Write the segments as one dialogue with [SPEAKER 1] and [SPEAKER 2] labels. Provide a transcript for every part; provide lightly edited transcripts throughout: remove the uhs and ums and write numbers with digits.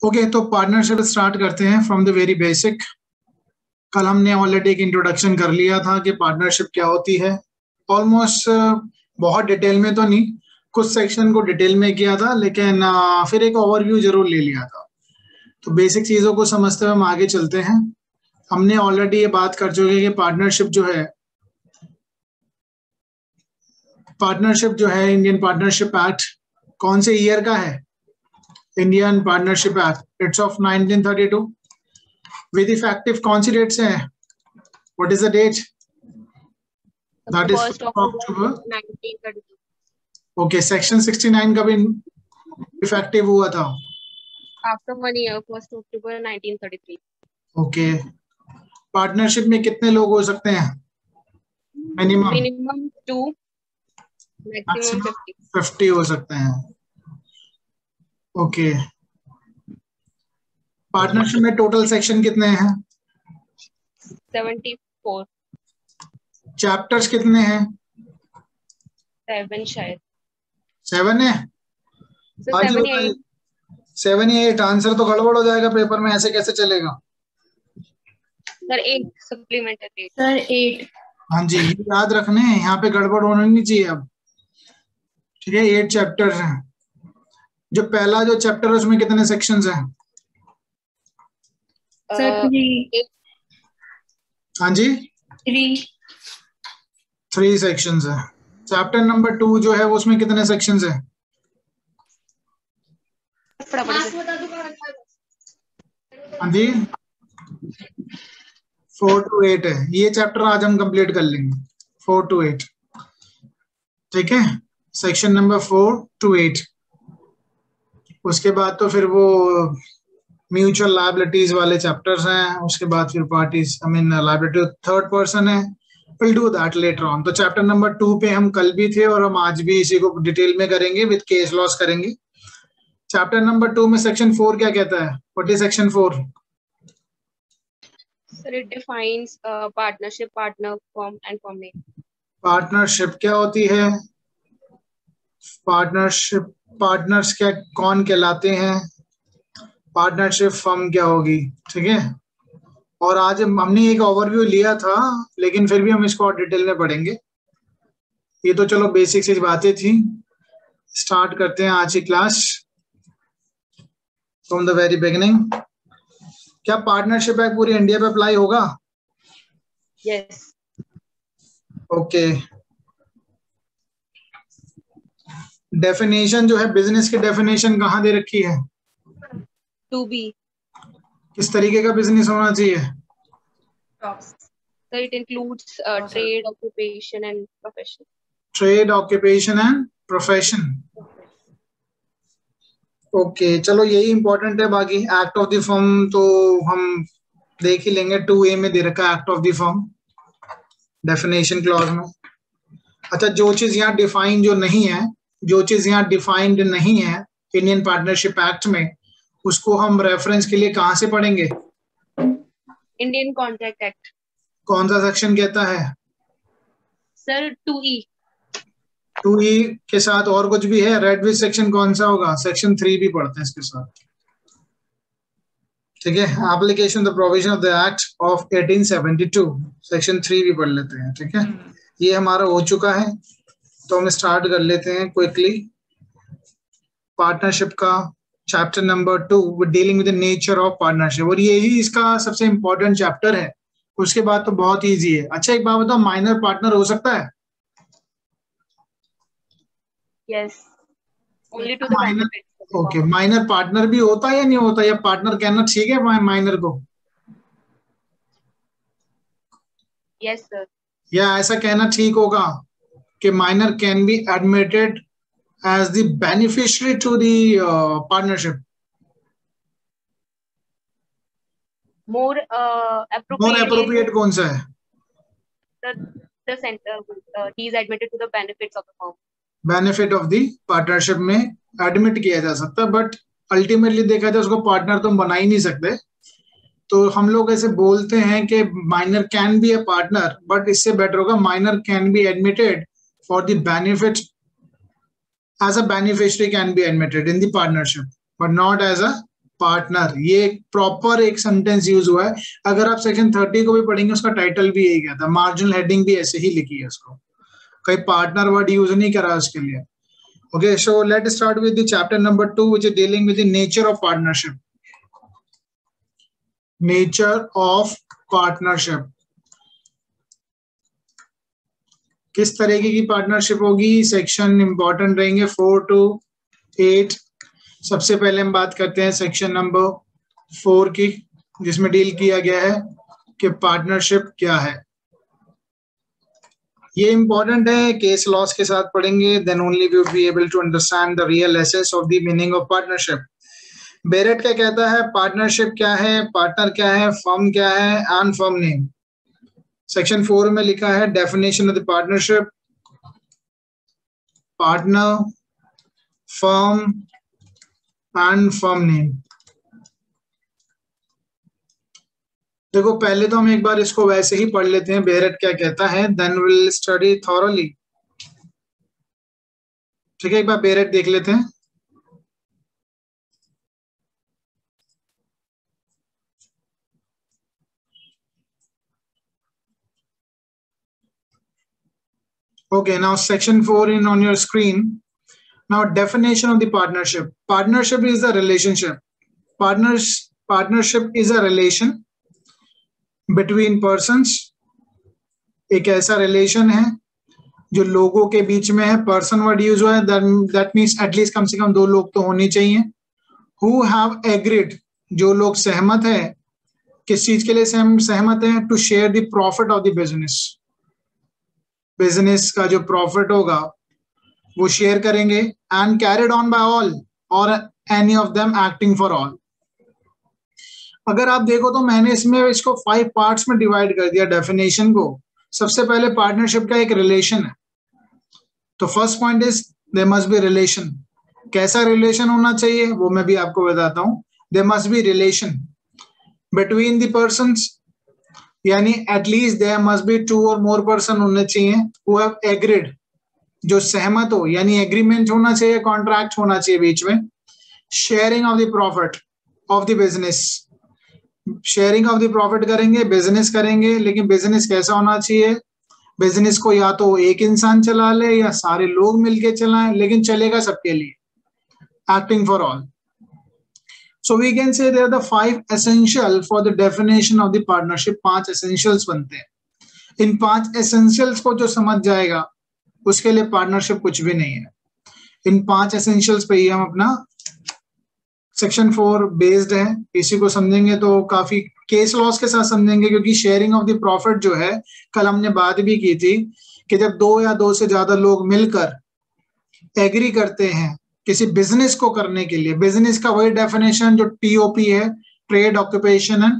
[SPEAKER 1] Okay तो partnership start करते हैं फ्रॉम द वेरी बेसिक। कल हमने ऑलरेडी एक इंट्रोडक्शन कर लिया था कि पार्टनरशिप क्या होती है। ऑलमोस्ट बहुत डिटेल में तो नहीं, कुछ सेक्शन को डिटेल में किया था, लेकिन फिर एक ओवरव्यू जरूर ले लिया था। तो बेसिक चीजों को समझते हुए हम आगे चलते हैं। हमने ऑलरेडी ये बात कर चुके हैं कि पार्टनरशिप जो है इंडियन पार्टनरशिप एक्ट कौन से ईयर का है? Indian partnership act it's of 1932 with effective कौन सी डेट से है? What is the date? That is 1 October
[SPEAKER 2] 1932.
[SPEAKER 1] Okay. Section 69 कब इफेक्टिव हुआ था?
[SPEAKER 2] After 1 year, 1st October 1933.
[SPEAKER 1] Okay. Partnership में कितने लोग हो सकते हैं? Minimum
[SPEAKER 2] Minimum 2, maximum 50.
[SPEAKER 1] 50 हो सकते हैं। ओके। पार्टनरशिप में टोटल सेक्शन कितने हैं?
[SPEAKER 2] 74,
[SPEAKER 1] चैप्टर्स कितने हैं?
[SPEAKER 2] 7 शायद.
[SPEAKER 1] 7 है।
[SPEAKER 2] So 7 या 8.
[SPEAKER 1] 7 या 8। आंसर तो गड़बड़ हो जाएगा पेपर में, ऐसे कैसे चलेगा?
[SPEAKER 2] Sir 8 supplement है 8. Sir 8.
[SPEAKER 1] हाँ जी, ये याद रखने हैं, यहाँ पे गड़बड़ होना नहीं चाहिए अब। ठीक है, 8 चैप्टर्स हैं। जो पहला जो चैप्टर है उसमें कितने सेक्शंस हैं?
[SPEAKER 2] Sir 3.
[SPEAKER 1] हाँ जी, 3 सेक्शंस हैं। चैप्टर नंबर 2 जो है वो उसमें कितने सेक्शंस हैं? हाँ जी, 4 to 8 है। ये चैप्टर आज हम कंप्लीट कर लेंगे, 4 to 8। ठीक है, सेक्शन नंबर 4 to 8। उसके बाद तो फिर वो म्यूचुअल लायबिलिटीज वाले चैप्टर्स हैं। उसके बाद फिर पार्टीज लायबिलिटी थर्ड पर्सन है। Will do that later on. तो चैप्टर नंबर 2 पे हम कल भी थे और हम आज भी इसी को डिटेल में करेंगे, विद केस लॉस करेंगे। चैप्टर नंबर 2 में सेक्शन 4 क्या कहता है? What is section 4?
[SPEAKER 2] Sir it defines partnership, partner, firm and firm name.
[SPEAKER 1] Partnership क्या होती है? पार्टनरशिप, पार्टनर्स क्या कौन कहलाते हैं? पार्टनरशिप फर्म क्या होगी? ठीक है। और आज हमने एक ओवरव्यू लिया था, लेकिन फिर भी हम इसको और डिटेल में पढ़ेंगे। ये तो चलो बेसिक सी बातें थी। स्टार्ट करते हैं आज की class from the very beginning. क्या पार्टनरशिप एक्ट पूरी इंडिया पे अप्लाई होगा?
[SPEAKER 2] Yes.
[SPEAKER 1] ओके। डेफिनेशन जो है बिजनेस की, डेफिनेशन कहाँ दे रखी है?
[SPEAKER 2] To be.
[SPEAKER 1] किस तरीके का बिजनेस होना चाहिए?
[SPEAKER 2] So it includes trade, occupation and profession.
[SPEAKER 1] Trade, occupation and profession. Okay, चलो यही इंपॉर्टेंट है। बाकी एक्ट ऑफ द फर्म तो हम देख ही लेंगे, 2A में दे रखा है act of the firm definition clause में। अच्छा, जो चीज यहाँ डिफाइन जो नहीं है, जो चीज यहाँ डिफाइंड नहीं है इंडियन पार्टनरशिप एक्ट में, उसको हम रेफरेंस के लिए कहाँ से पढ़ेंगे?
[SPEAKER 2] Indian Contract Act.
[SPEAKER 1] कौन सा सेक्शन कहता है?
[SPEAKER 2] Sir 2E.
[SPEAKER 1] 2E के साथ और कुछ भी है? रेड विच सेक्शन कौन सा होगा? सेक्शन 3 भी पढ़ते हैं इसके साथ। ठीक है, application the provision of the act of 1872, section 3 भी पढ़ लेते हैं। ठीक है, ये हमारा हो चुका है, तो हम स्टार्ट कर लेते हैं क्विकली। पार्टनरशिप का chapter number 2 dealing with the nature of partnership, और यही इसका सबसे इंपॉर्टेंट चैप्टर है। उसके बाद तो बहुत इजी है। अच्छा, एक बात बताओ, माइनर पार्टनर हो सकता है?
[SPEAKER 2] Yes. Only to the benefit.
[SPEAKER 1] Okay, minor partner भी होता है या नहीं होता? या पार्टनर कहना ठीक है माइनर को?
[SPEAKER 2] Yes sir.
[SPEAKER 1] या ऐसा कहना ठीक होगा कि minor can be admitted as the beneficiary to the partnership?
[SPEAKER 2] More
[SPEAKER 1] more appropriate कौन सा है?
[SPEAKER 2] the center. He is admitted to the benefits of the firm.
[SPEAKER 1] Benefit of the partnership में एडमिट किया जा सकता है, बट अल्टीमेटली देखा जाए उसको पार्टनर तो बना ही नहीं सकते। तो हम लोग ऐसे बोलते हैं कि minor can be a partner, but इससे बेटर होगा minor can be admitted for the benefit as a beneficiary can be admitted in the partnership, but not as a partner, ये प्रॉपर एक सेंटेंस यूज हुआ है। अगर आप section 30 को भी पढ़ेंगे उसका टाइटल भी यही कहता है, मार्जिनल हेडिंग भी ऐसे ही लिखी है उसको, कहीं पार्टनर वर्ड यूज नहीं करा उसके लिए। Okay, so let's start with the chapter number 2, which is dealing with the nature of partnership. Nature of partnership. किस तरीके की पार्टनरशिप होगी? सेक्शन इंपॉर्टेंट रहेंगे 4 to 8। सबसे पहले हम बात करते हैं सेक्शन नंबर 4 की, जिसमें डील किया गया है कि पार्टनरशिप क्या है। ये इंपॉर्टेंट है, केस लॉस के साथ पढ़ेंगे, then only we would be able to understand the real essence of the meaning of partnership. बेरेट क्या कहता है? पार्टनरशिप क्या है, पार्टनर क्या है, फर्म क्या है, एंड फर्म नेम। सेक्शन 4 में लिखा है definition of the partnership, partner, firm and firm name. देखो पहले तो हम एक बार इसको वैसे ही पढ़ लेते हैं, बेरेट क्या कहता है, देन विल स्टडी थॉरोली। ठीक है, एक बार बेरेट देख लेते हैं। Okay, now section 4 in on your screen. Now definition of the partnership. Partnership is a relationship. Partnership is a relation between persons. एक ऐसा रिलेशन है जो लोगों के बीच में है। पर्सन वर्ड यूज हुआ है, दैट मीन्स एटलीस्ट कम से कम 2 लोग तो होने चाहिए। हु हैव एग्रीड, जो लोग सहमत है, किस चीज के लिए सहमत है? To share the profit of the business. Business का जो प्रॉफिट होगा वो शेयर करेंगे। And carried on by all or any of them acting for all. अगर आप देखो तो मैंने इसको 5 पार्ट्स में डिवाइड कर दिया डेफिनेशन को। सबसे पहले पार्टनरशिप का एक रिलेशन है, तो first point is there must be relation. कैसा रिलेशन होना चाहिए वो मैं भी आपको बताता हूं। There must be relation between the persons, यानी at least there must be 2 or more person होने चाहिए हु हैव एग्रीड, जो सहमत हो, यानी एग्रीमेंट होना चाहिए, कॉन्ट्रैक्ट होना चाहिए बीच में। Sharing of the profit of the business, sharing of the profit करेंगे, बिजनेस करेंगे, लेकिन बिजनेस कैसा होना चाहिए? बिजनेस को या तो एक इंसान चला ले या सारे लोग मिलके चलाएं, लेकिन चलेगा सबके लिए। Acting for all. So we can say there are the 5 essential for the definition of the partnership. 5 essentials बनते हैं। इन 5 essentials को जो समझ जाएगा उसके लिए पार्टनरशिप कुछ भी नहीं है। इन 5 essentials पे ही हम अपना सेक्शन 4 बेस्ड है। इसी को समझेंगे तो काफी केस लॉस के साथ समझेंगे, क्योंकि शेयरिंग ऑफ द प्रॉफिट जो है, कल हमने बात भी की थी कि जब 2 या 2 से ज्यादा लोग मिलकर एग्री करते हैं किसी बिजनेस को करने के लिए, बिजनेस का वही डेफिनेशन जो TOP है, ट्रेड, ऑक्यूपेशन एंड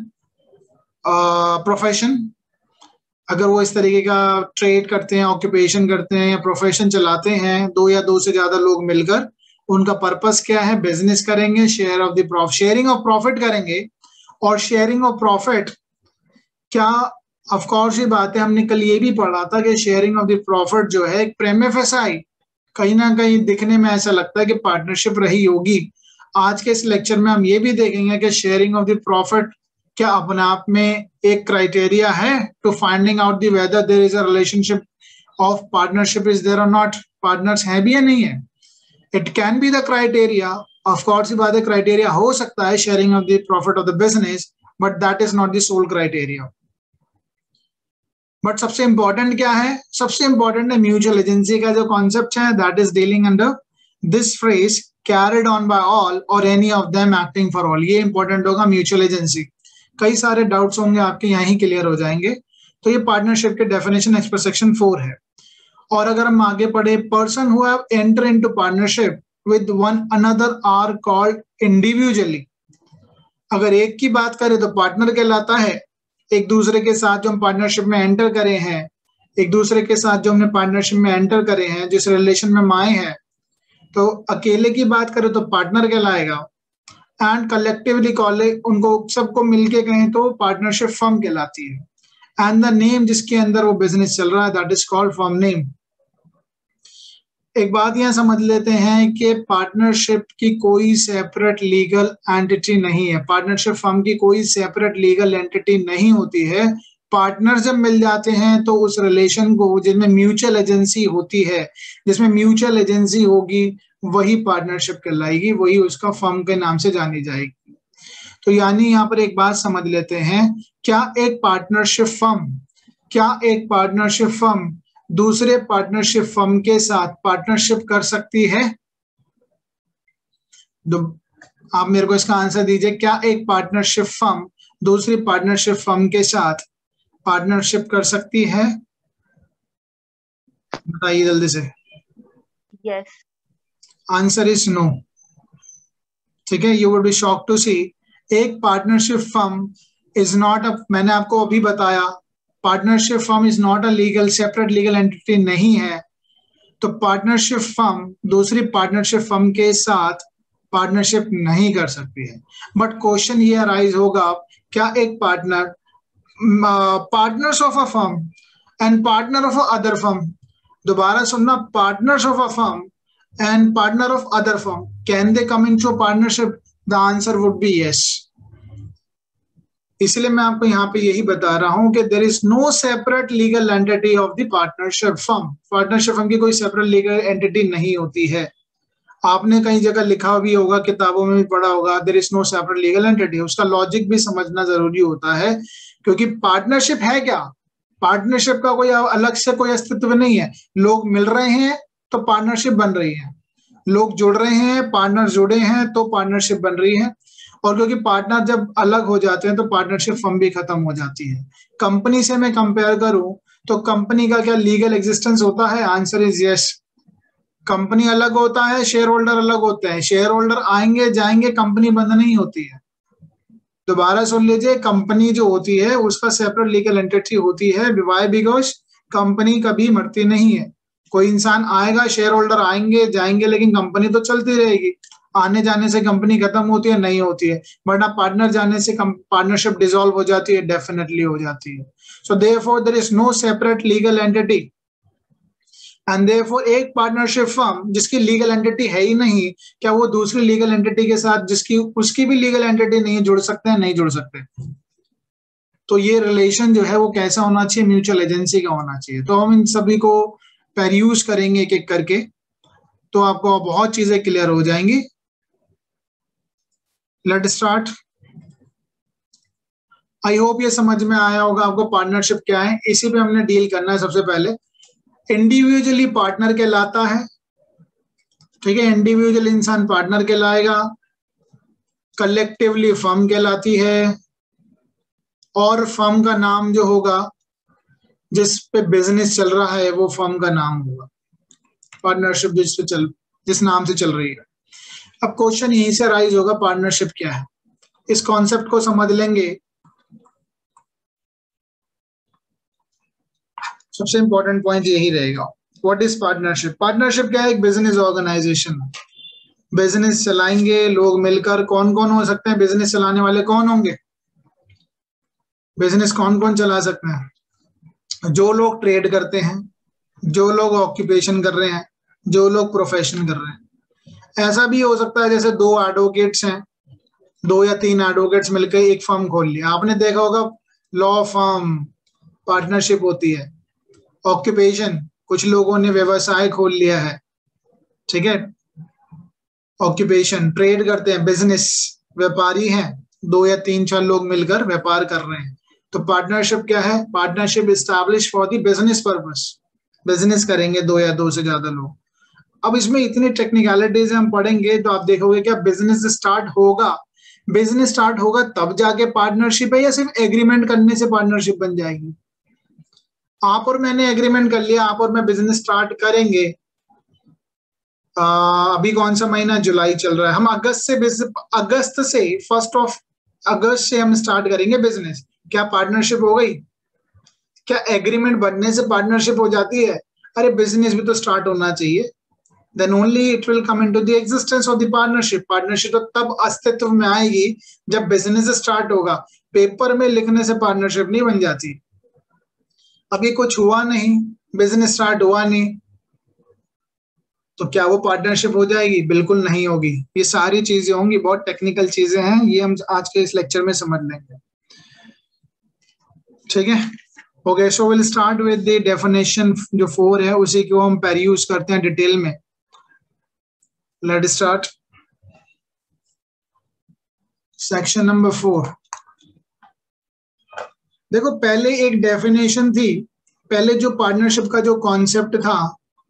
[SPEAKER 1] प्रोफेशन। अगर वो इस तरीके का ट्रेड करते हैं, ऑक्यूपेशन करते हैं या प्रोफेशन चलाते हैं, 2 या 2 से ज्यादा लोग मिलकर, उनका पर्पस क्या है? बिजनेस करेंगे, share of the profit, sharing of profit करेंगे। और शेयरिंग ऑफ प्रॉफिट क्या, ऑफ कोर्स ये बात है, हमने कल ये भी पढ़ा था कि शेयरिंग ऑफ द प्रॉफिट जो है एक प्रेमे फेसाई, कहीं ना कहीं दिखने में ऐसा लगता है कि पार्टनरशिप रही होगी। आज के इस लेक्चर में हम ये भी देखेंगे कि शेयरिंग ऑफ द प्रॉफिट क्या अपने आप में एक क्राइटेरिया है to finding out the whether there is a relationship of partnership is there or not. Partners है भी या नहीं है? It can be the criteria, of course बात है, क्राइटेरिया हो सकता है sharing of the profit of the business, but that is not the sole criteria. But सबसे इंपॉर्टेंट क्या है? सबसे इंपॉर्टेंट है म्यूचुअल एजेंसी का जो कॉन्सेप्ट है, that is dealing under this phrase carried on by all or any of them acting for all. ये important होगा म्यूचुअल एजेंसी। कई सारे डाउट्स होंगे आपके, यहाँ ही क्लियर हो जाएंगे। तो ये पार्टनरशिप के डेफिनेशन एज पर सेक्शन 4 है। और अगर हम आगे पढ़े, person who have enter into partnership with one another are called individually. अगर एक की बात करें तो पार्टनर कहलाता है। एक दूसरे के साथ जो हम पार्टनरशिप में एंटर करे हैं, एक दूसरे के साथ जो हमने पार्टनरशिप में एंटर करे हैं, जिस रिलेशन में माए हैं, तो अकेले की बात करें तो पार्टनर कहलाएगा। एंड कलेक्टिवली कॉले, उनको सबको मिलके कहें तो पार्टनरशिप फर्म कहलाती है। एंड द नेम जिसके अंदर वो बिजनेस चल रहा है, that is called firm name. एक बात यहां समझ लेते हैं कि पार्टनरशिप की कोई सेपरेट लीगल एंटिटी नहीं है, पार्टनरशिप फर्म की कोई सेपरेट लीगल एंटिटी नहीं होती है। पार्टनर जब मिल जाते हैं तो उस रिलेशन को, जिसमें म्यूचुअल एजेंसी होती है, जिसमें म्यूचुअल एजेंसी होगी, वही पार्टनरशिप कहलाएगी, वही उसका फर्म के नाम से जानी जाएगी। तो यानी यहाँ पर एक बात समझ लेते हैं, क्या एक पार्टनरशिप फर्म दूसरे पार्टनरशिप फर्म के साथ पार्टनरशिप कर सकती है? आप मेरे को इसका आंसर दीजिए, क्या एक पार्टनरशिप फर्म दूसरी पार्टनरशिप फर्म के साथ पार्टनरशिप कर सकती है? बताइए जल्दी से।
[SPEAKER 2] Yes.
[SPEAKER 1] Answer is no. ठीक है, you would be shock to see एक partnership firm is not a, मैंने आपको अभी बताया, partnership firm is not a legal separate legal entity नहीं है। तो पार्टनरशिप फर्म दूसरी पार्टनरशिप फर्म के साथ पार्टनरशिप नहीं कर सकती है। बट क्वेश्चन ये अराइज होगा, क्या एक partners of a firm and partner of a other firm, दोबारा सुनना, partners of a firm and partner of other firm, can they come into a partnership? The answer would be yes. इसलिए मैं आपको यहाँ पे यही बता रहा हूं कि there is no separate legal entity of the partnership firm. Partnership firm की कोई सेपरेट लीगल एंटिटी नहीं होती है। आपने कई जगह लिखा भी होगा, किताबों में भी पढ़ा होगा, there is no separate legal entity। उसका लॉजिक भी समझना जरूरी होता है, क्योंकि पार्टनरशिप है क्या? पार्टनरशिप का कोई अलग से कोई अस्तित्व नहीं है। लोग मिल रहे हैं तो पार्टनरशिप बन रही है, लोग जुड़ रहे हैं, पार्टनर जुड़े हैं तो पार्टनरशिप बन रही है। और क्योंकि पार्टनर जब अलग हो जाते हैं तो पार्टनरशिप फर्म भी खत्म हो जाती है। कंपनी से मैं कंपेयर करूं तो कंपनी का क्या लीगल एग्जिस्टेंस होता है? Answer is yes. कंपनी अलग होता है, शेयर होल्डर अलग होते हैं, शेयर होल्डर आएंगे जाएंगे, कंपनी बंद नहीं होती है। दोबारा सुन लीजिए, कंपनी जो होती है उसका सेपरेट लीगल एंटिटी होती है। वाई? बिकॉज कंपनी कभी मरती नहीं है। कोई इंसान आएगा, शेयर होल्डर आएंगे जाएंगे, लेकिन कंपनी तो चलती रहेगी। आने जाने से कंपनी खत्म होती है? नहीं होती है। वरना पार्टनर जाने से पार्टनरशिप डिसॉल्व हो जाती है? डेफिनेटली हो जाती है। So therefore there is no separate legal entity and therefore एक पार्टनरशिप फर्म जिसकी लीगल एंटिटी है ही नहीं, क्या वो दूसरी लीगल एंटिटी के साथ जिसकी उसकी भी लीगल एंटिटी नहीं जुड़ सकते हैं? नहीं जुड़ सकते। तो ये रिलेशन जो है वो कैसा होना चाहिए? म्यूचुअल एजेंसी का होना चाहिए। तो हम इन सभी को पेरयूज करेंगे एक एक करके, तो आपको बहुत चीजें क्लियर हो जाएंगी। Let start. आई होप ये समझ में आया होगा आपको पार्टनरशिप क्या है। इसी पे हमने डील करना है। सबसे पहले इंडिविजुअली पार्टनर कहलाता है, ठीक है, इंडिविजुअल इंसान पार्टनर कहलाएगा, कलेक्टिवली फर्म कहलाती है, और फर्म का नाम जो होगा जिस पे बिजनेस चल रहा है वो फर्म का नाम होगा। पार्टनरशिप जिस नाम से चल रही है। अब क्वेश्चन यहीं से राइज होगा, पार्टनरशिप क्या है? इस कॉन्सेप्ट को समझ लेंगे। सबसे इंपॉर्टेंट पॉइंट यही रहेगा, व्हाट इज पार्टनरशिप? पार्टनरशिप क्या है? एक बिजनेस ऑर्गेनाइजेशन। बिजनेस चलाएंगे लोग मिलकर। कौन कौन हो सकते हैं बिजनेस चलाने वाले? कौन होंगे? बिजनेस कौन कौन चला सकते हैं? जो लोग ट्रेड करते हैं, जो लोग ऑक्यूपेशन कर रहे हैं, जो लोग प्रोफेशन कर रहे हैं। ऐसा भी हो सकता है जैसे दो एडवोकेट्स हैं, 2 या 3 एडवोकेट्स मिलकर एक फर्म खोल लिया। आपने देखा होगा लॉ फर्म पार्टनरशिप होती है। ऑक्यूपेशन, कुछ लोगों ने व्यवसाय खोल लिया है, ठीक है, ऑक्यूपेशन। ट्रेड करते हैं, बिजनेस, व्यापारी हैं, 2 या 3-4 लोग मिलकर व्यापार कर रहे हैं। तो पार्टनरशिप क्या है? Partnership establish for the business purpose. Business करेंगे 2 या 2 से ज्यादा लोग। अब इसमें इतनी टेक्निकलिटीज हम पढ़ेंगे तो आप देखोगे क्या बिजनेस स्टार्ट होगा। बिजनेस स्टार्ट होगा तब जाके पार्टनरशिप है, या सिर्फ एग्रीमेंट करने से पार्टनरशिप बन जाएगी? आप और मैंने एग्रीमेंट कर लिया, आप और मैं बिजनेस स्टार्ट करेंगे। अभी कौन सा महीना? जुलाई चल रहा है। हम अगस्त से 1 अगस्त से हम स्टार्ट करेंगे बिजनेस। क्या पार्टनरशिप हो गई? क्या एग्रीमेंट बनने से पार्टनरशिप हो जाती है? अरे बिजनेस भी तो स्टार्ट होना चाहिए। Then only it will come into the existence of the partnership. Partnership तो तब अस्तित्व में आएगी जब बिजनेस स्टार्ट होगा। पेपर में लिखने से पार्टनरशिप नहीं बन जाती। अभी कुछ हुआ नहीं, बिजनेस स्टार्ट हुआ नहीं, तो क्या वो पार्टनरशिप हो जाएगी? बिल्कुल नहीं होगी। ये सारी चीजें होंगी, बहुत टेक्निकल चीजें हैं, ये हम आज के इस लेक्चर में समझ लेंगे। ठीक है, okay. So will start with the definition जो 4 है, उसी को हम पेरयूज करते हैं डिटेल में। Let start section number 4। देखो, पहले एक डेफिनेशन थी, पहले जो पार्टनरशिप का जो कॉन्सेप्ट था,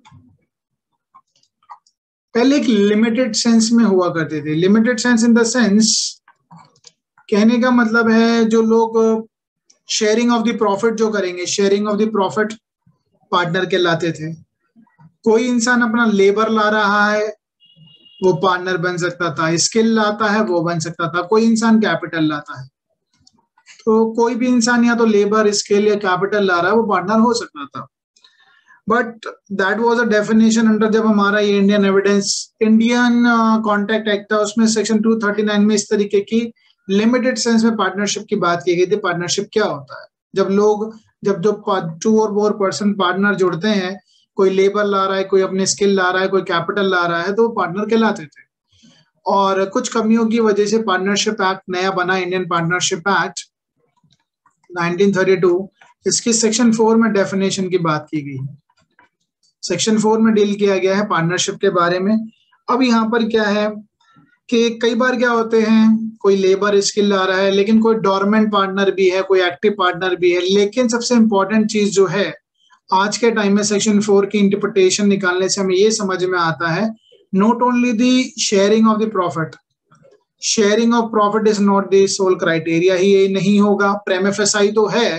[SPEAKER 1] पहले एक लिमिटेड सेंस में हुआ करते थे। Limited sense in the sense, कहने का मतलब है जो लोग शेयरिंग ऑफ द प्रॉफिट जो करेंगे, sharing of the profit partner कहलाते थे। कोई इंसान अपना लेबर ला रहा है, वो पार्टनर बन सकता था। स्किल लाता है, वो बन सकता था। कोई इंसान कैपिटल लाता है, तो कोई भी इंसान या तो लेबर, स्किल या कैपिटल ला रहा है, वो पार्टनर हो सकता था। But that was a definition under, जब हमारा ये Indian evidence, Indian contract act था, उसमें सेक्शन 239 में इस तरीके की लिमिटेड सेंस में पार्टनरशिप की बात की गई थी। पार्टनरशिप क्या होता है? जब जो 2 और मोर पर्सन पार्टनर जुड़ते हैं, कोई लेबर ला रहा है, कोई अपने स्किल ला रहा है, कोई कैपिटल ला रहा है, तो वो पार्टनर कहलाते थे। और कुछ कमियों की वजह से पार्टनरशिप एक्ट नया बना, इंडियन पार्टनरशिप एक्ट 1932। इसकी सेक्शन 4 में डेफिनेशन की बात की गई है। सेक्शन 4 में डील किया गया है पार्टनरशिप के बारे में। अब यहाँ पर क्या है कि कई बार क्या होते हैं, कोई लेबर स्किल ला रहा है, लेकिन कोई डोरमेंट पार्टनर भी है, कोई एक्टिव पार्टनर भी है। लेकिन सबसे इंपॉर्टेंट चीज जो है आज के टाइम में, सेक्शन 4 की इंटरप्रिटेशन निकालने से हमें ये समझ में आता है, not only the sharing of the profit, sharing of profit is not the sole criteria ही ये नहीं होगा। प्रीमा फेसी तो है,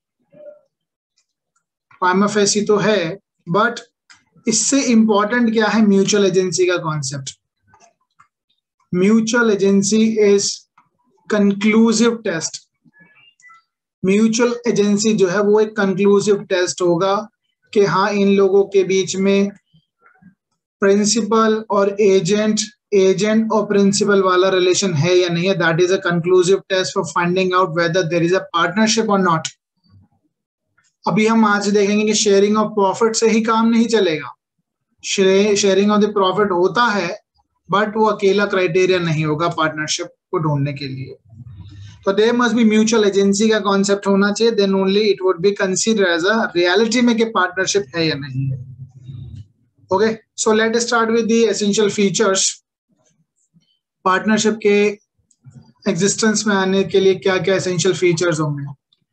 [SPEAKER 1] प्रीमा फेसी तो है, बट इससे इंपॉर्टेंट क्या है? म्यूचुअल एजेंसी का concept. Mutual agency is conclusive test. Mutual agency जो है वो एक कंक्लूसिव टेस्ट होगा कि हाँ, इन लोगों के बीच में प्रिंसिपल और एजेंट, एजेंट और प्रिंसिपल वाला रिलेशन है या नहीं है। That is a conclusive test for finding out whether there is a partnership और नॉट। अभी हम आज देखेंगे कि शेयरिंग ऑफ प्रॉफिट से ही काम नहीं चलेगा। शेयरिंग ऑफ द प्रॉफिट होता है, बट वो अकेला क्राइटेरिया नहीं होगा पार्टनरशिप को ढूंढने के लिए। तो there must be mutual agency का कॉन्सेप्ट होना चाहिए, then only it would be consider as a reality में कि पार्टनरशिप है या नहीं है। Okay, so let start with the essential features. Partnership के एग्जिस्टेंस में आने के लिए क्या क्या एसेंशियल फीचर्स होंगे?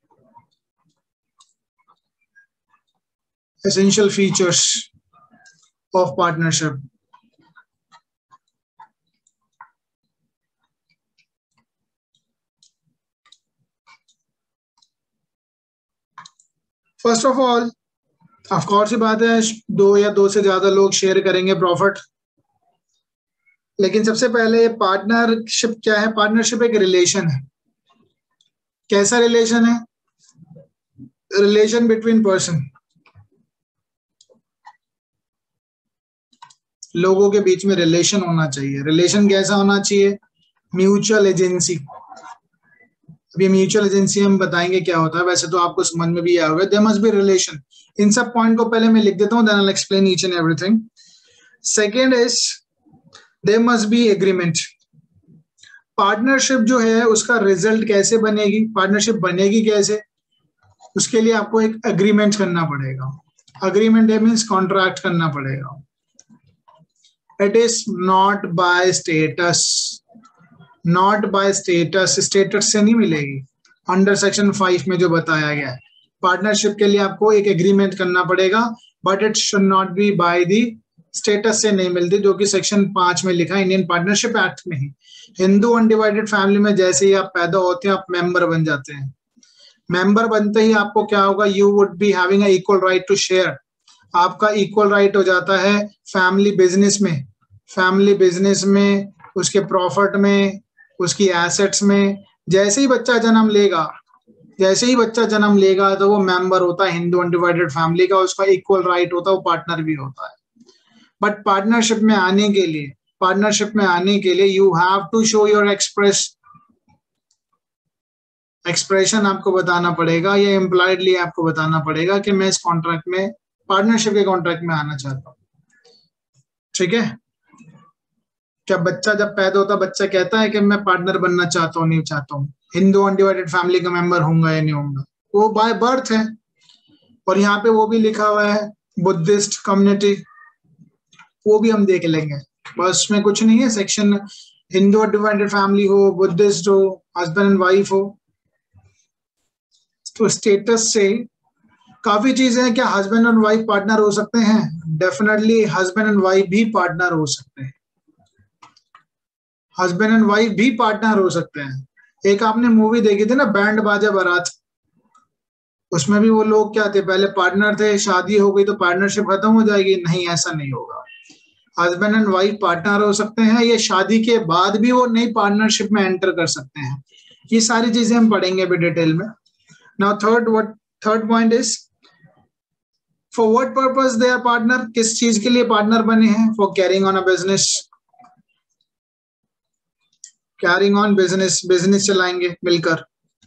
[SPEAKER 1] Essential features of partnership. First of all, of course ये बात है, 2 या 2 से ज्यादा लोग शेयर करेंगे प्रॉफिट। लेकिन सबसे पहले पार्टनरशिप क्या है? पार्टनरशिप एक रिलेशन है। कैसा रिलेशन है? रिलेशन बिटवीन पर्सन, लोगों के बीच में रिलेशन होना चाहिए। रिलेशन कैसा होना चाहिए? Mutual agency. अभी म्यूचुअल एजेंसी हम बताएंगे क्या होता है, वैसे तो आपको समझ में भी आया होगा। There must be relation. इन सब पॉइंट को पहले मैं लिख देता हूं, then I will explain each and everything. Second is there must be agreement. Partnership जो है उसका रिजल्ट कैसे बनेगी, पार्टनरशिप बनेगी कैसे, उसके लिए आपको एक एग्रीमेंट करना पड़ेगा। अग्रीमेंट मीन्स कॉन्ट्रैक्ट करना पड़ेगा। It is not by status, not by status, status से नहीं मिलेगी। अंडर सेक्शन 5 में जो बताया गया है, पार्टनरशिप के लिए आपको एक एग्रीमेंट करना पड़ेगा, but it should not be by the status से नहीं मिलती, जो कि सेक्शन 5 में लिखा है इंडियन पार्टनरशिप एक्ट में ही। हिंदू अनडिवाइडेड फैमिली में जैसे ही आप पैदा होते हैं, आप मेंबर बन जाते हैं। मेंबर बनते ही आपको क्या होगा? You would be having a equal right to share. आपका इक्वल राइट हो जाता है फैमिली बिजनेस में, फैमिली बिजनेस में, उसके प्रॉफिट में, उसकी एसेट्स में। जैसे ही बच्चा जन्म लेगा, जैसे ही बच्चा जन्म लेगा तो वो मेंबर होता है हिंदू अनडिवाइडेड फैमिली का, उसका इक्वल राइट होता है, वो पार्टनर भी होता है। बट पार्टनरशिप में आने के लिए, पार्टनरशिप में आने के लिए you have to show your expression आपको बताना पड़ेगा, या इम्प्लाइडली आपको बताना पड़ेगा कि मैं इस कॉन्ट्रैक्ट में, पार्टनरशिप के कॉन्ट्रैक्ट में आना चाहता हूँ। ठीक है, क्या बच्चा जब पैदा होता बच्चा कहता है कि मैं पार्टनर बनना चाहता हूँ नहीं चाहता हूँ, हिंदू अनडिवाइडेड फैमिली का मेंबर होऊंगा या नहीं होऊंगा, वो बाय बर्थ है। और यहाँ पे वो भी लिखा हुआ है बुद्धिस्ट कम्युनिटी, वो भी हम देख लेंगे, बस में कुछ नहीं है। सेक्शन हिंदू अनडिवाइडेड फैमिली हो, बुद्धिस्ट हो, हस्बैंड एंड वाइफ हो, तो स्टेटस से काफी चीजें हैं। क्या हस्बैंड एंड वाइफ पार्टनर हो सकते हैं? डेफिनेटली हस्बैंड एंड वाइफ भी पार्टनर हो सकते हैं, हस्बैंड एंड वाइफ भी पार्टनर हो सकते हैं। एक आपने मूवी देखी थी ना बैंड बाजा बारात, उसमें भी वो लोग क्या थे, पहले पार्टनर थे, शादी हो गई तो पार्टनरशिप खत्म हो जाएगी? नहीं, ऐसा नहीं होगा। हस्बैंड एंड वाइफ पार्टनर हो सकते हैं, या शादी के बाद भी वो नई पार्टनरशिप में एंटर कर सकते हैं। ये सारी चीजें हम पढ़ेंगे अभी डिटेल में। Now third point is for what purpose they are partner, किस चीज के लिए पार्टनर बने हैं? For carrying on a business, carrying on business, business चलाएंगे मिलकर,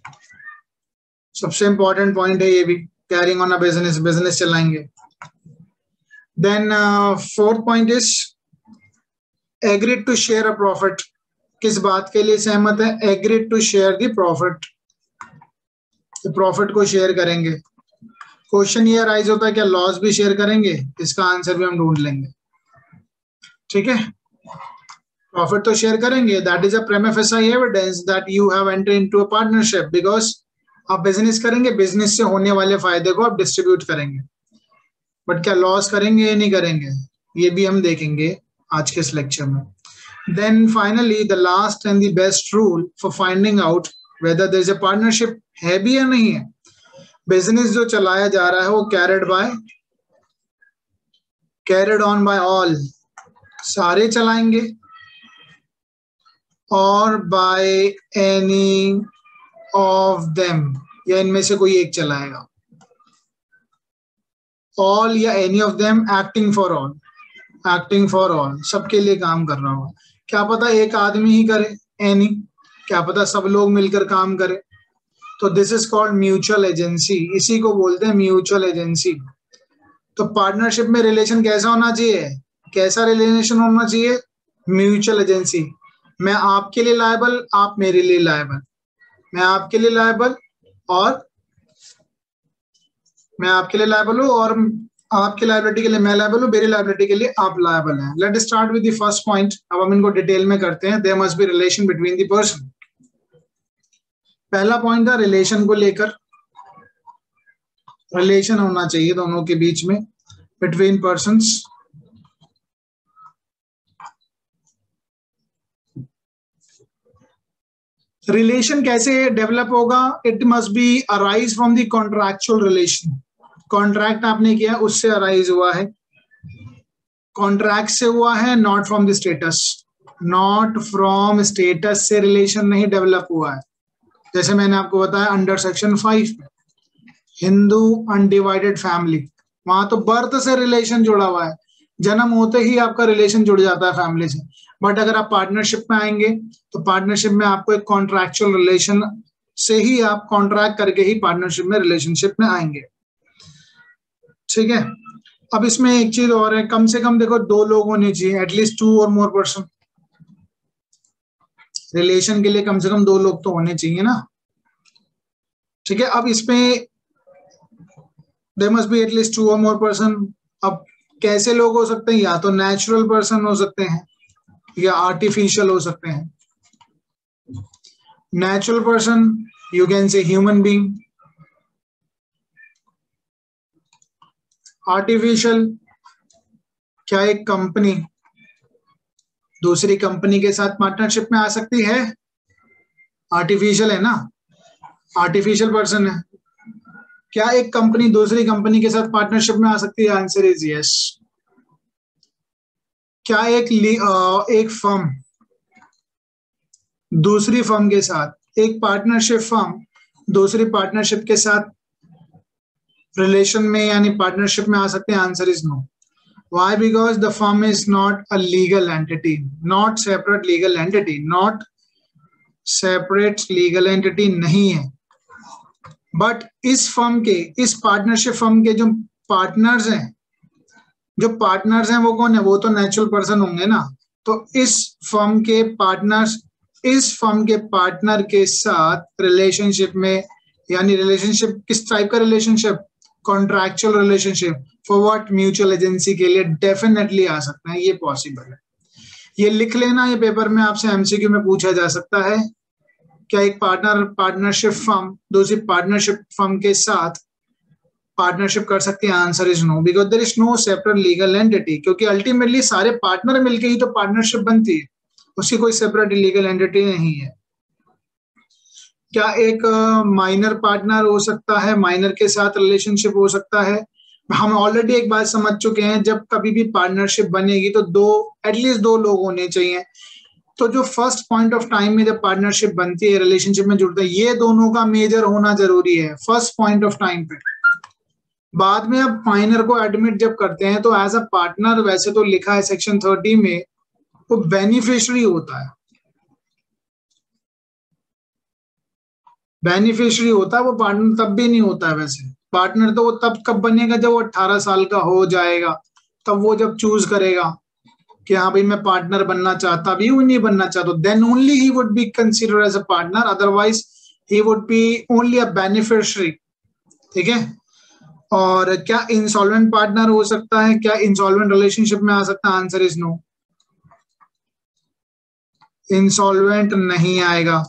[SPEAKER 1] सबसे इंपॉर्टेंट पॉइंट है ये भी, carrying on a business, business चलाएंगे। Then fourth point is agreed to share a profit, किस बात के लिए सहमत है? Agreed to share the profit, profit को शेयर करेंगे। क्वेश्चन ये राइज होता है क्या लॉस भी शेयर करेंगे? इसका आंसर भी हम ढूंढ लेंगे, ठीक है। प्रॉफिट तो शेयर करेंगे, that is a prima facie evidence that you have entered into a partnership, because आप बिजनेस करेंगे, बिजनेस से होने वाले फायदे को आप डिस्ट्रीब्यूट करेंगे। बट क्या लॉस करेंगे या नहीं करेंगे, ये भी हम देखेंगे आज के इस लेक्चर में। Then finally the last and the best rule for finding out whether there is a partnership है भी या नहीं है। बिजनेस जो चलाया जा रहा है वो कैरिड ऑन बाय ऑल, सारे चलाएंगे, और बाय एनी ऑफ देम, या इनमें से कोई एक चलाएगा। ऑल या any of them, acting for all, acting for all, सबके लिए काम कर रहा होगा। क्या पता एक आदमी ही करे, एनी, क्या पता सब लोग मिलकर काम करे, तो this is called mutual agency, इसी को बोलते हैं म्यूचुअल एजेंसी। तो पार्टनरशिप में रिलेशन कैसा होना चाहिए, कैसा रिलेशन होना चाहिए? म्यूचुअल एजेंसी, मैं आपके लिए लायबल, आप मेरे लिए लायबल, मैं आपके लिए लायबल और मैं आपके लिए लायबल हूं, और आपकी लायबिलिटी के लिए मैं लायबल हूं, मेरी लायबिलिटी के लिए आप लायबल हैं। Let start with the first point, अब हम इनको डिटेल में करते हैं। There must be relation between the person. पहला पॉइंट था रिलेशन को लेकर, रिलेशन होना चाहिए दोनों के बीच में, बिटवीन पर्संस। रिलेशन कैसे डेवलप होगा? It must be arise from the contractual relation, contract आपने किया उससे अराइज हुआ है, कॉन्ट्रैक्ट से हुआ है, not from the status, not from status से रिलेशन नहीं डेवलप हुआ है। जैसे मैंने आपको बताया अंडर सेक्शन 5 में हिंदू अनडिवाइडेड फैमिली, वहां तो बर्थ से रिलेशन जुड़ा हुआ है, जन्म होते ही आपका रिलेशन जुड़ जाता है फैमिली से। बट अगर आप पार्टनरशिप में आएंगे तो पार्टनरशिप में आपको एक कॉन्ट्रैक्चुअल रिलेशन से ही, आप कॉन्ट्रैक्ट करके ही पार्टनरशिप में, रिलेशनशिप में आएंगे, ठीक है। अब इसमें एक चीज और है, कम से कम देखो 2 लोग होने चाहिए, at least 2 or more person. Relation के लिए कम से कम 2 लोग तो होने चाहिए ना, ठीक है। अब इसमें there must be at least 2 or more person. अब कैसे लोग हो सकते हैं? या तो नेचुरल पर्सन हो सकते हैं या आर्टिफिशियल हो सकते हैं। Natural person you can say human being, artificial क्या एक कंपनी दूसरी कंपनी के साथ पार्टनरशिप में आ सकती है? आर्टिफिशियल है ना, आर्टिफिशियल पर्सन है। क्या एक कंपनी दूसरी कंपनी के साथ पार्टनरशिप में आ सकती है? Answer is yes. क्या एक फर्म दूसरी फर्म के साथ, एक पार्टनरशिप फर्म दूसरी पार्टनरशिप के साथ रिलेशन में यानी पार्टनरशिप में आ सकते हैं? Answer is no. Why? Because the firm is not a legal entity, not separate legal entity, not separate legal entity नहीं है। बट इस फर्म के, इस पार्टनरशिप फर्म के जो पार्टनर्स हैं जो पार्टनर्स हैं वो कौन है? वो तो नेचुरल पर्सन होंगे ना। तो इस फर्म के पार्टनर्स इस फर्म के पार्टनर के साथ रिलेशनशिप में, यानी रिलेशनशिप किस टाइप का relationship? Contractual relationship for what? Mutual agency के लिए डेफिनेटली आ सकता है, ये पॉसिबल है। ये लिख लेना, ये पेपर में आपसे एमसीक्यू में पूछा जा सकता है। क्या एक पार्टनरशिप फर्म दूसरी पार्टनरशिप फर्म के साथ पार्टनरशिप कर सकती है? Answer is no, because there is no separate legal entity, क्योंकि अल्टीमेटली सारे पार्टनर मिलकर ही तो पार्टनरशिप बनती है, उसकी कोई सेपरेट लीगल एंटिटी नहीं है। क्या एक माइनर पार्टनर हो सकता है? माइनर के साथ रिलेशनशिप हो सकता है। हम ऑलरेडी एक बात समझ चुके हैं, जब कभी भी पार्टनरशिप बनेगी तो एटलीस्ट दो लोग होने चाहिए। तो जो फर्स्ट पॉइंट ऑफ टाइम में जब पार्टनरशिप बनती है, रिलेशनशिप में जुड़ते हैं, ये दोनों का मेजर होना जरूरी है फर्स्ट पॉइंट ऑफ टाइम पे। बाद में अब माइनर को एडमिट जब करते हैं तो एज अ पार्टनर, वैसे तो लिखा है सेक्शन 30 में, वो बेनिफिशियरी होता है। बेनिफिशियरी होता है वो, पार्टनर तब भी नहीं होता है। वैसे पार्टनर तो वो तब कब बनेगा जब वो 18 साल का हो जाएगा, तब वो जब चूज करेगा कि हाँ भाई मैं पार्टनर बनना चाहता भी हूँ, नहीं बनना चाहता, then only he would be considered as a partner, otherwise he would be only a beneficiary. ठीक है। और क्या इंसॉल्वेंट पार्टनर हो सकता है? क्या इंसॉल्वेंट रिलेशनशिप में आ सकता है? आंसर इज नो, इंसॉल्वेंट नहीं आएगा।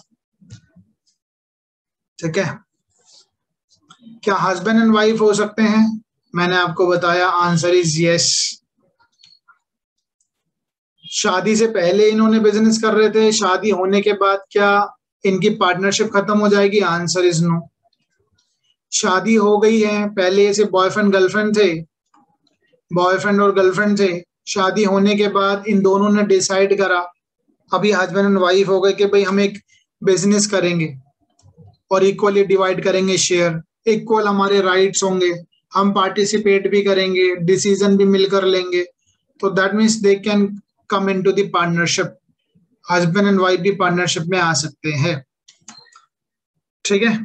[SPEAKER 1] ठीक है। क्या हस्बैंड एंड वाइफ हो सकते हैं? मैंने आपको बताया आंसर इज यस। शादी से पहले इन्होंने बिजनेस कर रहे थे, शादी होने के बाद क्या इनकी पार्टनरशिप खत्म हो जाएगी? Answer is no. शादी हो गई है, पहले ऐसे बॉयफ्रेंड गर्लफ्रेंड थे, बॉयफ्रेंड और गर्लफ्रेंड थे, शादी होने के बाद इन दोनों ने डिसाइड करा, अभी हस्बैंड एंड वाइफ हो गए कि भाई हम एक बिजनेस करेंगे और इक्वली डिवाइड करेंगे शेयर, इक्वल हमारे राइट्स होंगे, हम पार्टिसिपेट भी करेंगे, डिसीजन भी मिलकर लेंगे, तो that means they can come into the partnership. Husband and wife भी पार्टनरशिप में आ सकते हैं। ठीक है,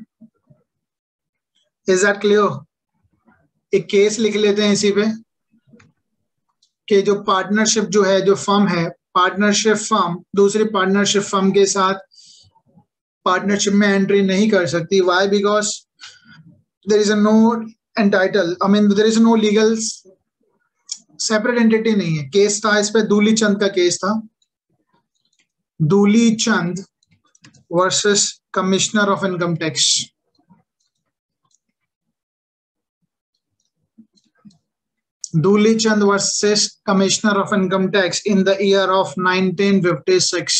[SPEAKER 1] इज दैट क्लियर? एक केस लिख लेते हैं इसी पे कि जो पार्टनरशिप जो है, जो फर्म है, पार्टनरशिप फर्म दूसरी पार्टनरशिप फर्म के साथ पार्टनरशिप में एंट्री नहीं कर सकती। Why? Because there is no entitle, I mean there is no legal separate entity नहीं है। केस था इस पे, दूली चंद का केस था, Duli Chand versus commissioner of income tax. Duli Chand versus commissioner of income tax in the year of 1956।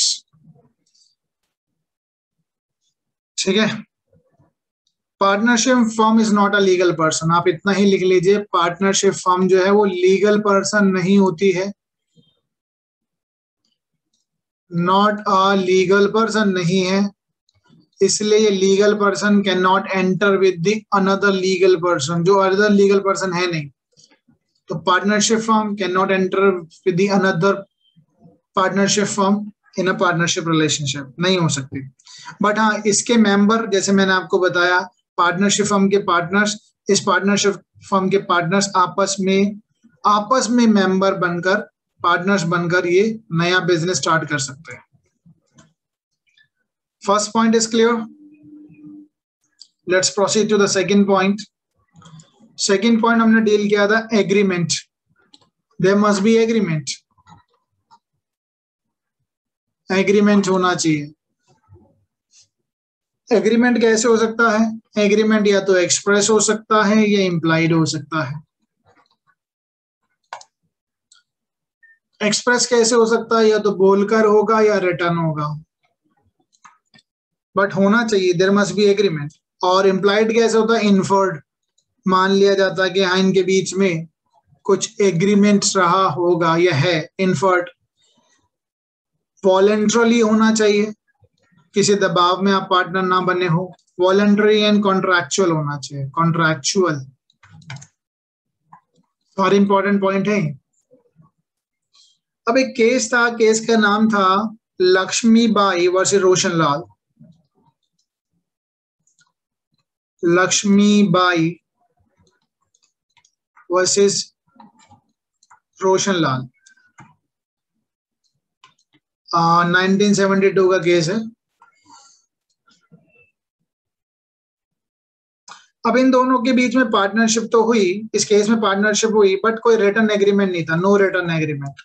[SPEAKER 1] ठीक है। Partnership firm is not a legal person, आप इतना ही लिख लीजिए, पार्टनरशिप फर्म जो है वो लीगल पर्सन नहीं होती है, नॉट अ लीगल पर्सन नहीं है, इसलिए ये legal person can not enter with the another legal person, जो अदर लीगल पर्सन है नहीं। तो partnership firm can not enter with the another partnership firm in a partnership relationship, नहीं हो सकती। बट हाँ, इसके मेंबर, जैसे मैंने आपको बताया, पार्टनरशिप फर्म के पार्टनर्स, इस पार्टनरशिप फर्म के पार्टनर्स आपस में मेंबर बनकर, पार्टनर्स बनकर ये नया बिजनेस स्टार्ट कर सकते हैं। First point is clear. Let's proceed to the second point. Second point हमने डील किया था agreement. There must be agreement, agreement होना चाहिए। एग्रीमेंट कैसे हो सकता है? एग्रीमेंट या तो एक्सप्रेस हो सकता है या इम्प्लाइड हो सकता है। एक्सप्रेस कैसे हो सकता है? या तो बोलकर होगा या रिटर्न होगा, बट होना चाहिए, देयर मस्ट बी एग्रीमेंट। और इम्प्लाइड कैसे होता है? इन्फर्ड, मान लिया जाता है कि हाँ इनके बीच में कुछ एग्रीमेंट रहा होगा या है, इन्फर्ड। वॉलेंटरली होना चाहिए, किसी दबाव में आप पार्टनर ना बने हो। वॉलेंटरी एंड कॉन्ट्रैक्चुअल होना चाहिए, कॉन्ट्रैक्चुअल। और इंपॉर्टेंट पॉइंट है। अब एक केस था, केस का नाम था लक्ष्मीबाई वर्सेस रोशनलाल। लक्ष्मीबाई वर्सेस रोशन लाल, 1972 का केस है। अब इन दोनों के बीच में पार्टनरशिप तो हुई, इस केस में पार्टनरशिप हुई, बट कोई रिटर्न एग्रीमेंट नहीं था, नो रिटर्न एग्रीमेंट।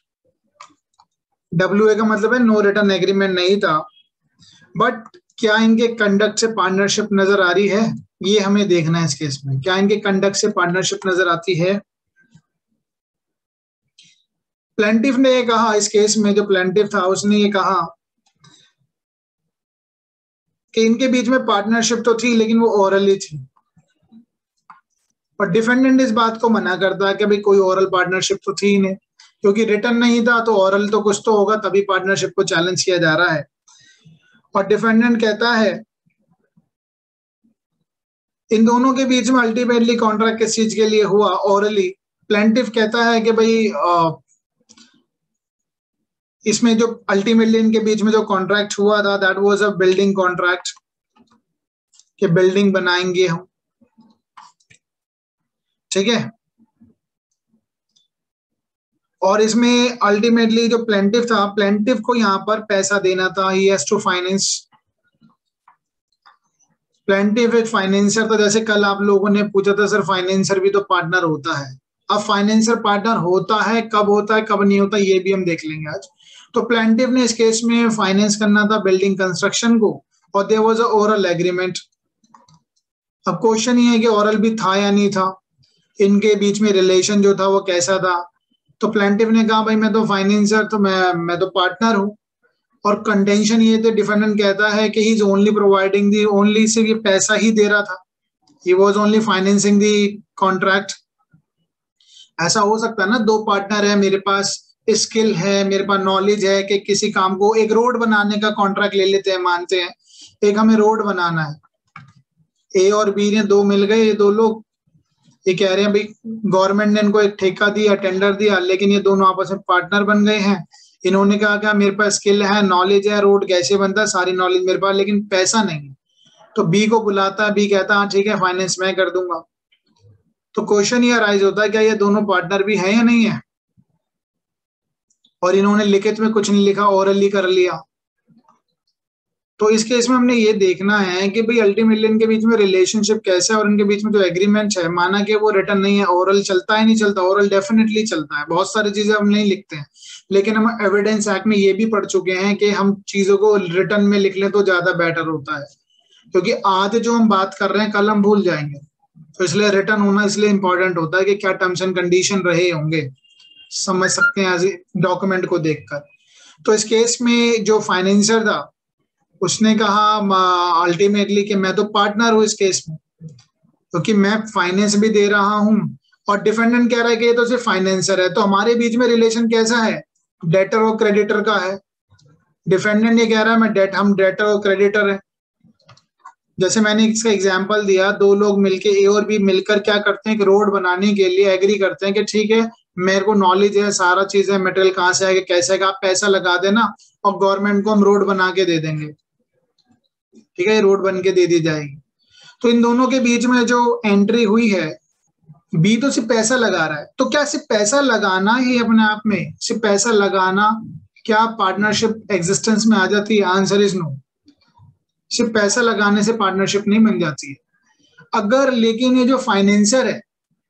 [SPEAKER 1] WA का मतलब है नो रिटर्न एग्रीमेंट नहीं था। बट क्या इनके कंडक्ट से पार्टनरशिप नजर आ रही है, ये हमें देखना है इस केस में। क्या इनके कंडक्ट से पार्टनरशिप नजर आती है? प्लेंटिफ ने ये कहा, इस केस में जो प्लेंटिफ था उसने ये कहा कि इनके बीच में पार्टनरशिप तो थी लेकिन वो ओरली थी, और डिफेंडेंट इस बात को मना करता है कि भाई कोई ओरल पार्टनरशिप तो थी ही नहीं, क्योंकि रिटर्न नहीं था तो ओरल तो कुछ तो होगा, तभी पार्टनरशिप को चैलेंज किया जा रहा है। और डिफेंडेंट कहता है इन दोनों के बीच में अल्टीमेटली कॉन्ट्रैक्ट किस चीज के लिए हुआ, ओरली। प्लेंटिफ कहता है कि भाई इसमें जो अल्टीमेटली इनके बीच में जो कॉन्ट्रैक्ट हुआ था that was a building contract, कि बिल्डिंग बनाएंगे हम, ठीक है। और इसमें अल्टीमेटली जो प्लेंटिफ था, प्लेंटिफ को यहाँ पर पैसा देना था, he has to finance. Plaintiff एक फाइनेंसर था, जैसे कल आप लोगों ने पूछा था सर फाइनेंसर भी तो पार्टनर होता है। अब फाइनेंसर पार्टनर होता है, कब नहीं होता, ये भी हम देख लेंगे आज। तो प्लेंटिफ ने इस केस में फाइनेंस करना था बिल्डिंग कंस्ट्रक्शन को, और there was a oral agreement. अब क्वेश्चन ये है कि ओरल भी था या नहीं था, इनके बीच में रिलेशन जो था वो कैसा था। तो प्लेंटिफ ने कहा भाई मैं तो फाइनेंसर, तो मैं तो पार्टनर हूं। और कंटेंशन ये थे, डिफेंडेंट कहता है कि he is only providing the, only सिर्फ ये पैसा ही दे रहा था, he was only financing the contract. ऐसा हो सकता है ना, दो पार्टनर है, मेरे पास स्किल है, मेरे पास नॉलेज है कि किसी काम को, एक रोड बनाने का कॉन्ट्रैक्ट ले लेते हैं, मानते हैं एक हमें रोड बनाना है, ए और बी ने दो मिल गए, ये दो लोग ये कह रहे हैं भाई गवर्नमेंट ने इनको एक ठेका दिया, टेंडर दिया, लेकिन ये दोनों आपस में पार्टनर बन गए हैं। इन्होंने कहा क्या मेरे पास स्किल है, नॉलेज है, रोड कैसे बनता है, सारी नॉलेज मेरे पास, लेकिन पैसा नहीं है। तो बी को बुलाता है, बी कहता है हाँ ठीक है फाइनेंस मैं कर दूंगा। तो क्वेश्चन ये अराइज होता है क्या ये दोनों पार्टनर भी हैं या नहीं है? और इन्होंने लिखित में कुछ नहीं लिखा, ओरली कर लिया। तो इस केस में हमने ये देखना है कि भाई अल्टीमेटली इनके बीच में रिलेशनशिप कैसा है, और इनके बीच में जो एग्रीमेंट है, माना कि वो रिटर्न नहीं है, ओरल चलता है नहीं चलता, ओरल डेफिनेटली चलता है। बहुत सारी चीजें हम नहीं लिखते हैं, लेकिन हम एविडेंस एक्ट में ये भी पढ़ चुके हैं कि हम चीजों को रिटर्न में लिख लें तो ज्यादा बेटर होता है, क्योंकि आज जो हम बात कर रहे हैं कल हम भूल जाएंगे। तो इसलिए रिटर्न होना इसलिए इंपॉर्टेंट होता है कि क्या टर्म्स एंड कंडीशन रहे होंगे, समझ सकते हैं डॉक्यूमेंट को देखकर। तो इस केस में जो फाइनेंसर था उसने कहा अल्टीमेटली कि मैं तो पार्टनर हूं इस केस में, क्योंकि मैं फाइनेंस भी दे रहा हूं, और डिफेंडेंट कह रहा है कि ये तो सिर्फ फाइनेंसर है। तो हमारे बीच में रिलेशन कैसा है, डेटर और क्रेडिटर का है। डिफेंडेंट ये कह रहा है हम डेटर और क्रेडिटर है। जैसे मैंने इसका एग्जांपल दिया, दो लोग मिलके, ए और बी मिलकर क्या करते हैं, कि रोड बनाने के लिए एग्री करते हैं कि ठीक है मेरे को नॉलेज है, सारा चीज है, मटेरियल कहाँ से आएगा कैसे आएगा, आप पैसा लगा देना और गवर्नमेंट को हम रोड बना के दे देंगे, ठीक है, रोड बन के दे दी जाएगी। तो इन दोनों के बीच में जो एंट्री हुई है, बी तो सिर्फ पैसा लगा रहा है। तो क्या सिर्फ पैसा लगाना ही अपने आप में, सिर्फ पैसा लगाना क्या पार्टनरशिप एग्जिस्टेंस में आ जाती है? Answer is no. सिर्फ पैसा लगाने से पार्टनरशिप नहीं बन जाती है। अगर लेकिन ये जो फाइनेंसर है,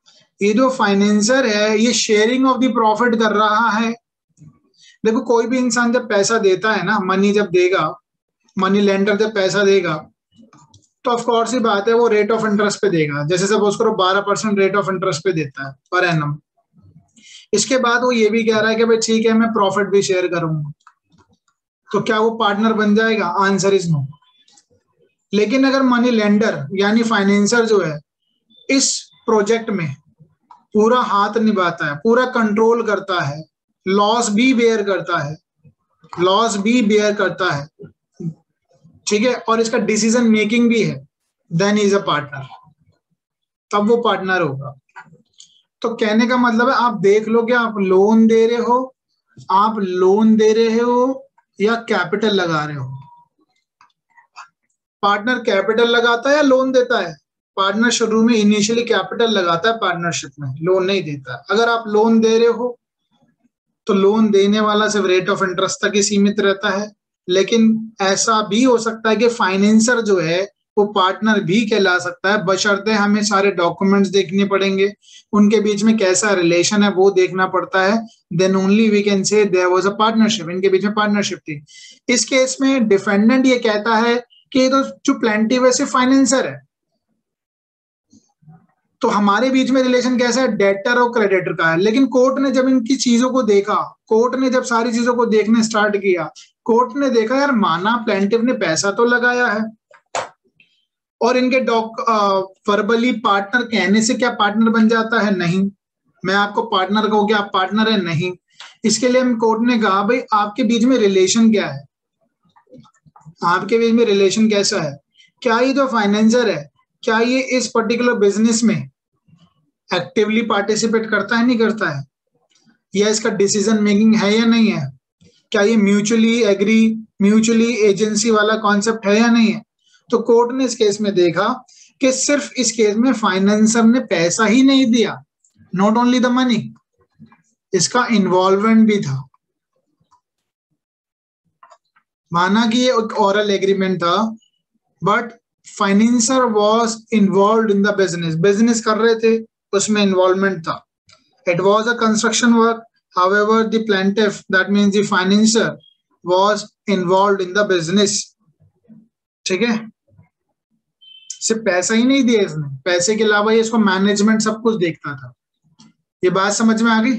[SPEAKER 1] ये शेयरिंग ऑफ द प्रॉफिट कर रहा है। देखो कोई भी इंसान जब पैसा देता है ना, मनी जब देगा, मनी लेंडर जब पैसा देगा, तो ऑफ कोर्स ही बात है वो रेट ऑफ इंटरेस्ट पे देगा। जैसे सपोज करो 12% रेट ऑफ इंटरेस्ट पे देता है पर एनम। इसके बाद वो ये भी कह रहा है कि भाई ठीक है मैं प्रॉफिट भी शेयर करूंगा। तो क्या वो पार्टनर बन जाएगा? Answer is no. लेकिन अगर मनी लेंडर यानी फाइनेंसर जो है इस प्रोजेक्ट में पूरा हाथ निभाता है, पूरा कंट्रोल करता है, लॉस भी बेयर करता है, ठीक है, और इसका डिसीजन मेकिंग भी है, देन इज अ पार्टनर, तब वो पार्टनर होगा। तो कहने का मतलब है आप देख लो कि आप लोन दे रहे हो या कैपिटल लगा रहे हो। पार्टनर कैपिटल लगाता है या लोन देता है? पार्टनर शुरू में इनिशियली कैपिटल लगाता है पार्टनरशिप में, लोन नहीं देता। अगर आप लोन दे रहे हो तो लोन देने वाला सिर्फ रेट ऑफ इंटरेस्ट तक ही सीमित रहता है। लेकिन ऐसा भी हो सकता है कि फाइनेंसर जो है वो पार्टनर भी कहला सकता है, बशर्ते हमें सारे डॉक्यूमेंट्स देखने पड़ेंगे, उनके बीच में कैसा रिलेशन है वो देखना पड़ता है। Then only we can say there was a partnership, इनके बीच में पार्टनरशिप थी। इस केस में डिफेंडेंट ये कहता है कि ये तो जो प्लेंटिव है सिर्फ फाइनेंसर है, तो हमारे बीच में रिलेशन कैसा है, डेटर और क्रेडिटर का है। लेकिन कोर्ट ने जब इनकी चीजों को देखा, कोर्ट ने जब सारी चीजों को देखने स्टार्ट किया, कोर्ट ने देखा यार माना प्लेंटिव ने पैसा तो लगाया है, और इनके वर्बली पार्टनर कहने से क्या पार्टनर बन जाता है? नहीं। मैं आपको पार्टनर कहूँ कि आप पार्टनर है? नहीं। इसके लिए हम कोर्ट ने कहा भाई आपके बीच में रिलेशन क्या है, आपके बीच में रिलेशन कैसा है, क्या ये जो फाइनेंसर है क्या ये इस पर्टिकुलर बिजनेस में एक्टिवली पार्टिसिपेट करता है, नहीं करता है, या इसका डिसीजन मेकिंग है या नहीं है, क्या ये म्यूचुअली एग्री म्यूचुअली एजेंसी वाला कॉन्सेप्ट है या नहीं है। तो कोर्ट ने इस केस में देखा कि सिर्फ इस केस में फाइनेंसर ने पैसा ही नहीं दिया, नॉट ओनली द मनी, इसका इन्वॉल्वमेंट भी था। माना कि ये एक ओरल एग्रीमेंट था, but financer was involved in the business, business कर रहे थे, उसमें इन्वॉल्वमेंट था। It was a construction work, however the plaintiff, that means the financier, was involved in the business। ठीक है, सिर्फ पैसा ही नहीं दिया इसने, पैसे के अलावा ये इसको मैनेजमेंट सब कुछ देखता था। ये बात समझ में आ गई?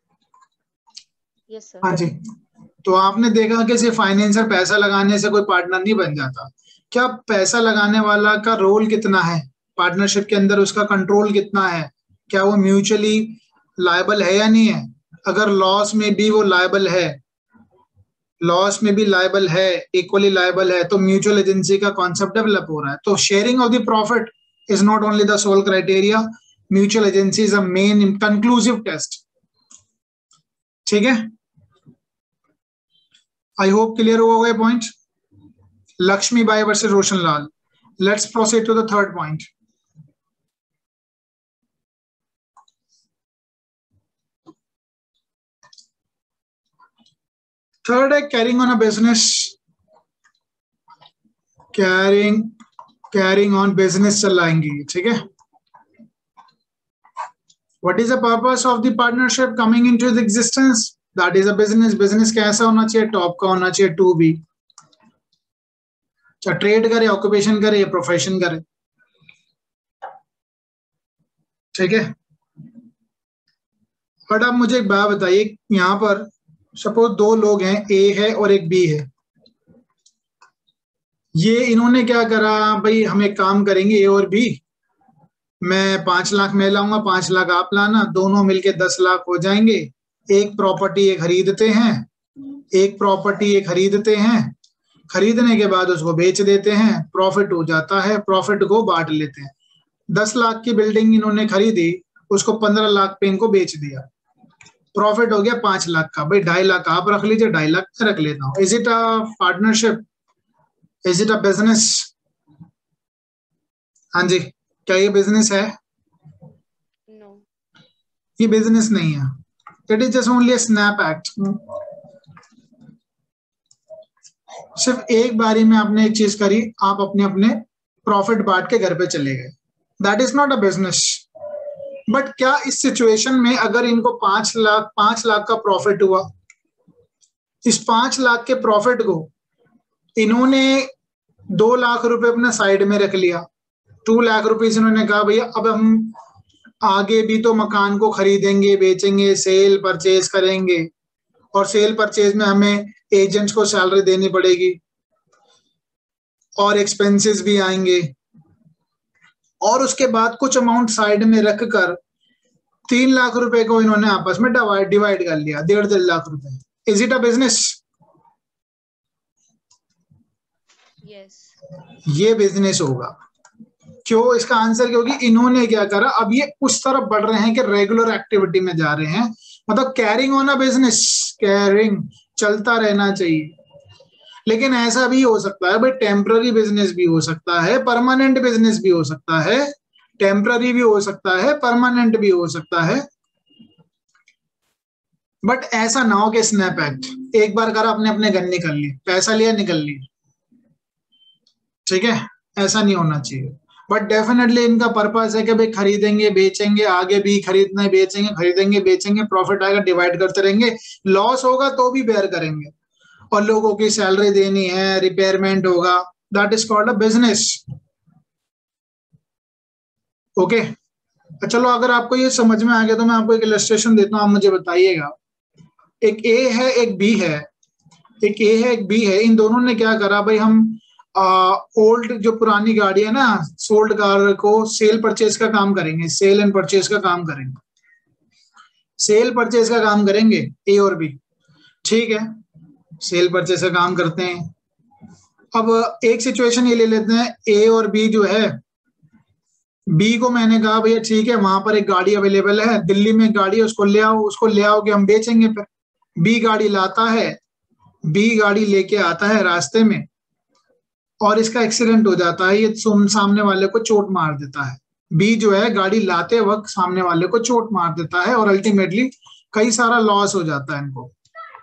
[SPEAKER 2] Yes sir.
[SPEAKER 1] हाँ जी। तो आपने देखा कि सिर्फ फाइनेंसर पैसा लगाने से कोई पार्टनर नहीं बन जाता। क्या पैसा लगाने वाला का रोल कितना है पार्टनरशिप के अंदर, उसका कंट्रोल कितना है, क्या वो म्यूचुअली लायबल है या नहीं है। अगर लॉस में भी वो लायबल है, लॉस में भी लायबल है, इक्वली लायबल है, तो म्यूचुअल एजेंसी का कॉन्सेप्ट डेवलप हो रहा है। तो sharing of the profit is not only the sole criteria, mutual agency is a main conclusive test. ठीक है, आई होप क्लियर होगा ये point. Laxmi Bai versus Roshan Lal. Let's proceed to the third point. Third है carrying on a business, carrying on business चलाएंगे। ठीक है, what is the purpose of the partnership coming into the existence, that is a business. Business कैसा होना चाहिए, top का होना चाहिए, टू बी, चाहे ट्रेड करे, ऑक्यूपेशन करे या प्रोफेशन करे। ठीक है, बट आप मुझे एक बात बताइए, यहाँ पर सपोज दो लोग हैं, ए है और एक बी है। ये इन्होंने क्या करा भाई, हम एक काम करेंगे ए और बी, मैं 5 लाख मैं लाऊंगा, 5 लाख आप लाना, दोनों मिलके 10 लाख हो जाएंगे। एक प्रॉपर्टी ये खरीदते हैं, एक प्रॉपर्टी ये खरीदते हैं, खरीदने के बाद उसको बेच देते हैं, प्रॉफिट हो जाता है, प्रॉफिट को बांट लेते हैं। 10 लाख की बिल्डिंग इन्होंने खरीदी, उसको 15 लाख पे इनको बेच दिया, प्रॉफिट हो गया 5 लाख का। भाई 2.5 लाख आप रख लीजिए, 2.5 लाख रख लेता हूँ। Is it a partnership, is it a business? हाँ जी, क्या ये बिजनेस है?
[SPEAKER 2] नो,
[SPEAKER 1] ये बिजनेस नहीं है, it is just only a snap act. सिर्फ एक बारी में आपने एक चीज करी, आप अपने अपने प्रॉफिट बांट के घर पे चले गए, that is not a business. But क्या इस सिचुएशन में अगर इनको 5 लाख का प्रॉफिट हुआ, इस 5 लाख के प्रॉफिट को इन्होंने 2 लाख रुपए अपने साइड में रख लिया, 2 लाख रुपीज इन्होंने कहा भैया अब हम आगे भी तो मकान को खरीदेंगे, बेचेंगे, सेल परचेज करेंगे, और सेल परचेज में हमें एजेंट्स को सैलरी देनी पड़ेगी और एक्सपेंसेस भी आएंगे, और उसके बाद कुछ अमाउंट साइड में रखकर 3 लाख रुपए को इन्होंने आपस में डिवाइड कर लिया, 1.5 लाख रुपए। Is it a business?
[SPEAKER 2] Yes,
[SPEAKER 1] ये बिजनेस होगा। क्यों? इसका आंसर क्योंकि इन्होंने क्या करा, अब ये उस तरफ बढ़ रहे हैं कि रेगुलर एक्टिविटी में जा रहे हैं, मतलब carrying on a business, carrying चलता रहना चाहिए। लेकिन ऐसा भी हो सकता है भाई, टेम्पररी बिजनेस भी हो सकता है, परमानेंट बिजनेस भी हो सकता है, टेम्पररी भी हो सकता है, परमानेंट भी हो सकता है। बट ऐसा ना हो कि स्नैप एक्ट एक बार करा, अपने अपने गन निकल ली, पैसा लिया निकल ली, ठीक है, ऐसा नहीं होना चाहिए। बट डेफिनेटली इनका पर्पस है कि भाई खरीदेंगे बेचेंगे, आगे भी खरीदना बेचेंगे, खरीदेंगे बेचेंगे, प्रॉफिट आएगा डिवाइड करते रहेंगे, लॉस होगा तो भी बेयर करेंगे, और लोगों की सैलरी देनी है, रिपेयरमेंट होगा, that is called a business. Okay, चलो अगर आपको ये समझ में आ गया तो मैं आपको एक इलस्ट्रेशन देता हूँ, आप मुझे बताइएगा। एक ए है एक बी है, एक ए है एक बी है, इन दोनों ने क्या करा भाई, हम ओल्ड जो पुरानी गाड़ी है ना, सोल्ड कार को सेल परचेज का काम करेंगे, सेल एंड परचेज का काम करेंगे, सेल परचेज का काम करेंगे ए और बी, ठीक है, सेल परचेज का काम करते हैं। अब एक सिचुएशन ये ले लेते हैं, ए और बी जो है, बी को मैंने कहा भैया ठीक है वहां पर एक गाड़ी अवेलेबल है, दिल्ली में गाड़ी है, उसको ले आओ, उसको ले आओ कि हम बेचेंगे। फिर बी गाड़ी लाता है, बी गाड़ी लेके आता है, रास्ते में और इसका एक्सीडेंट हो जाता है, ये सामने वाले को चोट मार देता है। बी जो है गाड़ी लाते वक्त सामने वाले को चोट मार देता है और अल्टीमेटली कई सारा लॉस हो जाता है इनको।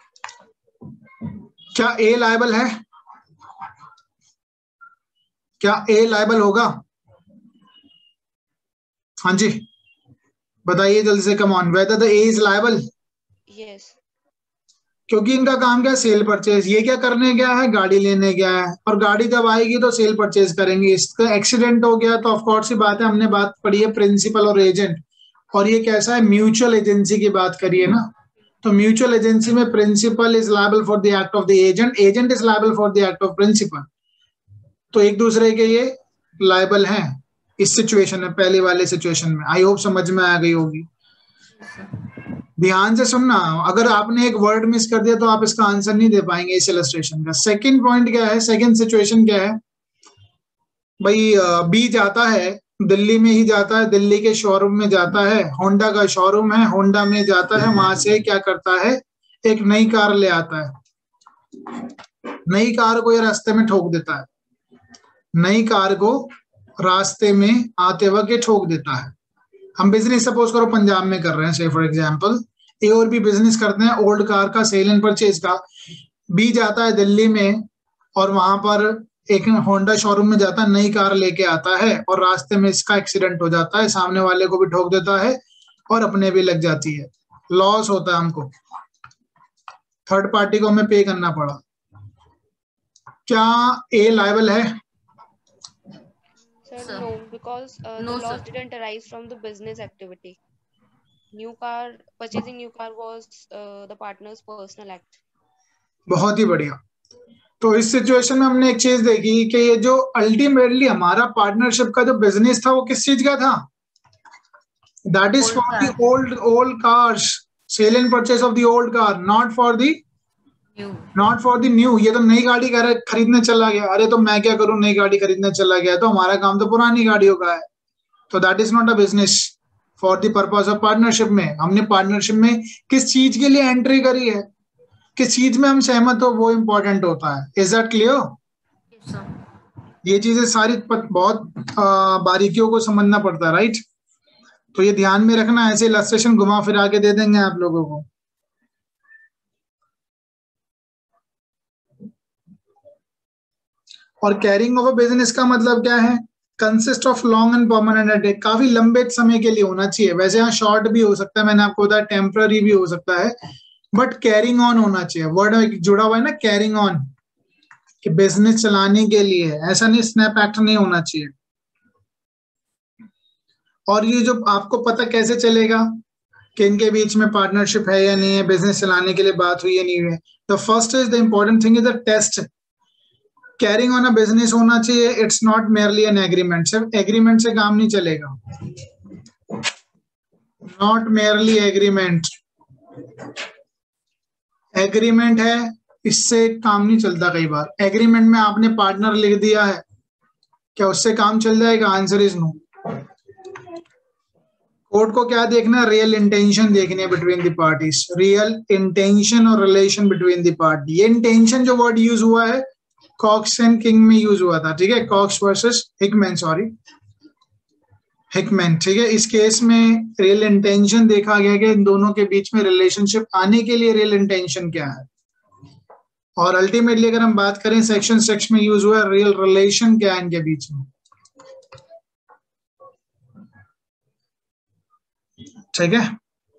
[SPEAKER 1] क्या ए लायबल है? क्या ए लायबल होगा? हाँ जी बताइए जल्दी से, come on, whether the A is liable?
[SPEAKER 2] Yes.
[SPEAKER 1] क्योंकि इनका काम क्या है, सेल परचेज। ये क्या करने गया है, गाड़ी लेने गया है, और गाड़ी जब आएगी तो सेल परचेज करेंगे। इसका एक्सीडेंट हो गया तो ऑफकोर्स ही बात है, हमने बात पढ़ी है प्रिंसिपल और एजेंट, और ये कैसा है, म्यूचुअल एजेंसी की बात करिए ना, तो म्यूचुअल एजेंसी में principal is liable for the act of the agent, agent is liable for the act of principal, तो एक दूसरे के ये लायबल हैं इस सिचुएशन में, पहले वाले सिचुएशन में। आई होप समझ में आ गई होगी। ध्यान से सुनना, अगर आपने एक वर्ड मिस कर दिया तो आप इसका आंसर नहीं दे पाएंगे इस इलस्ट्रेशन का। सेकंड पॉइंट क्या है, सेकंड सिचुएशन क्या है भाई, बी जाता है, दिल्ली में ही जाता है, दिल्ली के शोरूम में जाता है, होंडा का शोरूम है, होंडा में जाता है, वहां से क्या करता है, एक नई कार ले आता है, नई कार को ये रास्ते में ठोक देता है, नई कार को रास्ते में आते वक्त ये ठोक देता है। हम बिजनेस सपोज करो पंजाब में कर रहे हैं, से फॉर एग्जांपल ए और बी बिजनेस करते हैं ओल्ड कार का सेल एंड परचेज का। बी जाता है दिल्ली में और वहां पर एक होंडा शोरूम में जाता है, नई कार लेके आता है और रास्ते में इसका एक्सीडेंट हो जाता है, सामने वाले को भी ठोक देता है और अपने भी लग जाती है, लॉस होता है हमको, थर्ड पार्टी को हमें पे करना पड़ा। क्या ए लायबल है?
[SPEAKER 2] Sir, no, because
[SPEAKER 3] No,
[SPEAKER 2] the loss
[SPEAKER 3] sir.
[SPEAKER 2] didn't arise from the business activity. Purchasing new car was the partner's personal act.
[SPEAKER 1] बहुत ही बढ़िया। तो इस सिचुएशन में हमने एक चीज देखी कि ये जो अल्टीमेटली हमारा पार्टनरशिप का जो बिजनेस था वो किस चीज का था, that is for the old cars, sale and purchase of the old car, not for the new. ये तो नई गाड़ी खरीदने चला गया, अरे तो मैं क्या करूं, नई गाड़ी खरीदने चला गया, तो हमारा काम तो पुरानी गाड़ियों का है, तो that is not a business for the purpose of partnership में। हमने पार्टनरशिप में किस चीज के लिए एंट्री करी है, किस चीज में हम सहमत हो, वो इंपॉर्टेंट होता है। Is that clear?
[SPEAKER 3] Yes, sir.
[SPEAKER 1] ये चीजें सारी बहुत बारीकियों को समझना पड़ता है, राइट? तो ये ध्यान में रखना, ऐसे इलस्ट्रेशन घुमा फिरा के दे देंगे आप लोगों को। और कैरिंग ऑफ अ बिजनेस का मतलब क्या है, consist of long and permanent at, काफी लंबे समय के लिए होना चाहिए। वैसे यहाँ शॉर्ट भी हो सकता है, मैंने आपको बताया टेम्पररी भी हो सकता है, बट कैरिंग ऑन होना चाहिए। वर्ड जुड़ा हुआ है ना कैरिंग ऑन, कि बिजनेस चलाने के लिए, ऐसा नहीं स्नैप एक्ट नहीं होना चाहिए। और ये जो आपको पता कैसे चलेगा कि इनके बीच में पार्टनरशिप है या नहीं है, बिजनेस चलाने के लिए बात हुई या नहीं हुई है, the first is the important thing is the test. Carrying on a business होना चाहिए, it's not merely an agreement, सिर्फ एग्रीमेंट से काम नहीं चलेगा, नॉट मेयरली एग्रीमेंट। एग्रीमेंट है इससे काम नहीं चलता। कई बार एग्रीमेंट में आपने पार्टनर लिख दिया है, क्या उससे काम चल जाएगा? Answer is no. कोर्ट को क्या देखना है, रियल इंटेंशन देखनी है between the parties, real intention और रिलेशन बिटवीन द पार्टी। ये इंटेंशन जो वर्ड यूज हुआ है कॉक्स एंड किंग में यूज हुआ था, ठीक है, Cox versus Hickman, sorry. Hickman, ठीक है। इस केस में रियल इंटेंशन देखा गया कि इन दोनों के बीच में रिलेशनशिप आने के लिए रियल इंटेंशन क्या है, और अल्टीमेटली अगर हम बात करें सेक्शन 6 में यूज हुआ रियल रिलेशन क्या है इनके बीच में, ठीक है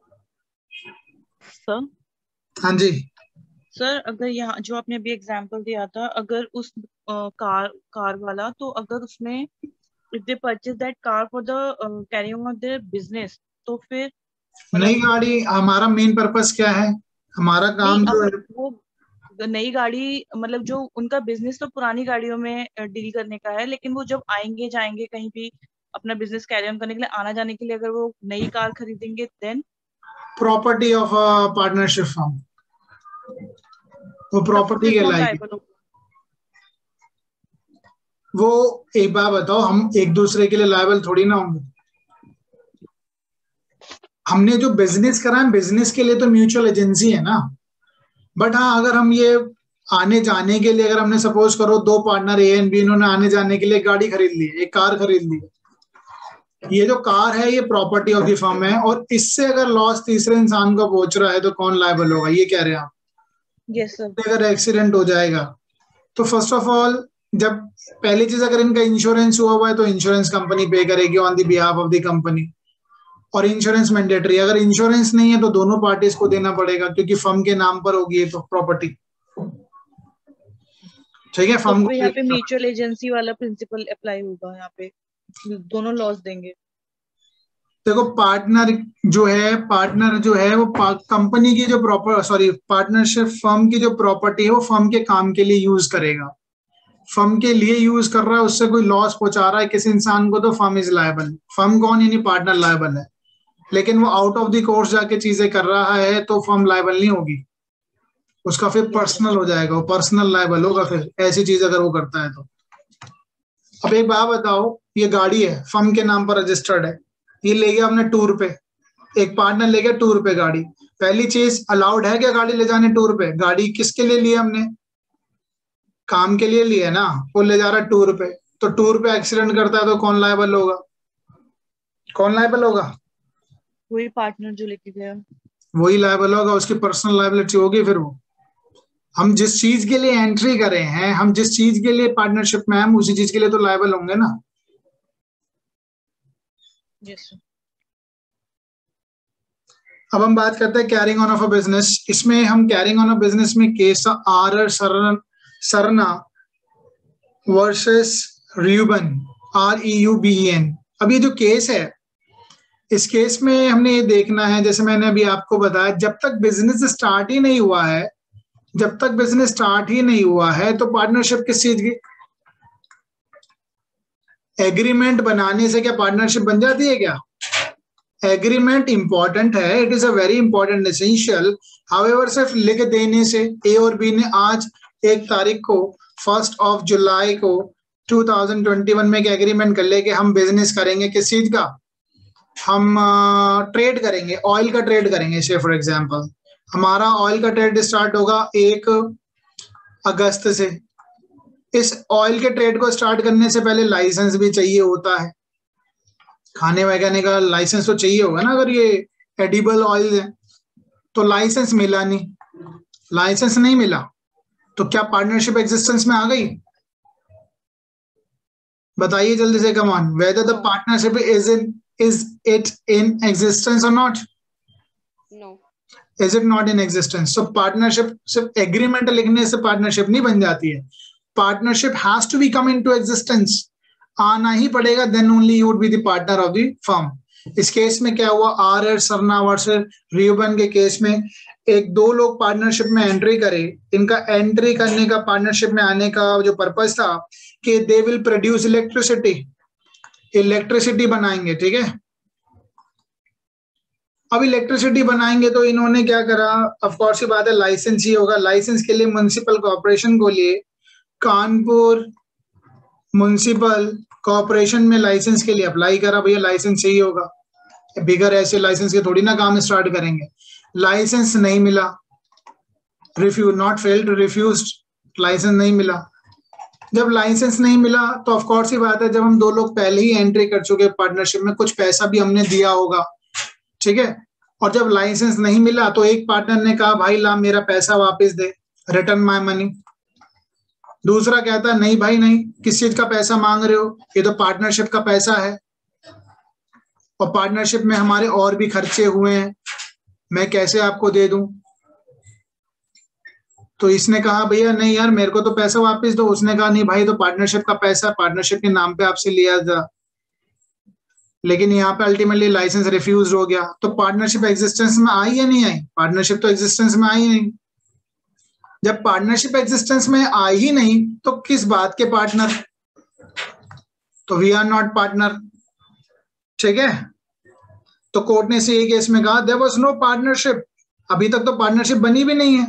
[SPEAKER 3] सर।
[SPEAKER 1] हाँ जी
[SPEAKER 3] सर अगर यहाँ जो आपने अभी एग्जांपल दिया था, अगर उस कार वाला, तो अगर उसने if they purchase that car for the carrying on their business, तो फिर
[SPEAKER 1] नई गाड़ी, हमारा मेन पर्पस क्या है, हमारा काम जो है,
[SPEAKER 3] अगर वो नई गाड़ी मतलब जो उनका बिजनेस तो पुरानी गाड़ियों में डील करने का है, लेकिन वो जब आएंगे जाएंगे कहीं भी अपना बिजनेस कैरी ऑन करने के लिए, आना जाने के लिए, अगर वो नई कार खरीदेंगे then
[SPEAKER 1] property of partnership firm, वो प्रॉपर्टी कहलाएगी। वो एक बात बताओ, हम एक दूसरे के लिए लायबल थोड़ी ना होंगे। हमने जो बिजनेस करा है, बिजनेस के लिए तो म्यूचुअल एजेंसी है ना, बट हाँ अगर हम ये आने जाने के लिए, अगर हमने सपोज करो दो पार्टनर ए एंड बी, इन्होंने आने जाने के लिए गाड़ी खरीद ली, एक कार खरीद ली, ये जो कार है ये प्रॉपर्टी ऑफ द फर्म है, और इससे अगर लॉस तीसरे इंसान को पहुंच रहा है तो कौन लायबल होगा, ये कह रहे हैं आप?
[SPEAKER 3] Yes sir.
[SPEAKER 1] अगर एक्सीडेंट हो जाएगा तो फर्स्ट ऑफ ऑल, जब पहली चीज अगर इनका इंश्योरेंस हुआ है तो इंश्योरेंस कंपनी पे करेगी on the behalf of the company, और इंश्योरेंस मैंडेटरी। अगर इंश्योरेंस नहीं है तो दोनों पार्टीज को देना पड़ेगा, क्योंकि फर्म के नाम पर होगी तो प्रॉपर्टी, ठीक है।
[SPEAKER 3] तो
[SPEAKER 1] फर्म
[SPEAKER 3] यहाँ पे म्यूचुअल एजेंसी वाला प्रिंसिपल अप्लाई होगा, यहाँ पे दोनों लॉस देंगे।
[SPEAKER 1] देखो पार्टनर जो है वो कंपनी की जो पार्टनरशिप फर्म की जो प्रॉपर्टी है वो फर्म के काम के लिए यूज करेगा, फर्म के लिए यूज कर रहा है, उससे कोई लॉस पहुंचा रहा है किसी इंसान को तो फर्म इज लायबल। फर्म कौन, यानी पार्टनर लायबल है, लेकिन वो आउट ऑफ द कोर्स जाके चीजें कर रहा है तो फर्म लायबल नहीं होगी, उसका फिर पर्सनल हो जाएगा, वो पर्सनल लायबल होगा फिर ऐसी चीज अगर वो करता है तो। अब एक बात बताओ, ये गाड़ी है फर्म के नाम पर रजिस्टर्ड है, ये ले गया हमने टूर पे, एक पार्टनर ले गया टूर पे गाड़ी। पहली चीज, अलाउड है क्या गाड़ी ले जाने टूर पे? गाड़ी किसके लिए ली हमने? काम के लिए लिया ना, वो ले जा रहा है टूर पे, तो टूर पे एक्सीडेंट करता है तो कौन लायबल होगा? कौन लायबल होगा?
[SPEAKER 3] वही पार्टनर जो लेके गया,
[SPEAKER 1] वही लायबल होगा, उसकी पर्सनल लायबिलिटी होगी। फिर वो हम जिस चीज के लिए एंट्री करे हैं, हम जिस चीज के लिए पार्टनरशिप में हम उसी चीज के लिए तो लायबल होंगे ना।
[SPEAKER 3] यस।
[SPEAKER 1] अब हम बात करते हैं carrying on of a business. इसमें हम कैरिंग ऑन अ बिजनेस में case R Sarna versus REUBEN, REUBEN। अब ये जो केस है, इस केस में हमने ये देखना है, जैसे मैंने अभी आपको बताया, जब तक बिजनेस स्टार्ट ही नहीं हुआ है, जब तक बिजनेस स्टार्ट ही नहीं हुआ है तो पार्टनरशिप किस चीज की? एग्रीमेंट बनाने से क्या पार्टनरशिप बन जाती है क्या? एग्रीमेंट इंपॉर्टेंट है, it is a very important essential. However सिर्फ लिख देने से, ए और बी ने आज 1 तारीख को 1 जुलाई को 2021 में एक एग्रीमेंट कर ले कि हम बिजनेस करेंगे, किस चीज का? हम ट्रेड करेंगे, ऑयल का ट्रेड करेंगे। से फॉर एग्जांपल हमारा ऑयल का ट्रेड स्टार्ट होगा 1 अगस्त से। इस ऑयल के ट्रेड को स्टार्ट करने से पहले लाइसेंस भी चाहिए होता है, खाने वगैरह का लाइसेंस तो चाहिए होगा ना। अगर ये एडिबल ऑयल है तो लाइसेंस मिला नहीं, लाइसेंस नहीं मिला तो क्या पार्टनरशिप एग्जिस्टेंस में आ गई? बताइए जल्दी से, come on, whether the partnership is it in existence or not?
[SPEAKER 2] No.
[SPEAKER 1] Is it not in existence? So partnership सिर्फ एग्रीमेंट लिखने से पार्टनरशिप नहीं बन जाती है, partnership has to be come into existence, आना ही पड़ेगा, then only you would be the partner of the firm. इस केस में क्या हुआ, आर सरना वर्सेस REUBEN के केस में एक दो लोग पार्टनरशिप में एंट्री करे, इनका एंट्री करने का, पार्टनरशिप में आने का जो पर्पस था कि they will produce electricity, electricity बनाएंगे, ठीक है। अब इलेक्ट्रिसिटी बनाएंगे तो इन्होंने क्या करा, ऑफ कोर्स की बात है लाइसेंस ही होगा, लाइसेंस के लिए म्युनिसिपल कॉर्पोरेशन को लिए कानपुर म्युनिसिपल कॉर्पोरेशन में लाइसेंस के लिए अप्लाई करा, भैया लाइसेंस चाहिए होगा, बिगर ऐसे लाइसेंस के थोड़ी ना काम स्टार्ट करेंगे। लाइसेंस नहीं मिला, refuse, not failed, refused, licence नहीं मिला। जब लाइसेंस नहीं मिला तो ऑफ कोर्स ही बात है, जब हम दो लोग पहले ही एंट्री कर चुके पार्टनरशिप में, कुछ पैसा भी हमने दिया होगा, ठीक है, और जब लाइसेंस नहीं मिला तो एक पार्टनर ने कहा भाई ला मेरा पैसा वापस दे, रिटर्न माय मनी। दूसरा कहता है नहीं भाई नहीं, किस चीज का पैसा मांग रहे हो, ये तो पार्टनरशिप का पैसा है और पार्टनरशिप में हमारे और भी खर्चे हुए हैं, मैं कैसे आपको दे दूं। तो इसने कहा भैया नहीं यार मेरे को तो पैसा वापस दो, उसने कहा नहीं भाई तो पार्टनरशिप का पैसा, पार्टनरशिप के नाम पे आपसे लिया था, लेकिन यहाँ पे अल्टीमेटली लाइसेंस रिफ्यूज हो गया। तो पार्टनरशिप एग्जिस्टेंस में आई या नहीं आई? पार्टनरशिप तो एग्जिस्टेंस में आई नहीं। जब पार्टनरशिप एग्जिस्टेंस में आई ही नहीं तो किस बात के पार्टनर? तो वी आर नॉट पार्टनर, ठीक है। तो कोर्ट ने से केस में कहा देयर वाज नो पार्टनरशिप, अभी तक तो पार्टनरशिप बनी भी नहीं है,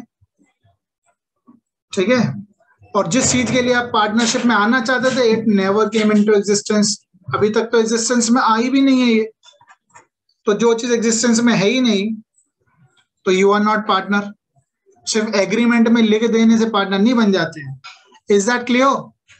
[SPEAKER 1] ठीक है। और जिस चीज के लिए आप पार्टनरशिप में आना चाहते थे it never came into existence, अभी तक तो एग्जिस्टेंस में आई भी नहीं है ये। तो जो चीज एग्जिस्टेंस में है ही नहीं तो यू आर नॉट पार्टनर। सिर्फ एग्रीमेंट में लिख देने से पार्टनर नहीं बन जाते हैं। Is that clear?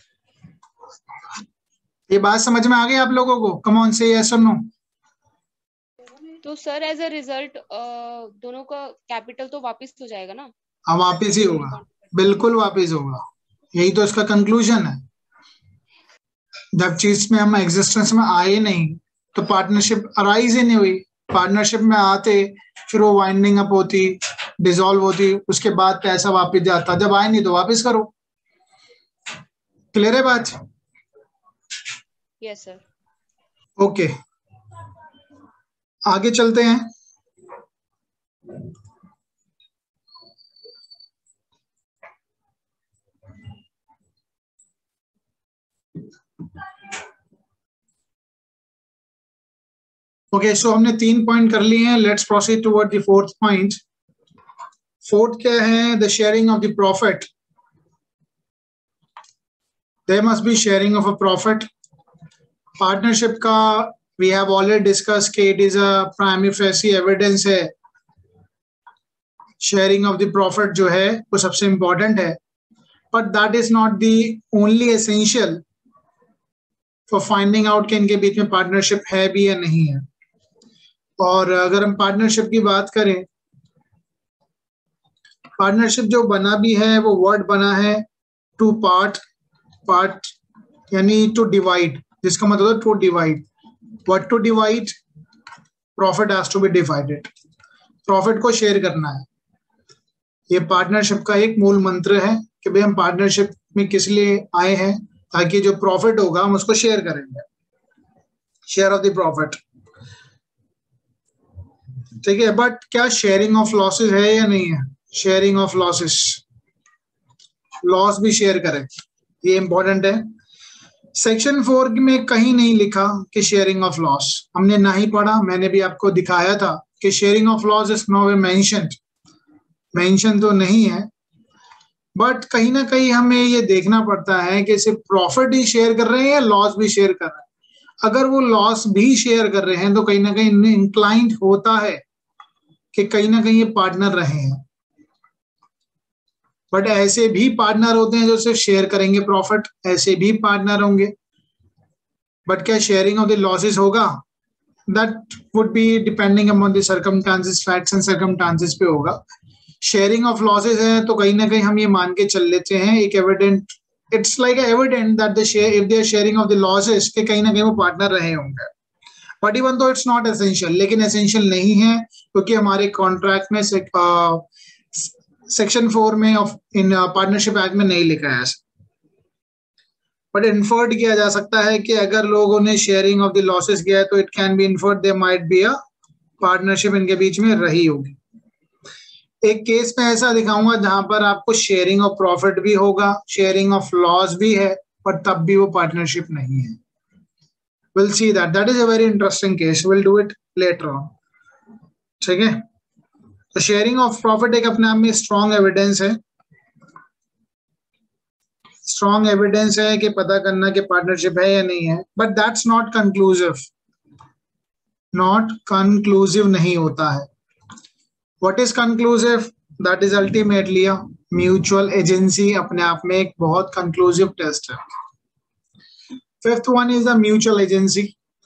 [SPEAKER 1] ये बात समझ में आ गई आप लोगों को? कम ऑन से यस और नो।
[SPEAKER 2] तो सर एज अ रिजल्ट दोनों का कैपिटल तो वापस हो जाएगा ना?
[SPEAKER 1] हाँ वापिस ही होगा, बिल्कुल वापिस होगा, यही तो इसका कंक्लूजन है। जब चीज में हम एग्जिस्टेंस में आए नहीं तो पार्टनरशिप अराइज ही नहीं हुई। पार्टनरशिप में आते फिर वो वाइंडिंग अप होती, डिसॉल्व होती, उसके बाद पैसा वापस जाता, जब आए नहीं तो वापस करो। क्लियर है बात?
[SPEAKER 2] Yes sir.
[SPEAKER 1] ओके आगे चलते हैं। ओके सो हमने 3 पॉइंट कर लिए हैं, let's proceed toward the 4th point. 4th क्या है? The sharing of the profit. There must be sharing of a profit. Partnership का वी हैव ऑलरेडी डिस्कस कि it is a primary facie evidence है, sharing of the profit जो है वो सबसे important है, but that is not the only essential for finding out कि इनके बीच में पार्टनरशिप है भी या नहीं है। और अगर हम पार्टनरशिप की बात करें, पार्टनरशिप जो बना भी है वो वर्ड बना है टू पार्ट, पार्ट यानी टू डिवाइड, जिसका मतलब है to divide. What to divide? Profit has to be divided, profit को शेयर करना है। ये पार्टनरशिप का एक मूल मंत्र है कि भाई हम पार्टनरशिप में किस लिए आए हैं, ताकि जो प्रॉफिट होगा हम उसको शेयर करेंगे, शेयर ऑफ द प्रॉफिट, ठीक है। बट क्या शेयरिंग ऑफ लॉसेस है या नहीं है? शेयरिंग ऑफ लॉसेस, लॉस भी शेयर करें, ये इंपॉर्टेंट है। सेक्शन 4 में कहीं नहीं लिखा कि शेयरिंग ऑफ लॉस, हमने ना ही पढ़ा, मैंने भी आपको दिखाया था कि sharing of loss is no way mentioned, mention तो नहीं है, बट कहीं ना कहीं हमें ये देखना पड़ता है कि सिर्फ प्रॉफिट ही शेयर कर रहे हैं या लॉस भी शेयर कर रहे हैं। अगर वो लॉस भी शेयर कर रहे हैं तो कहीं ना कहीं इंक्लाइंड होता है कि कहीं ना कहीं ये पार्टनर रहे हैं। बट ऐसे भी पार्टनर होते हैं जो सिर्फ शेयर करेंगे प्रॉफिट, ऐसे भी पार्टनर होंगे, बट क्या शेयरिंग ऑफ द लॉसेस होगा? That would be depending upon the circumstances, facts and circumstances पे होगा। शेयरिंग ऑफ लॉसेस है तो कहीं ना कहीं हम ये मान के चल लेते हैं, एक evident, it's like evident that the share if they are sharing of the losses के कहीं ना कहीं वो पार्टनर रहे होंगे। But even though it's not essential, लेकिन एसेंशियल नहीं है क्योंकि हमारे कॉन्ट्रैक्ट में सेक्शन 4 में ऑफ इन पार्टनरशिप एक्ट में नहीं लिखा है। बट इन्फर्ड किया जा सकता है कि अगर लोगों ने शेयरिंग ऑफ द लॉसेस किया है तो it can be inferred there might be a partnership इनके बीच में रही होगी। एक केस में ऐसा दिखाऊंगा जहां पर आपको शेयरिंग ऑफ प्रॉफिट भी होगा, शेयरिंग ऑफ लॉस भी है, पर तब भी वो पार्टनरशिप नहीं है। We'll see that. That is a very interesting case. We'll do it later on. ठीक है। तो शेयरिंग ऑफ प्रॉफिट एक अपने आप में स्ट्रॉन्ग एविडेंस है, स्ट्रॉन्ग एविडेंस है कि पता करना कि पार्टनरशिप है या नहीं है, but that's not conclusive, not conclusive नहीं होता है। What is conclusive? That is ultimately a mutual agency. अपने आप में एक बहुत कंक्लूसिव टेस्ट है। Fifth one is the mutual agency.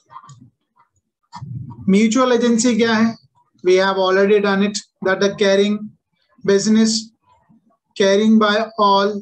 [SPEAKER 1] Mutual agency क्या है? We have already done it, that the carrying business, carrying by all,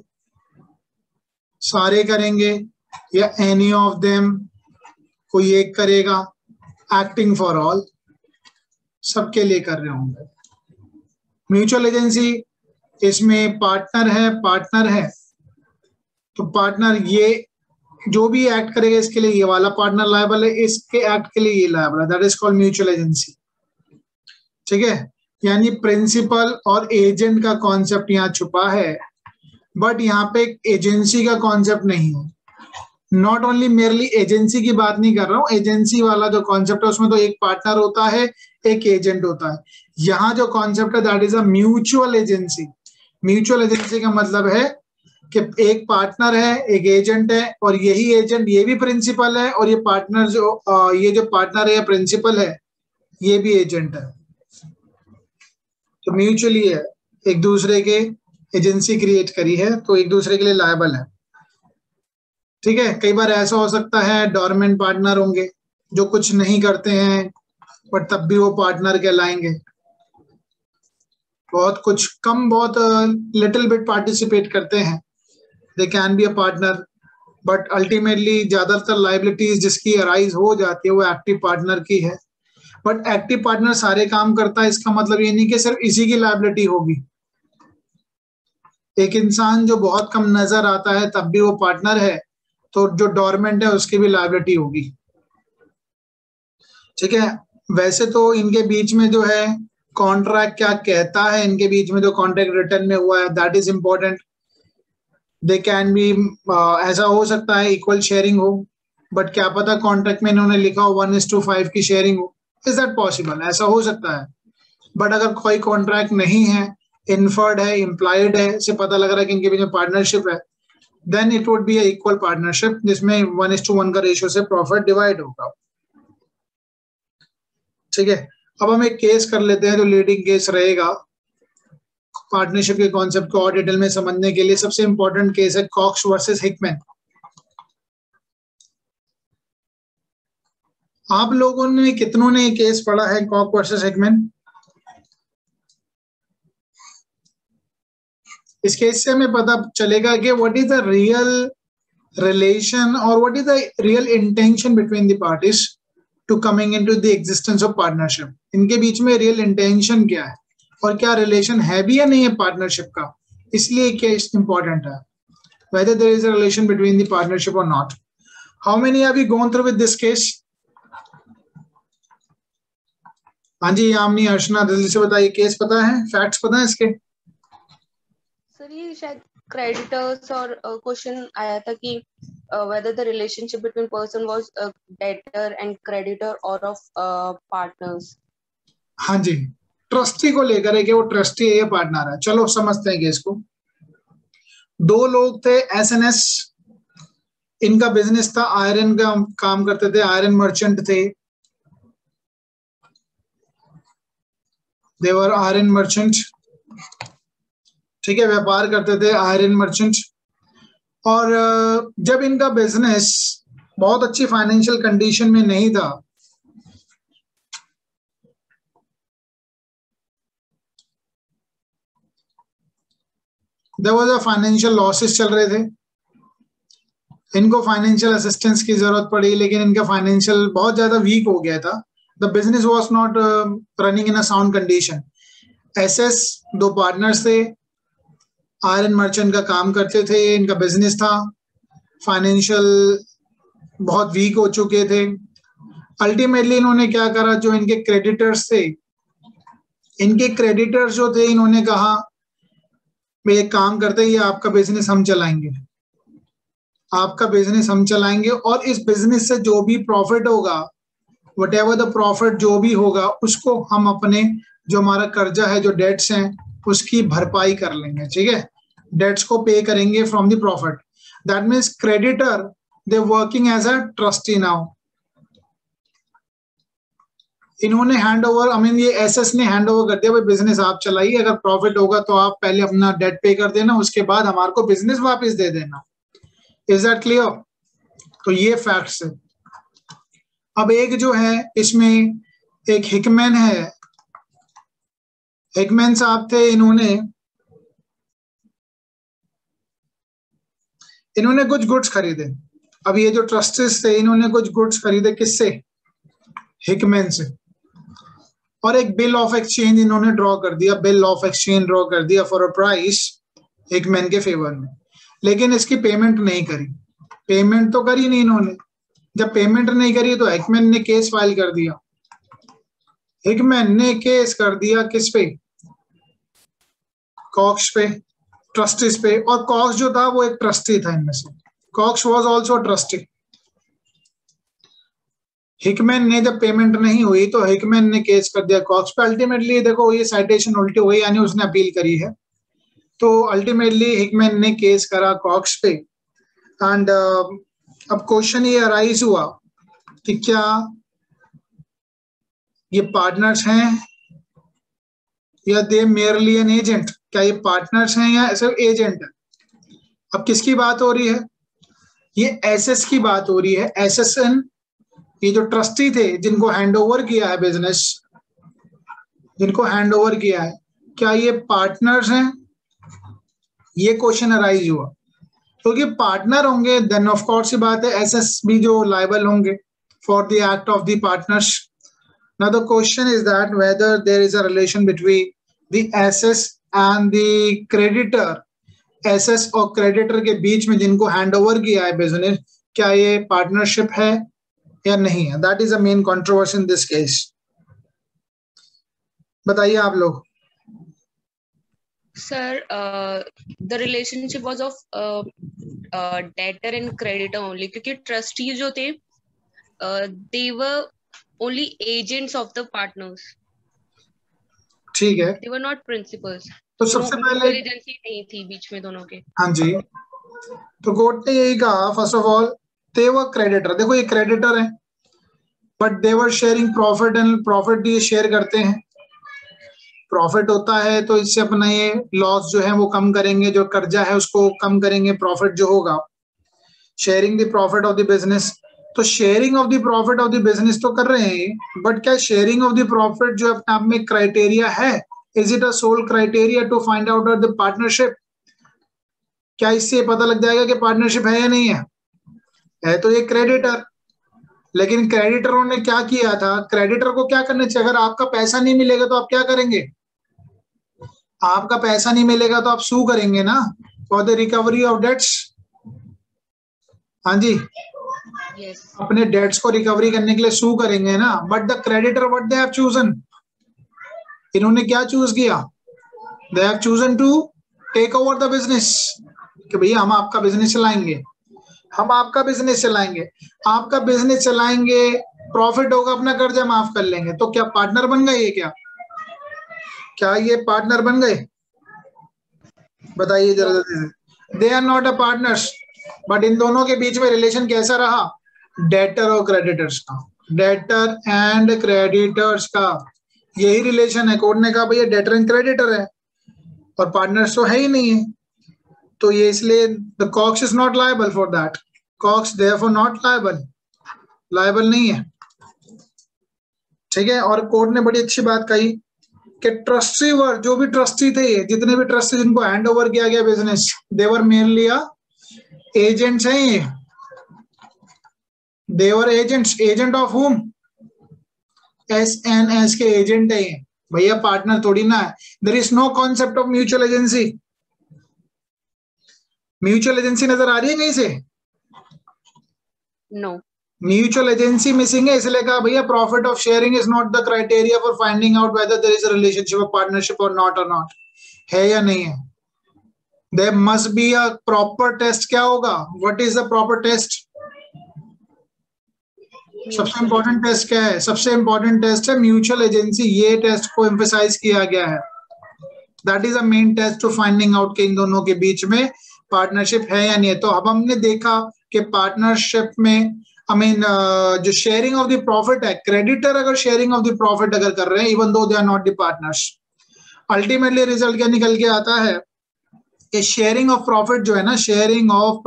[SPEAKER 1] सारे करेंगे या एनी ऑफ देम, कोई एक करेगा, एक्टिंग फॉर ऑल, सबके लिए कर रहे होंगे। म्यूचुअल एजेंसी, इसमें पार्टनर है तो पार्टनर ये जो भी एक्ट करेगा इसके लिए ये वाला पार्टनर लायबल है, इसके एक्ट के लिए ये लायबल है, that is called mutual agency. ठीक है, यानी प्रिंसिपल और एजेंट का कॉन्सेप्ट यहाँ छुपा है, बट यहाँ पे एजेंसी का कॉन्सेप्ट नहीं है। नॉट ओनली मेरली एजेंसी की बात नहीं कर रहा हूँ, एजेंसी वाला जो कॉन्सेप्ट है उसमें तो एक पार्टनर होता है, एक एजेंट होता है। यहाँ जो कॉन्सेप्ट है that is a mutual agency. Mutual agency का मतलब है कि एक पार्टनर है, एक एजेंट है, और यही एजेंट ये भी प्रिंसिपल है, और ये पार्टनर ये जो पार्टनर है या प्रिंसिपल है ये भी एजेंट है। तो म्यूचुअली है, एक दूसरे के एजेंसी क्रिएट करी है तो एक दूसरे के लिए लायबल है। ठीक है, कई बार ऐसा हो सकता है डोरमेंट पार्टनर होंगे जो कुछ नहीं करते हैं बट तब भी वो पार्टनर कहलाएंगे। बहुत कुछ कम, बहुत लिटिल बिट पार्टिसिपेट करते हैं, they can be a partner, but ultimately ज्यादातर लाइबिलिटीज जिसकी अराइज हो जाती है वो एक्टिव पार्टनर की है। बट एक्टिव पार्टनर सारे काम करता है, इसका मतलब ये नहीं कि सिर्फ इसी की लाइबिलिटी होगी। एक इंसान जो बहुत कम नजर आता है तब भी वो पार्टनर है, तो जो डोरमेंट है उसकी भी लायबिलिटी होगी। ठीक है, वैसे तो इनके बीच में जो है कॉन्ट्रैक्ट क्या कहता है, इनके बीच में जो कॉन्ट्रैक्ट रिटर्न में हुआ है that is important. They can be, ऐसा हो सकता है इक्वल शेयरिंग हो, बट क्या पता कॉन्ट्रैक्ट में इन्होंने लिखा हो 1:5 की शेयरिंग हो। Is that possible? ऐसा हो सकता है। बट अगर कोई कॉन्ट्रैक्ट नहीं है, इन्फर्ड है, इम्प्लाइड है, इससे पता लग रहा है कि इनके बीच में पार्टनरशिप है, then it would be a equal partnership जिसमें 1:1 का रेशियो से प्रॉफिट डिवाइड होगा। ठीक है, अब हम एक केस कर लेते हैं जो लीडिंग केस रहेगा पार्टनरशिप के कॉन्सेप्ट को और डिटेल में समझने के लिए। सबसे इंपॉर्टेंट केस है कॉक्स वर्सेस हिकमैन। आप लोगों ने कितनों ने केस पढ़ा है कॉक वर्सेस हिकमैन? इस केस से हमें पता चलेगा कि what is the real relation और what is the real intention between the parties to coming into the existence of partnership. इनके बीच में रियल इंटेंशन क्या है और क्या रिलेशन है भी या नहीं है पार्टनरशिप का, इसलिए केस इंपॉर्टेंट है, whether there is a relation between the partnership or not. How many have you gone through with this case? हाँ जी, यामिनी, अर्चना, जल्दी से बताइए, केस पता है, फैक्ट्स पता है इसके?
[SPEAKER 2] सर ये शायद क्रेडिटर्स और क्वेश्चन आया था कि whether the relationship between person was debtor and creditor or of partners.
[SPEAKER 1] हाँ जी, ट्रस्टी को लेकर है कि वो ट्रस्टी है या पार्टनर है। चलो समझते हैं केस को। दो लोग थे, एसएनएस, इनका बिजनेस था, आयरन का काम करते थे, आयरन मर्चेंट थे, देवर आयरन मर्चेंट। ठीक है, व्यापार करते थे आयरन मर्चेंट। और जब इनका बिजनेस बहुत अच्छी फाइनेंशियल कंडीशन में नहीं था, there was a financial losses चल रहे थे, इनको फाइनेंशियल असिस्टेंस की जरूरत पड़ी, लेकिन इनका फाइनेंशियल बहुत ज्यादा वीक हो गया था। The business was not running in a sound condition. SS दो पार्टनर्स थे, आयरन मर्चेंट का काम करते थे, इनका बिजनेस था, फाइनेंशियल बहुत वीक हो चुके थे। अल्टीमेटली इन्होंने क्या करा, जो इनके क्रेडिटर्स थे, इनके क्रेडिटर्स जो थे, इन्होंने कहा भाई एक काम करते हैं, ये आपका बिजनेस हम चलाएंगे, आपका बिजनेस हम चलाएंगे, और इस बिजनेस से जो भी प्रॉफिट होगा, वट एवर द प्रॉफिट जो भी होगा, उसको हम अपने जो हमारा कर्जा है, जो डेट्स हैं, उसकी भरपाई कर लेंगे। ठीक है, डेट्स को पे करेंगे from the profit. That means creditor they working as a trustee now. इन्होंने हैंड ओवर, आई मीन ये एसएस ने हैंड ओवर कर दिया, भाई बिजनेस आप चलाइए, अगर प्रॉफिट होगा तो आप पहले अपना डेट पे कर देना, उसके बाद हमारे को बिजनेस वापस दे देना। Is that clear? तो ये फैक्ट्स है। अब एक जो है इसमें एक हिकमैन है, हिकमैन साहब थे, इन्होंने कुछ गुड्स खरीदे। अब ये जो ट्रस्टीज थे इन्होंने कुछ गुड्स खरीदे, किससे? हिकमैन से। और एक बिल ऑफ एक्सचेंज इन्होंने ड्रॉ कर दिया, बिल ऑफ एक्सचेंज ड्रॉ कर दिया फॉर अ प्राइस हिकमैन के फेवर में, लेकिन इसकी पेमेंट नहीं करी। पेमेंट तो करी नहीं इन्होंने। जब पेमेंट नहीं करी तो हिकमैन ने केस फाइल कर दिया। हिकमैन ने केस कर दिया किस पे? कॉक्स पे, ट्रस्टीज पे। और कॉक्स जो था वो एक ट्रस्टी था इनमें से। Cox was also trustee. Hickman ने जब पेमेंट नहीं हुई तो हिकमैन ने केस कर दिया कॉक्स पे। अल्टीमेटली देखो ये साइटेशन उल्टी हुई, यानी उसने अपील करी है। तो अल्टीमेटली हिकमैन ने केस करा कॉक्स पे। एंड अब क्वेश्चन ये अराइज हुआ कि क्या ये पार्टनर्स हैं या दे मेयरली एन एजेंट? क्या ये पार्टनर्स हैं या सिर्फ एजेंट है? अब किसकी बात हो रही है? ये एसएस की बात हो रही है। एसएसएन, ये जो ट्रस्टी थे जिनको हैंड ओवर किया है बिजनेस, जिनको हैंड ओवर किया है, क्या ये पार्टनर्स हैं? ये क्वेश्चन अराइज हुआ। क्योंकि पार्टनर होंगे देन ऑफ कोर्स की बात है एसएस भी जो लायबल होंगे for the act of the partners. Now the question is that whether there is a relation between the SS and the creditor. SS और क्रेडिटर के बीच में जिनको हैंड ओवर किया है बिजनेस, क्या ये पार्टनरशिप है या नहीं है? That is a main controversy in this case. बताइए आप लोग।
[SPEAKER 2] Sir, the relationship was of debtor and creditor only, क्योंकि ट्रस्टी जो थे they were only agents of the partners.
[SPEAKER 1] ठीक है,
[SPEAKER 2] they were not principals.
[SPEAKER 1] तो सबसे पहले
[SPEAKER 2] एजेंसी नहीं थी बीच में दोनों के।
[SPEAKER 1] हाँ जी, तो कोर्ट ने यही कहा first of all they were creditor। देखो ये क्रेडिटर है but they were sharing profit, and profit ये शेयर करते हैं। प्रॉफिट होता है तो इससे अपना ये लॉस जो है वो कम करेंगे, जो कर्जा है उसको कम करेंगे, प्रॉफिट जो होगा। Sharing the profit of the business, तो sharing of the profit of the business तो कर रहे हैं, बट क्या शेयरिंग ऑफ द प्रॉफिट जो अपने आप में क्राइटेरिया है? Is it a sole criteria to find out the partnership? क्या इससे पता लग जाएगा कि पार्टनरशिप है या नहीं है? है तो ये क्रेडिटर। लेकिन क्रेडिटरों ने क्या किया था? क्रेडिटर को क्या करना चाहिए? अगर आपका पैसा नहीं मिलेगा तो आप क्या करेंगे? आपका पैसा नहीं मिलेगा तो आप सू करेंगे ना, for the recovery of debts. हाँ जी,
[SPEAKER 2] yes.
[SPEAKER 1] अपने डेट्स को रिकवरी करने के लिए सू करेंगे ना। But the creditor what they have chosen, इन्होंने क्या चूज किया? They have chosen to take over the business, कि भैया हम आपका बिजनेस चलाएंगे, हम आपका बिजनेस चलाएंगे, आपका बिजनेस चलाएंगे, प्रॉफिट होगा, अपना कर्जा माफ कर लेंगे। तो क्या पार्टनर बन गए? क्या ये पार्टनर बन गए? बताइए जरा जल्दी से। They are not a partners, but इन दोनों के बीच में रिलेशन कैसा रहा? डेटर और क्रेडिटर्स का, डेटर एंड क्रेडिटर्स का यही रिलेशन है। कोर्ट ने कहा भैया डेटर एंड क्रेडिटर है और पार्टनर्स तो है ही नहीं है, तो ये इसलिए the Cox is not liable for that. Cox therefore not liable नहीं है। ठीक है। और कोर्ट ने बड़ी अच्छी बात कही कि ट्रस्टी वर, जो भी ट्रस्टी थे, जितने भी ट्रस्टी जिनको हैंड ओवर किया गया बिजनेस, देवर मेयरली एजेंट्स हैं ये। They're agents, agent of whom? SNS के एजेंट है ये भैया, पार्टनर थोड़ी ना है। There is no concept of mutual agency. Mutual agency नजर आ रही है कहीं से?
[SPEAKER 2] नो,
[SPEAKER 1] म्यूचुअल एजेंसी मिसिंग है, इसलिए कहा भैया profit of sharing is not the criteria for finding out whether there is a relationship of partnership और नॉट है या नहीं है। There must be a proper test. क्या होगा? What is the proper test? सबसे इंपॉर्टेंट टेस्ट क्या है? सबसे इंपॉर्टेंट टेस्ट है म्यूचुअल एजेंसी। ये टेस्ट को एम्फसाइज किया गया है। That is a main test to finding out कि इन दोनों के बीच में पार्टनरशिप है या नहीं है। तो अब हमने देखा कि पार्टनरशिप में आई मीन जो शेयरिंग ऑफ द प्रॉफिट है, क्रेडिटर अगर शेयरिंग ऑफ द प्रॉफिट अगर कर रहे हैं even though they are not the partners, ultimately result क्या निकल के आता है कि शेयरिंग ऑफ प्रॉफिट जो है ना, शेयरिंग ऑफ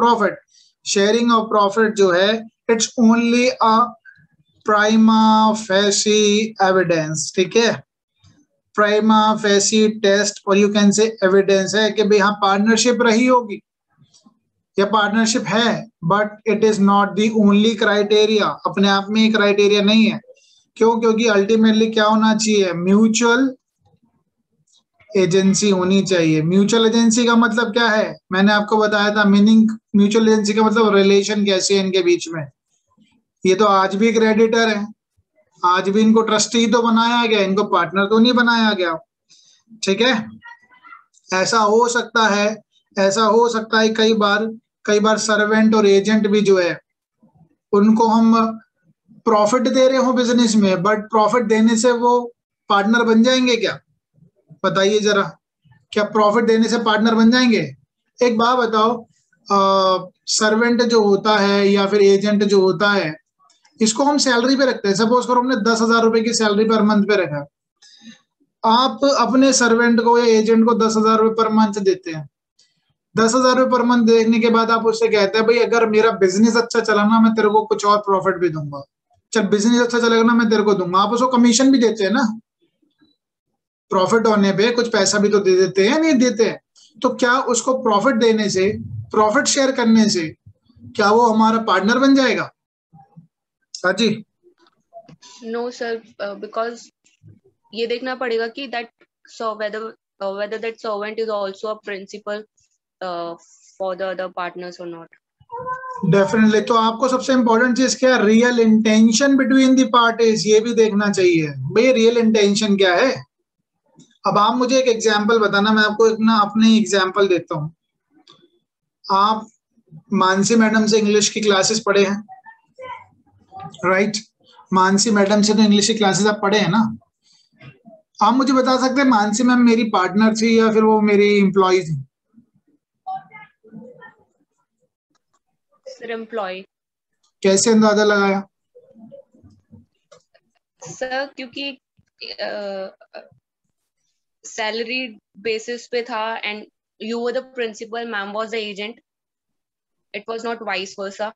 [SPEAKER 1] प्रॉफिट जो है it's only a prima facie evidence, ठीक है, प्राइमा फेसी टेस्ट और यू कैन से एविडेंस है कि भाई हाँ पार्टनरशिप रही होगी या पार्टनरशिप है, but it is not the only criteria, अपने आप में क्राइटेरिया नहीं है। क्यों? क्योंकि अल्टीमेटली क्या होना चाहिए, म्यूचुअल एजेंसी होनी चाहिए। म्यूचुअल एजेंसी का मतलब क्या है, मैंने आपको बताया था मीनिंग म्यूचुअल एजेंसी का मतलब रिलेशन कैसे है इनके बीच में। ये तो आज भी क्रेडिटर है, आज भी इनको ट्रस्टी तो बनाया गया, इनको पार्टनर तो नहीं बनाया गया, ठीक है। ऐसा हो सकता है कई बार सर्वेंट और एजेंट भी जो है उनको हम प्रॉफिट दे रहे हो बिजनेस में, बट प्रॉफिट देने से वो पार्टनर बन जाएंगे क्या? बताइए जरा, क्या प्रॉफिट देने से पार्टनर बन जाएंगे? एक बात बताओ, सर्वेंट जो होता है या फिर एजेंट जो होता है इसको हम सैलरी पे रखते हैं। सपोज करो हमने 10,000 रुपए की सैलरी पर मंथ पे रखा, आप अपने सर्वेंट को या एजेंट को 10,000 रुपए पर मंथ देते हैं। 10,000 रुपए पर मंथ देने के बाद आप उससे कहते हैं भाई अगर मेरा बिजनेस अच्छा चला ना मैं तेरे को कुछ और प्रॉफिट भी दूंगा, चल बिजनेस अच्छा चलेगा ना मैं तेरे को दूंगा। आप उसको कमीशन भी देते हैं ना, प्रॉफिट होने पे कुछ पैसा भी तो दे देते हैं, नहीं देते हैं? तो क्या उसको प्रॉफिट देने से, प्रॉफिट शेयर करने से क्या वो हमारा पार्टनर बन जाएगा? हाँ जी।
[SPEAKER 2] नो सर, बिकॉज ये देखना पड़ेगा कि that whether that servant is also a principal for the other partners or not.
[SPEAKER 1] Definitely. तो आपको सबसे इंपॉर्टेंट चीज क्या है, real intention between the parties, ये भी देखना चाहिए भाई रियल इंटेंशन क्या है। अब आप मुझे एक एग्जांपल बताना, मैं आपको एक ना अपने एग्जांपल देता हूँ। आप मानसी मैडम से इंग्लिश की क्लासेस पढ़े हैं, राइट? मानसी मैडम से तो इंग्लिश की क्लासेस आप पढ़े हैं ना। आप मुझे बता सकते हैं मानसी मैम मेरी पार्टनर थी या फिर वो मेरी एम्प्लॉय थी?
[SPEAKER 2] Sir employee.
[SPEAKER 1] कैसे अंदाजा लगाया?
[SPEAKER 2] सर क्योंकि सैलरी बेसिस पे था and you were the principal, ma'am was the agent, it was not vice versa.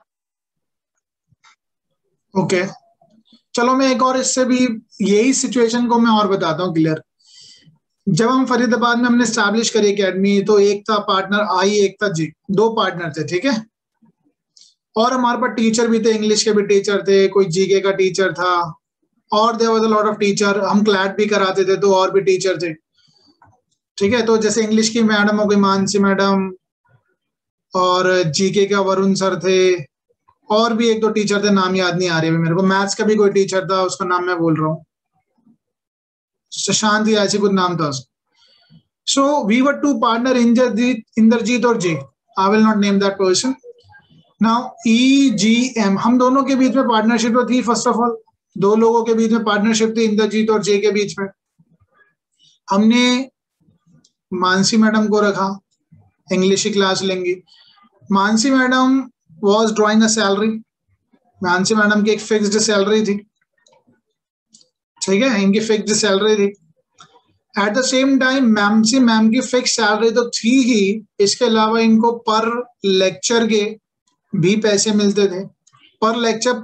[SPEAKER 1] Okay, चलो मैं एक और इससे भी यही सिचुएशन को मैं और बताता हूँ क्लियर। जब हम फरीदाबाद में हमने स्टैब्लिश करी अकेडमी तो एक था पार्टनर आई, एक था जी, दो पार्टनर थे, ठीक है। और हमारे पास टीचर भी थे, इंग्लिश के भी टीचर थे, कोई जीके का टीचर था और there was a lot of teacher. हम क्लैट भी कराते थे तो और भी टीचर थे, ठीक है। तो जैसे इंग्लिश की मैडम हो गई मानसी मैडम, और जीके का वरुण सर थे, और भी एक दो टीचर थे, नाम याद नहीं आ रहे मेरे को। मैथ्स का भी कोई टीचर था, उसका नाम मैं बोल रहा हूँ, शशांत या ऐसे कुछ नाम था उसका। So we were two partner, Indrajit और J, I will not name that person now. EGM, हम दोनों के बीच में पार्टनरशिप तो थी। फर्स्ट ऑफ ऑल दो लोगों के बीच में पार्टनरशिप थी, इंद्रजीत और जे के बीच में। हमने मानसी मैडम को रखा, इंग्लिश की क्लास लेंगी। Mansi madam was drawing a salary, Mansi madam की एक फिक्स्ड सैलरी थी, ठीक है, इनकी फिक्स्ड सैलरी थी। At the same time Mansi ma'am की फिक्स सैलरी तो थी ही, इसके अलावा इनको पर लेक्चर के भी पैसे मिलते थे, पर लेक्चर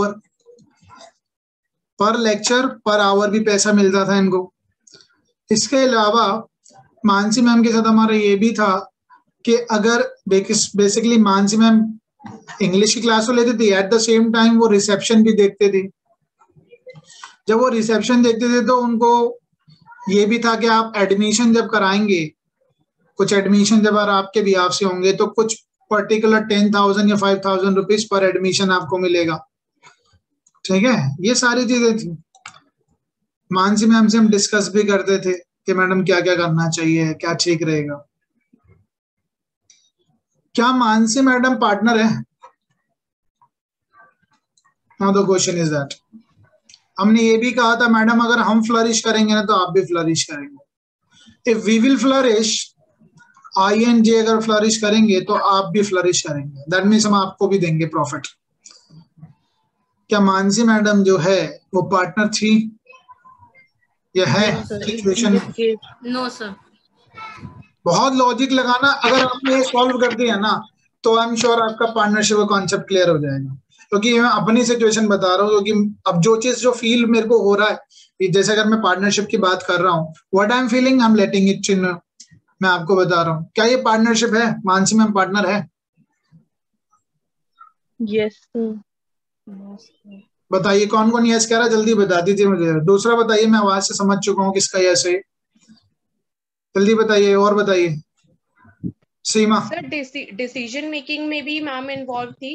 [SPEAKER 1] पर आवर भी पैसा मिलता था इनको। इसके अलावा मानसी मैम के साथ हमारा ये भी था कि अगर बेसिकली मानसी मैम इंग्लिश की क्लास तो लेती थी, एट द सेम टाइम वो रिसेप्शन भी देखते थे। जब वो रिसेप्शन देखते थे तो उनको ये भी था कि आप एडमिशन जब कराएंगे, कुछ एडमिशन जब आपके भी आपसे होंगे तो कुछ पर्टिकुलर 10,000 या 5,000 रुपीज पर एडमिशन आपको मिलेगा, ठीक है। ये सारी चीजें थी। मानसी मैम से हम डिस्कस भी करते थे कि मैडम क्या क्या करना चाहिए, क्या ठीक रहेगा। क्या मानसी मैडम पार्टनर है? Now the question is that. हमने ये भी कहा था मैडम अगर हम फ्लरिश करेंगे ना तो आप भी फ्लरिश करेंगे। If we will flourish, I and J अगर फ्लरिश करेंगे तो आप भी फ्लरिश करेंगे, दैट मीन्स हम आपको भी देंगे प्रॉफिट। क्या मानसी मैडम जो है वो पार्टनर थी या है सिचुएशन?
[SPEAKER 2] No sir.
[SPEAKER 1] बहुत लॉजिक लगाना, अगर आपने ये सॉल्व कर दिया ना तो आई एम श्योर आपका पार्टनरशिप का कॉन्सेप्ट क्लियर हो जाएगा। क्योंकि मैं अपनी सिचुएशन बता रहा हूँ, क्योंकि अब जो चीज जो फील मेरे को हो रहा है, जैसे अगर मैं पार्टनरशिप की बात कर रहा हूँ, what I am feeling I am letting it in, मैं आपको बता रहा हूँ। क्या ये पार्टनरशिप है? मानसी मैम पार्टनर है?
[SPEAKER 3] यस।
[SPEAKER 1] बताइए कौन कौन यस कह रहा है, जल्दी बता दीजिए मुझे। दूसरा बताइए, मैं आवाज से समझ चुका हूँ किसका यस है, जल्दी बताइए और बताइए। सीमा
[SPEAKER 2] सर डिसीजन मेकिंग में भी मैम इन्वॉल्व थी,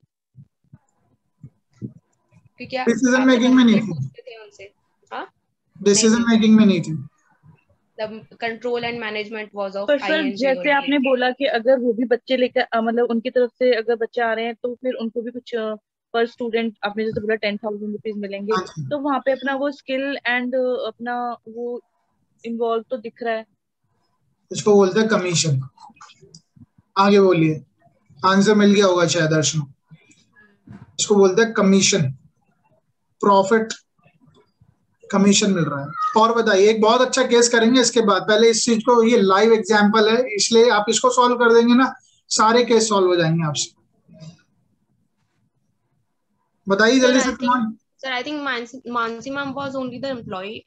[SPEAKER 2] क्योंकि
[SPEAKER 1] डिसीजन
[SPEAKER 2] आप तो
[SPEAKER 1] मेकिंग में नहीं
[SPEAKER 2] कम्युनिकेट
[SPEAKER 1] थी,
[SPEAKER 2] करते थे उनसे। हाँ,
[SPEAKER 1] डिसीजन मेकिंग में नहीं थी।
[SPEAKER 2] The control and management was of
[SPEAKER 3] पर सर
[SPEAKER 2] INJ
[SPEAKER 3] जैसे
[SPEAKER 2] ओनली।
[SPEAKER 3] आपने बोला कि अगर वो भी बच्चे लेकर मतलब उनकी तरफ से अगर बच्चे आ रहे हैं तो फिर उनको भी कुछ पर स्टूडेंट आपने जैसे बोला 10,000 रुपीज मिलेंगे,
[SPEAKER 1] हाँ जी,
[SPEAKER 3] तो वहां पे अपना वो स्किल एंड अपना वो इन्वॉल्व तो दिख रहा है।
[SPEAKER 1] इसको बोलते हैं कमीशन। आगे बोलिए, आंसर मिल गया होगा शायद दर्शन। इसको बोलते हैं कमीशन, प्रॉफिट, कमीशन मिल रहा है। और बताइए, एक बहुत अच्छा केस करेंगे इसके बाद, पहले इस चीज को, ये लाइव एग्जांपल है इसलिए आप इसको सॉल्व कर देंगे ना, सारे केस सॉल्व हो जाएंगे आपसे। बताइए जल्दी से कौन।
[SPEAKER 2] Sir I think Mansi ma'am was only the employ.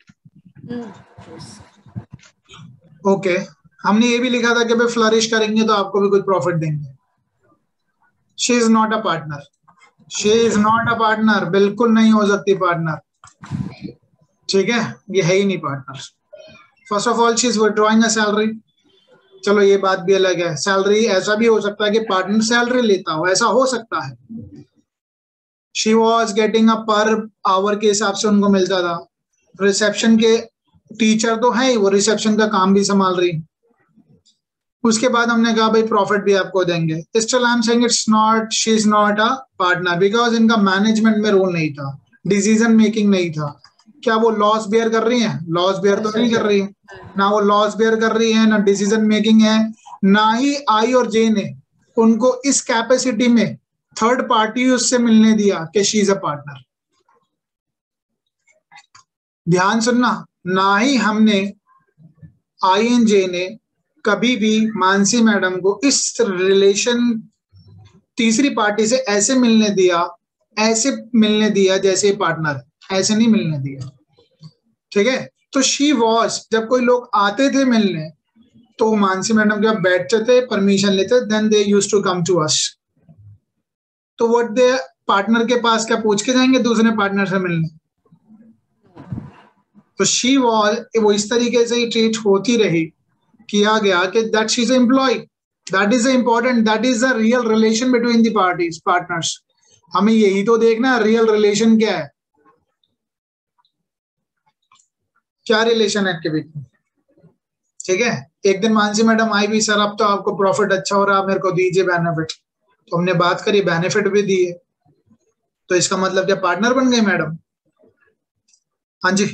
[SPEAKER 1] Okay, हमने ये भी लिखा था कि भाई फ्लरिश करेंगे तो आपको भी कुछ प्रॉफिट देंगे। She is not a partner, she is not a partner, बिल्कुल नहीं हो सकती पार्टनर। ठीक है, ये है ही नहीं partner. First of all she is withdrawing a salary, चलो ये बात भी अलग है। सैलरी ऐसा भी हो सकता है कि पार्टनर सैलरी लेता हो, ऐसा हो सकता है। She was getting a per hour के हिसाब से उनको मिलता था। रिसेप्शन के टीचर तो है ही, वो रिसेप्शन का काम भी संभाल रही। उसके बाद हमने कहा भाई प्रॉफिट भी आपको देंगे। Still I am saying it's not, she is not a partner, because इनका मैनेजमेंट में रोल नहीं था, डिसीजन मेकिंग नहीं था। क्या वो लॉस बेयर कर रही है? लॉस बेयर तो नहीं कर रही है, ना वो लॉस बेयर कर रही है, ना डिसीजन मेकिंग है, ना ही आई और जे ने उनको इस कैपेसिटी में थर्ड पार्टी उससे मिलने दिया कि शी इज अ पार्टनर। ध्यान सुनना, ना ही हमने INJ ने कभी भी मानसी मैडम को इस रिलेशन तीसरी पार्टी से ऐसे मिलने दिया, ऐसे मिलने दिया जैसे पार्टनर, ऐसे नहीं मिलने दिया। ठीक है, तो शी वॉज, जब कोई लोग आते थे मिलने तो मानसी मैडम के बैठते थे, परमिशन लेते, then they used to come to us. तो व्हाट दे पार्टनर के पास क्या पूछ के जाएंगे दूसरे पार्टनर से मिलने? तो शी वॉज, वो इस तरीके से ही ट्रीट होती रही, किया गया कि that she is employ, that is important, that is the real relation between the parties, partners. हमें यही तो देखना है, रियल रिलेशन क्या है, क्या रिलेशन है आपके बीच में। ठीक है, एक दिन मानसी मैडम आई भी, सर अब तो आपको प्रॉफिट अच्छा हो रहा है, मेरे को दीजिए बेनिफिट। तो हमने बात करी, बेनिफिट भी दिए, तो इसका मतलब क्या पार्टनर बन गए मैडम? हाँ जी,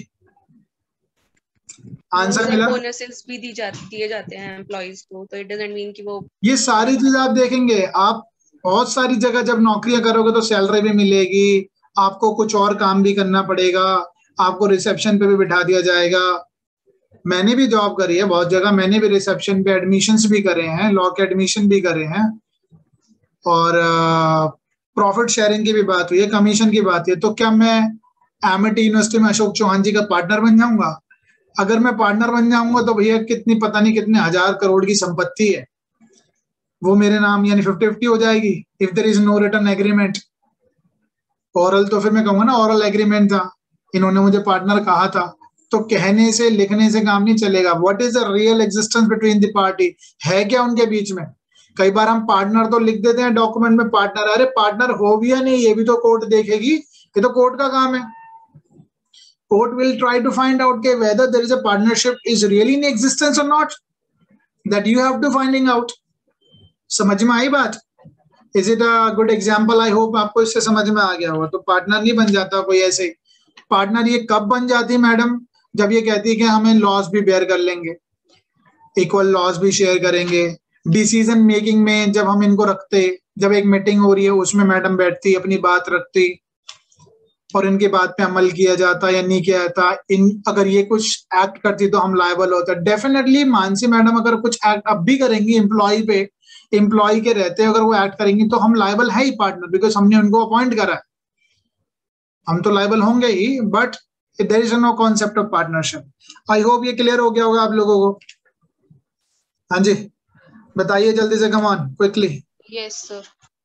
[SPEAKER 1] आंसर मिला।
[SPEAKER 2] बोनसेस भी दिए जाते हैं एम्प्लॉइज को, तो इट डजंट मीन कि वो
[SPEAKER 1] ये सारी चीज आप देखेंगे, आप बहुत सारी जगह जब नौकरियां करोगे तो सैलरी भी मिलेगी, आपको कुछ और काम भी करना पड़ेगा, आपको रिसेप्शन पे भी बिठा दिया जाएगा। मैंने भी जॉब करी है बहुत जगह, मैंने भी रिसेप्शन पे एडमिशन्स भी करे हैं, लॉ के एडमिशन भी करे हैं, और प्रॉफिट शेयरिंग की भी बात हुई है, कमीशन की बात है। तो क्या मैं एमिटी यूनिवर्सिटी में अशोक चौहान जी का पार्टनर बन जाऊंगा? अगर मैं पार्टनर बन जाऊंगा तो भैया कितनी, पता नहीं कितने हजार करोड़ की संपत्ति है, वो मेरे नाम यानी 50-50 हो जाएगी if there is no written agreement. Oral तो फिर मैं कहूंगा ना ओरल एग्रीमेंट था, इन्होंने मुझे पार्टनर कहा था। तो कहने से लिखने से काम नहीं चलेगा। What is the real existence between the party, है क्या उनके बीच में? कई बार हम पार्टनर तो लिख देते हैं डॉक्यूमेंट में पार्टनर, अरे पार्टनर हो भी या नहीं ये भी तो कोर्ट देखेगी, ये तो कोर्ट का काम है। Court will try to find out के whether there is a partnership is really in existence और not, that you have to finding out. समझ में आई बात? Is it a good example? I hope आपको इससे समझ में आ गया हो। तो पार्टनर नहीं बन जाता कोई ऐसे। पार्टनर ये कब बन जाती मैडम? जब ये कहती है कि हमें लॉस भी बेयर कर लेंगे, इक्वल लॉस भी शेयर करेंगे। डिसीजन मेकिंग में जब हम इनको रखते, जब एक मीटिंग हो रही है उसमें मैडम बैठती अपनी बात रखती, और इनके बात पे अमल किया जाता या नहीं किया जाता, इन अगर ये कुछ एक्ट करती तो हम लायबल होता। डेफिनेटली मानसी मैडम अगर कुछ एक्ट अब भी करेंगी एम्प्लॉय पे, एम्प्लॉय के रहते अगर वो एक्ट करेंगी तो हम लायबल है ही पार्टनर, बिकॉज हमने उनको अपॉइंट करा है, हम तो लायबल होंगे ही, but there is no concept of partnership. I hope ये क्लियर हो गया होगा आप लोगों को। हाँ जी बताइए जल्दी से, come on quickly.
[SPEAKER 2] Yes sir.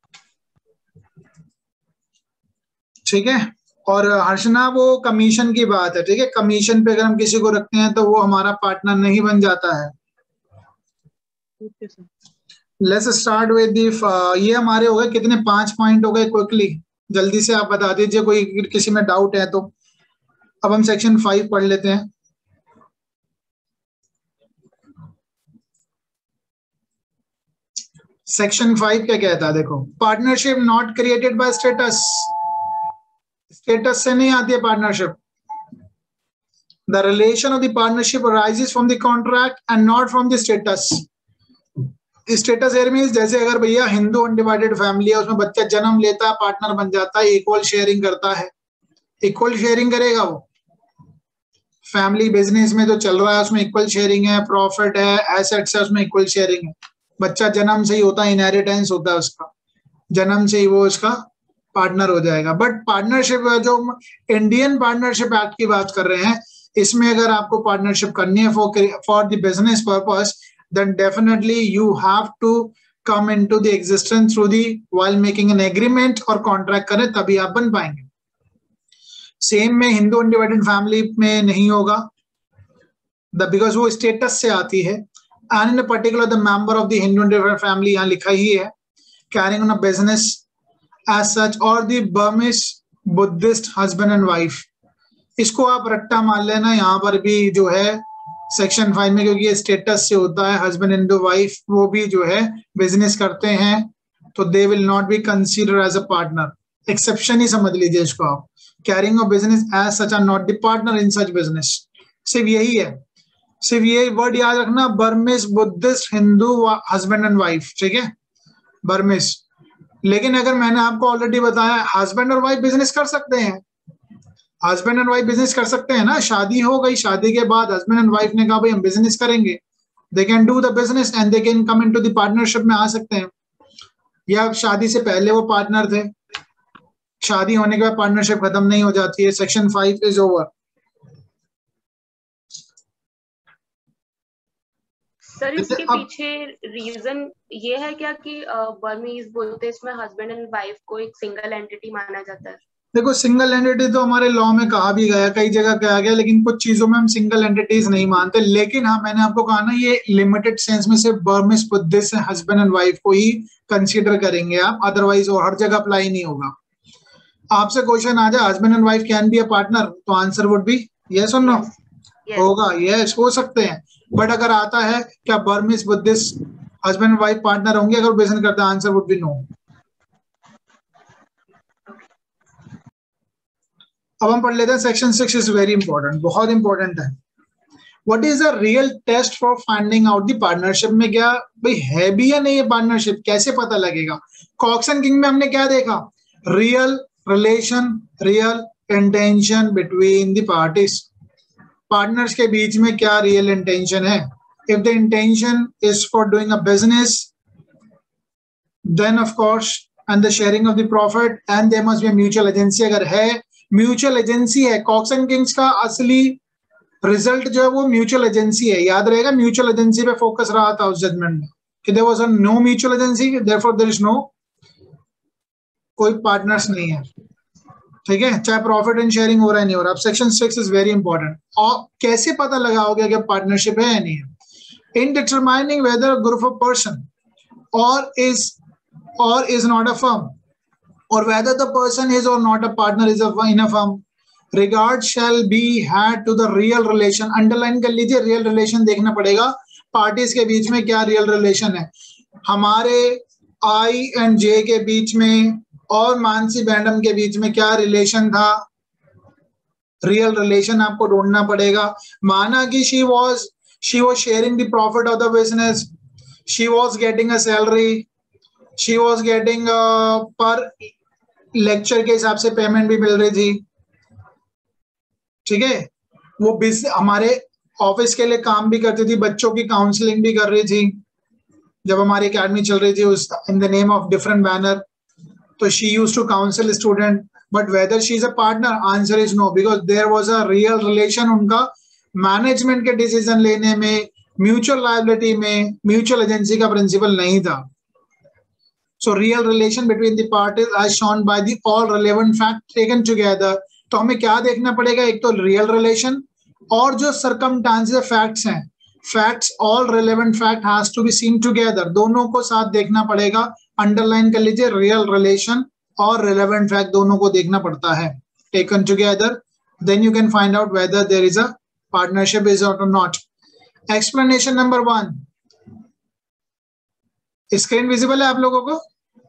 [SPEAKER 1] ठीक है, और हर्षना वो कमीशन की बात है, ठीक है, कमीशन पे अगर हम किसी को रखते हैं तो वो हमारा पार्टनर नहीं बन जाता है। लेट्स स्टार्ट विद ये हमारे हो गए कितने, 5 पॉइंट हो गए। क्विकली जल्दी से आप बता दीजिए, कोई किसी में डाउट है तो। अब हम सेक्शन 5 पढ़ लेते हैं। सेक्शन 5 क्या कहता है देखो, partnership not created by status, status से नहीं आती है partnership. The relation of the partnership arises from the contract and not from the status. Status here means जैसे अगर भैया हिंदू अनडिवाइडेड फैमिली है, उसमें बच्चा जन्म लेता है, पार्टनर बन जाता है, इक्वल शेयरिंग करता है, इक्वल शेयरिंग करेगा वो। फैमिली बिजनेस में जो चल रहा है उसमें इक्वल शेयरिंग है, प्रॉफिट है, एसेट्स है, उसमें इक्वल शेयरिंग है। बच्चा जन्म से ही होता है, इनहेरिटेंस होता है उसका, जन्म से ही वो उसका पार्टनर हो जाएगा। बट पार्टनरशिप जो इंडियन पार्टनरशिप एक्ट की बात कर रहे हैं, इसमें अगर आपको पार्टनरशिप करनी है for the business purpose, then definitely you have to come into the existence through the while making an agreement और contract करें तभी आप बन पाएंगे। सेम में हिंदू अनडिवाइडेड फैमिली में नहीं होगा, बिकॉज वो स्टेटस से आती है। And in particular the member of the Hindu undivided family, यहाँ लिखा ही है, carrying on a business as such, और the Burmese Buddhist husband and wife. इसको आप रट्टा मान लेना यहाँ पर भी जो है सेक्शन 5 में, क्योंकि ये स्टेटस से होता है, हस्बैंड एंड वाइफ वो भी जो है बिजनेस करते हैं, तो they will not be consider as a partner. Exception ही समझ लीजिए इसको आप, carrying a business as such are not the partner in such business. सिर्फ यही है, सिर्फ ये वर्ड याद रखना, Burmese Buddhist Hindu husband and wife, ठीक है, बर्मिश। लेकिन अगर मैंने आपको ऑलरेडी बताया हस्बैंड और वाइफ बिजनेस कर सकते हैं, हस्बैंड एंड वाइफ बिजनेस कर सकते हैं ना, शादी हो गई, शादी के बाद हस्बैंड एंड वाइफ ने कहा भाई हम बिजनेस करेंगे, they can do the business and they can come into the partnership में आ सकते हैं। या शादी से पहले वो पार्टनर थे, शादी होने के बाद पार्टनरशिप खत्म नहीं हो जाती है। Section 5 is over.
[SPEAKER 2] सर इसके पीछे रीजन ये है क्या कि बर्मीज बोलते हैं इसमें हस्बैंड एंड वाइफ को एक सिंगल एंटिटी माना जाता है?
[SPEAKER 1] देखो सिंगल एंटिटी तो हमारे लॉ में कहा भी गया, कई जगह कहा गया, लेकिन कुछ चीजों में हम सिंगल एंटिटीज नहीं मानते। लेकिन हाँ मैंने आपको कहा ना, ये लिमिटेड सेंस में सिर्फ Burmese Buddhist husband and wife को ही कंसीडर करेंगे आप, अदरवाइज वो हर जगह अप्लाई नहीं होगा। आपसे क्वेश्चन आ जाए husband and wife can be a partner, तो आंसर वुड बी यस और नो। होगा, यस हो सकते हैं। बट अगर आता है क्या Burmese Buddhist husband and wife partner होंगे अगर बिजनेस करते हैं, आंसर वुड बी नो। अब हम पढ़ लेते हैं सेक्शन 6 इज वेरी इंपॉर्टेंट, बहुत इंपॉर्टेंट है। What is the real test for finding out the partnership में, क्या भाई है भी या नहीं है पार्टनरशिप, कैसे पता लगेगा? कॉक्स एंड किंग में हमने क्या देखा, real relation, real intention between the parties. Partners के बीच में क्या रियल इंटेंशन है? If the intention is for doing a business, then of course and the sharing of the profit and there must be mutual agency. अगर है mutual agency है, Cox and Kings का असली रिजल्ट जो है वो mutual agency है, याद रहेगा। म्यूचुअल एजेंसी पे फोकस रहा था उस जजमेंट में कि there was no mutual agency, therefore there is no, कोई पार्टनर्स नहीं है, ठीक है, चाहे प्रॉफिट एंड शेयरिंग हो रहा है नहीं हो रहा। अब सेक्शन 6 इज वेरी इंपॉर्टेंट। और कैसे पता लगाओगे कि पार्टनरशिप है या नहीं है? In determining whether group of person और is not a firm, or whether the person is or not a partner is in a firm, regard shall be had to the real relation। Underline कर लीजिए, real relation देखना पड़ेगा, parties के बीच में क्या real relation है। हमारे आई एंड जे के बीच में और मानसी मैडम के बीच में क्या रिलेशन था, रियल रिलेशन आपको ढूंढना पड़ेगा। माना कि she was sharing the profit of the business, she was getting a salary, she was getting पर लेक्चर के हिसाब से पेमेंट भी मिल रही थी, ठीक है, वो हमारे ऑफिस के लिए काम भी करती थी, बच्चों की काउंसलिंग भी कर रही थी जब हमारी अकेडमी चल रही थी उस in the name of different banner. तो she used to counsel student, but whether she is a partner, answer is no, because there was a real relation उनका मैनेजमेंट के डिसीजन लेने में, म्यूचुअल लायबिलिटी में म्यूचुअल एजेंसी का principle नहीं था. So real relation between the parties as shown by the all relevant facts taken together. तो हमें क्या देखना पड़ेगा, एक तो real relation और जो circumstances facts हैं, facts all relevant fact has to be seen together, दोनों को साथ देखना पड़ेगा. अंडरलाइन कर लीजिए, real relation और relevant fact दोनों को देखना पड़ता है. Taken together, then you can find out whether there is a partnership is or not. Explanation number 1. Screen visible है आप लोगों को?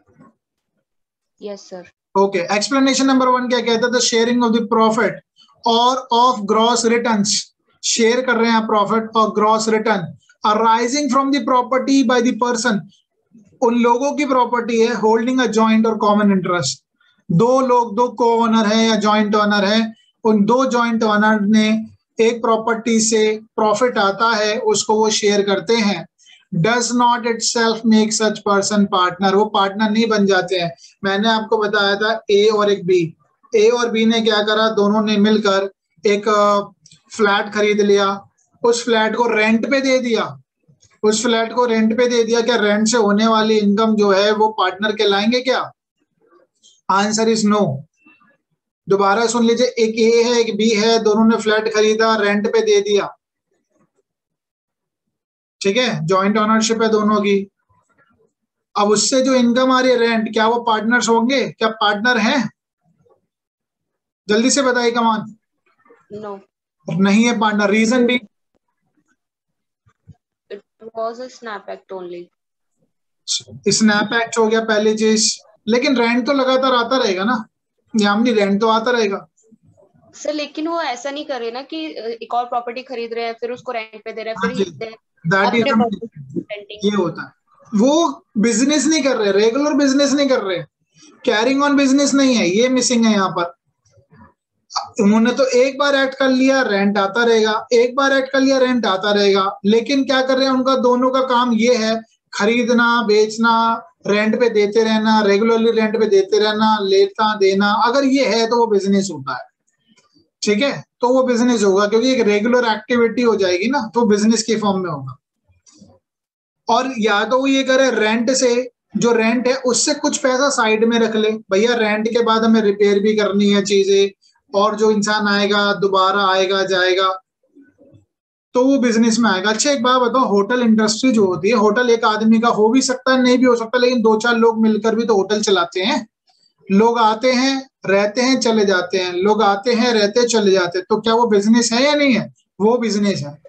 [SPEAKER 2] Yes sir.
[SPEAKER 1] Okay, explanation number 1 क्या कहता है? The sharing of the profit और ऑफ ग्रॉस रिटर्न्स. शेयर कर रहे हैं प्रॉफिट और gross return arising from the property by the person. उन लोगों की प्रॉपर्टी है होल्डिंग अ जॉइंट और कॉमन इंटरेस्ट. दो लोग, दो को ओनर है या जॉइंट ओनर है, उन दो जॉइंट ओनर ने एक प्रॉपर्टी से प्रॉफिट आता है, उसको वो शेयर करते हैं. Does not itself make such person partner. वो पार्टनर नहीं बन जाते हैं. मैंने आपको बताया था ए और एक बी. ए और बी ने क्या करा, दोनों ने मिलकर एक फ्लैट खरीद लिया, उस फ्लैट को रेंट पे दे दिया. उस फ्लैट को रेंट पे दे दिया, क्या रेंट से होने वाली इनकम जो है वो पार्टनर कहलाएंगे क्या? Answer is no. दोबारा सुन लीजिए, एक ए है एक बी है, दोनों ने फ्लैट खरीदा, रेंट पे दे दिया, ठीक है, जॉइंट ओनरशिप है दोनों की. अब उससे जो इनकम आ रही है रेंट, क्या वो पार्टनर्स होंगे? क्या पार्टनर हैं? जल्दी से बताइए, कमान.
[SPEAKER 2] नो.
[SPEAKER 1] नहीं है पार्टनर. रीजन भी
[SPEAKER 2] it was a snap act only.
[SPEAKER 1] Snap act हो गया पहली चीज, लेकिन रेंट तो लगातार आता रहेगा ना, यानी रेंट तो आता रहेगा
[SPEAKER 2] सर. लेकिन वो ऐसा नहीं करे ना कि एक और प्रॉपर्टी खरीद रहे हैं फिर उसको रेंट पे दे रहे हैं, फिर
[SPEAKER 1] दैट इज
[SPEAKER 2] रेंटिंग.
[SPEAKER 1] ये होता है. वो बिजनेस नहीं कर रहे, रेगुलर बिजनेस नहीं कर रहे, कैरिंग ऑन बिजनेस नहीं है, ये मिसिंग है यहाँ पर. उन्होंने तो एक बार एक्ट कर लिया, रेंट आता रहेगा, एक बार एक्ट कर लिया, रेंट आता रहेगा, लेकिन क्या कर रहे हैं, उनका दोनों का काम ये है, खरीदना, बेचना, रेंट पे देते रहना, रेगुलरली रेंट पे देते रहना, लेता देना. अगर ये है तो वो बिजनेस होता है, ठीक है, तो वो बिजनेस होगा, क्योंकि एक रेगुलर एक्टिविटी हो जाएगी ना, तो बिजनेस के फॉर्म में होगा. और या तो वो ये करे रेंट से, जो रेंट है उससे कुछ पैसा साइड में रख ले, भैया रेंट के बाद हमें रिपेयर भी करनी है चीजें, और जो इंसान आएगा दोबारा आएगा जाएगा, तो वो बिजनेस में आएगा. अच्छा एक बात बताओ, होटल इंडस्ट्री जो होती है, होटल एक आदमी का हो भी सकता है, नहीं भी हो सकता, लेकिन दो चार लोग मिलकर भी तो होटल चलाते हैं. लोग आते हैं, रहते हैं, चले जाते हैं, लोग आते हैं, रहते हैं, चले जाते हैं, तो क्या वो बिजनेस है या नहीं है? वो बिजनेस है.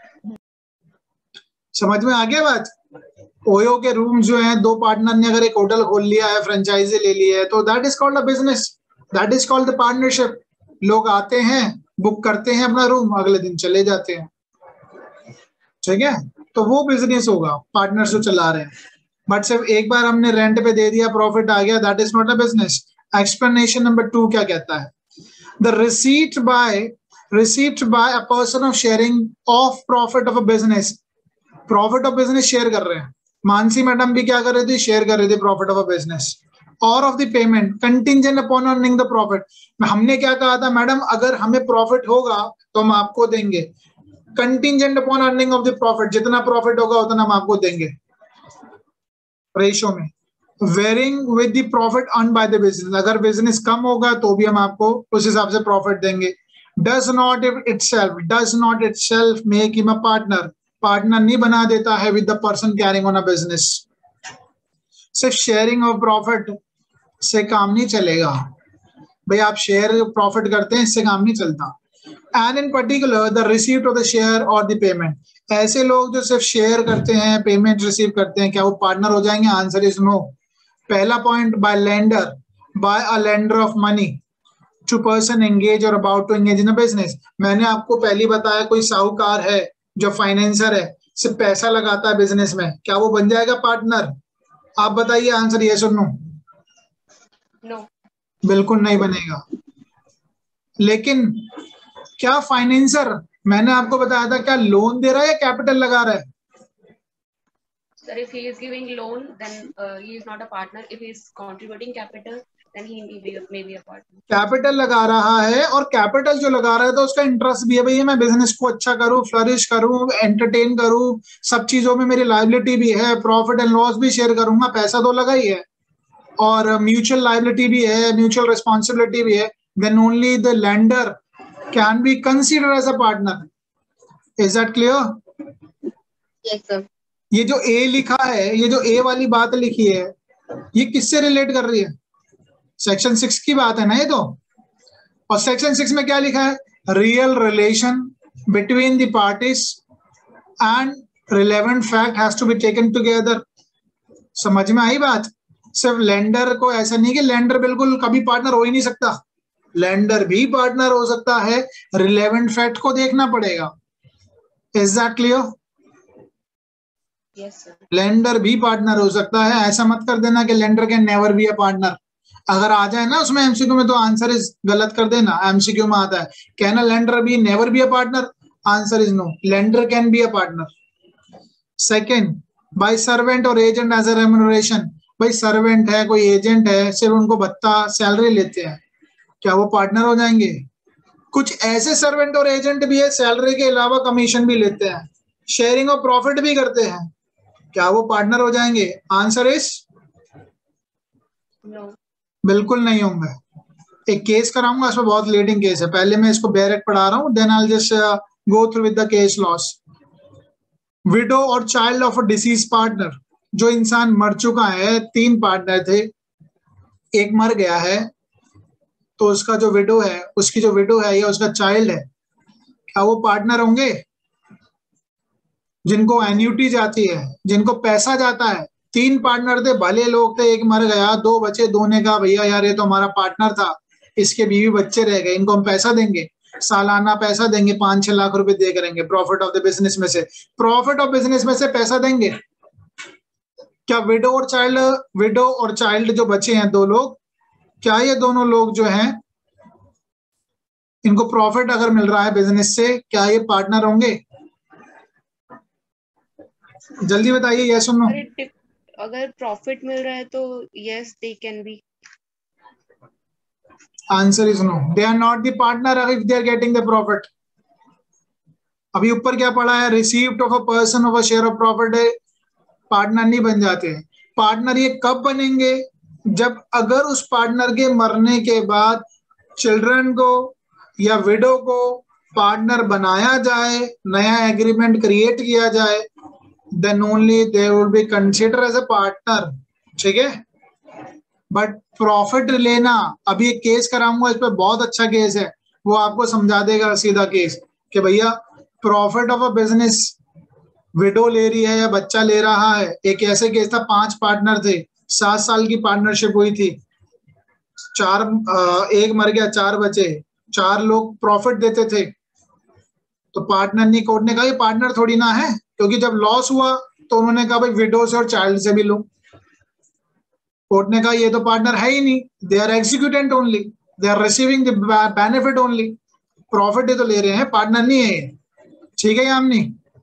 [SPEAKER 1] समझ में आ गया बात? ओयो के रूम जो हैं, दो पार्टनर ने अगर एक होटल खोल लिया है, फ्रेंचाइजी ले ली है, तो that is called a business, that is called the partnership. लोग आते हैं, बुक करते हैं अपना रूम, अगले दिन चले जाते हैं, ठीक है, तो वो बिजनेस होगा, पार्टनर जो चला रहे हैं. बट सिर्फ एक बार हमने रेंट पे दे दिया, प्रॉफिट आ गया, that is not a business. Explanation number 2 क्या कहता है? The receipt by a person of sharing of profit of a business. Profit of business share कर रहे हैं. मानसी मैडम भी क्या कर रही थी? शेयर कर रही थी प्रॉफिट ऑफ अ बिजनेस. और of the payment contingent upon earning the profit. हमने क्या कहा था मैडम, अगर हमें प्रॉफिट होगा तो हम आपको देंगे. Contingent upon earning of the profit, जितना प्रॉफिट होगा उतना हम आपको देंगे रेशो में. Varying with the profit earn by the business. अगर बिजनेस कम होगा तो भी हम आपको उस हिसाब से प्रॉफिट देंगे. Does not itself make him a partner. Partner नहीं बना देता है with the person carrying on a business. सिर्फ शेयरिंग ऑफ प्रॉफिट से काम नहीं चलेगा भाई. आप शेयर प्रॉफिट करते हैं, इससे काम नहीं चलता. And in particular the receipt of the share और द पेमेंट. ऐसे लोग जो सिर्फ शेयर करते हैं, पेमेंट रिसीव करते हैं, क्या वो पार्टनर हो जाएंगे? Answer is no. पहला point, by a lender of money to person engage और about to engage in a business. मैंने आपको पहले बताया, कोई साहूकार है जो फाइनेंसर है, सिर्फ पैसा लगाता है बिजनेस में, क्या वो बन जाएगा पार्टनर? आप बताइए आंसर, ये सुन लो.
[SPEAKER 2] नो.
[SPEAKER 1] बिल्कुल नहीं बनेगा. लेकिन क्या फाइनेंसर, मैंने आपको बताया था, क्या लोन दे रहा है या कैपिटल लगा रहा है?
[SPEAKER 2] Sir, if he is giving loan, then he is not a partner. If he is contributing capital, then he may be a partner.
[SPEAKER 1] Capital लगा रहा है, और कैपिटल जो लगा रहा है तो उसका इंटरेस्ट भी है, भैया मैं बिजनेस को अच्छा करूं, फ्लरिश करूं, एंटरटेन करूं, सब चीजों में मेरी लायबिलिटी भी है, प्रॉफिट एंड लॉस भी शेयर करूंगा, पैसा तो लगा ही है, और म्यूचुअल लायबिलिटी भी है, म्यूचुअल रिस्पॉन्सिबिलिटी भी है, then only the lender can be consider as a partner. Is that clear?
[SPEAKER 2] Yes, sir.
[SPEAKER 1] ये जो ए लिखा है, ये जो ए वाली बात लिखी है, ये किससे रिलेट कर रही है? सेक्शन 6 की बात है ना ये तो. और सेक्शन 6 में क्या लिखा है? Real relation between the parties and relevant fact has to be taken together. समझ में आई बात? सिर्फ लेंडर को ऐसा नहीं कि लेंडर बिल्कुल कभी पार्टनर हो ही नहीं सकता, लेंडर भी पार्टनर हो सकता है, रिलेवेंट फैक्ट को देखना पड़ेगा. Is that clear?
[SPEAKER 2] Yes, sir.
[SPEAKER 1] Lender भी पार्टनर हो सकता है. ऐसा मत कर देना कि lender can never be a partner. अगर आ जाए ना उसमें एमसीक्यू में तो आंसर इज गलत कर देना. एमसीक्यू में आता है can a lender be never be a partner? Answer is no, lender can be a partner. Second, by servant और एजेंट एज अ रेम्यूनरेशन. भाई सर्वेंट है, कोई एजेंट है, सिर्फ उनको भत्ता सैलरी लेते हैं, क्या वो पार्टनर हो जाएंगे? कुछ ऐसे सर्वेंट और एजेंट भी है सैलरी के अलावा कमीशन भी लेते हैं, शेयरिंग ऑफ प्रॉफिट भी करते हैं, क्या वो पार्टनर हो जाएंगे? Answer is
[SPEAKER 2] No.
[SPEAKER 1] बिल्कुल नहीं होंगे. एक केस कराऊंगा, इसमें बहुत लीडिंग केस है, पहले मैं इसको डायरेक्ट पढ़ा रहा हूँ, then I will just go through with the case laws. Widow और child of a deceased partner. जो इंसान मर चुका है, 3 पार्टनर थे, एक मर गया है, तो उसका जो विडो है, उसकी जो विडो है या उसका चाइल्ड है, क्या वो पार्टनर होंगे? जिनको एन्यूटी जाती है, जिनको पैसा जाता है, 3 पार्टनर थे, भले लोग थे, एक मर गया, 2 बचे, 2 ने कहा भैया यार ये तो हमारा पार्टनर था, इसके बीवी बच्चे रह गए, इनको हम पैसा देंगे, सालाना पैसा देंगे, 5-6 लाख रुपए दे करेंगे, प्रॉफिट ऑफ द बिजनेस में से, प्रॉफिट ऑफ बिजनेस में से पैसा देंगे. क्या विडो और चाइल्ड जो बचे हैं 2 लोग, क्या ये दोनों लोग जो हैं, इनको प्रॉफिट अगर मिल रहा है बिजनेस से, क्या ये पार्टनर होंगे? जल्दी बताइए, यस और नो.
[SPEAKER 2] अगर प्रॉफिट मिल रहा है तो yes, they can be.
[SPEAKER 1] Answer is no, they are not the partner if they are getting the profit. अभी ऊपर क्या पढ़ा है? Received of a person of a share of profit है, पार्टनर नहीं बन जाते. पार्टनर ये कब बनेंगे? जब अगर उस पार्टनर के मरने के बाद चिल्ड्रन को या विडो को पार्टनर बनाया जाए, नया एग्रीमेंट क्रिएट किया जाए, then only they would be considered as a partner. ठीक है? बट प्रॉफिट लेना, अभी एक केस कराऊंगा, इस पे बहुत अच्छा केस है, वो आपको समझा देगा सीधा केस कि भैया profit of a business widow ले रही है या बच्चा ले रहा है. एक ऐसे केस था, 5 पार्टनर थे, 7 साल की पार्टनरशिप हुई थी, 1 मर गया, 4 बचे, 4 लोग प्रॉफिट देते थे, तो पार्टनर नहीं, कोर्ट ने कहा ये पार्टनर थोड़ी ना है, क्योंकि जब लॉस हुआ तो उन्होंने कहा भाई विडो से और चाइल्ड से भी लो. कोर्ट ने कहा ये तो पार्टनर है ही नहीं, they are executant only, they are receiving the benefit only, profit ही तो ले रहे हैं, पार्टनर नहीं है ये. ठीक है यामिनी?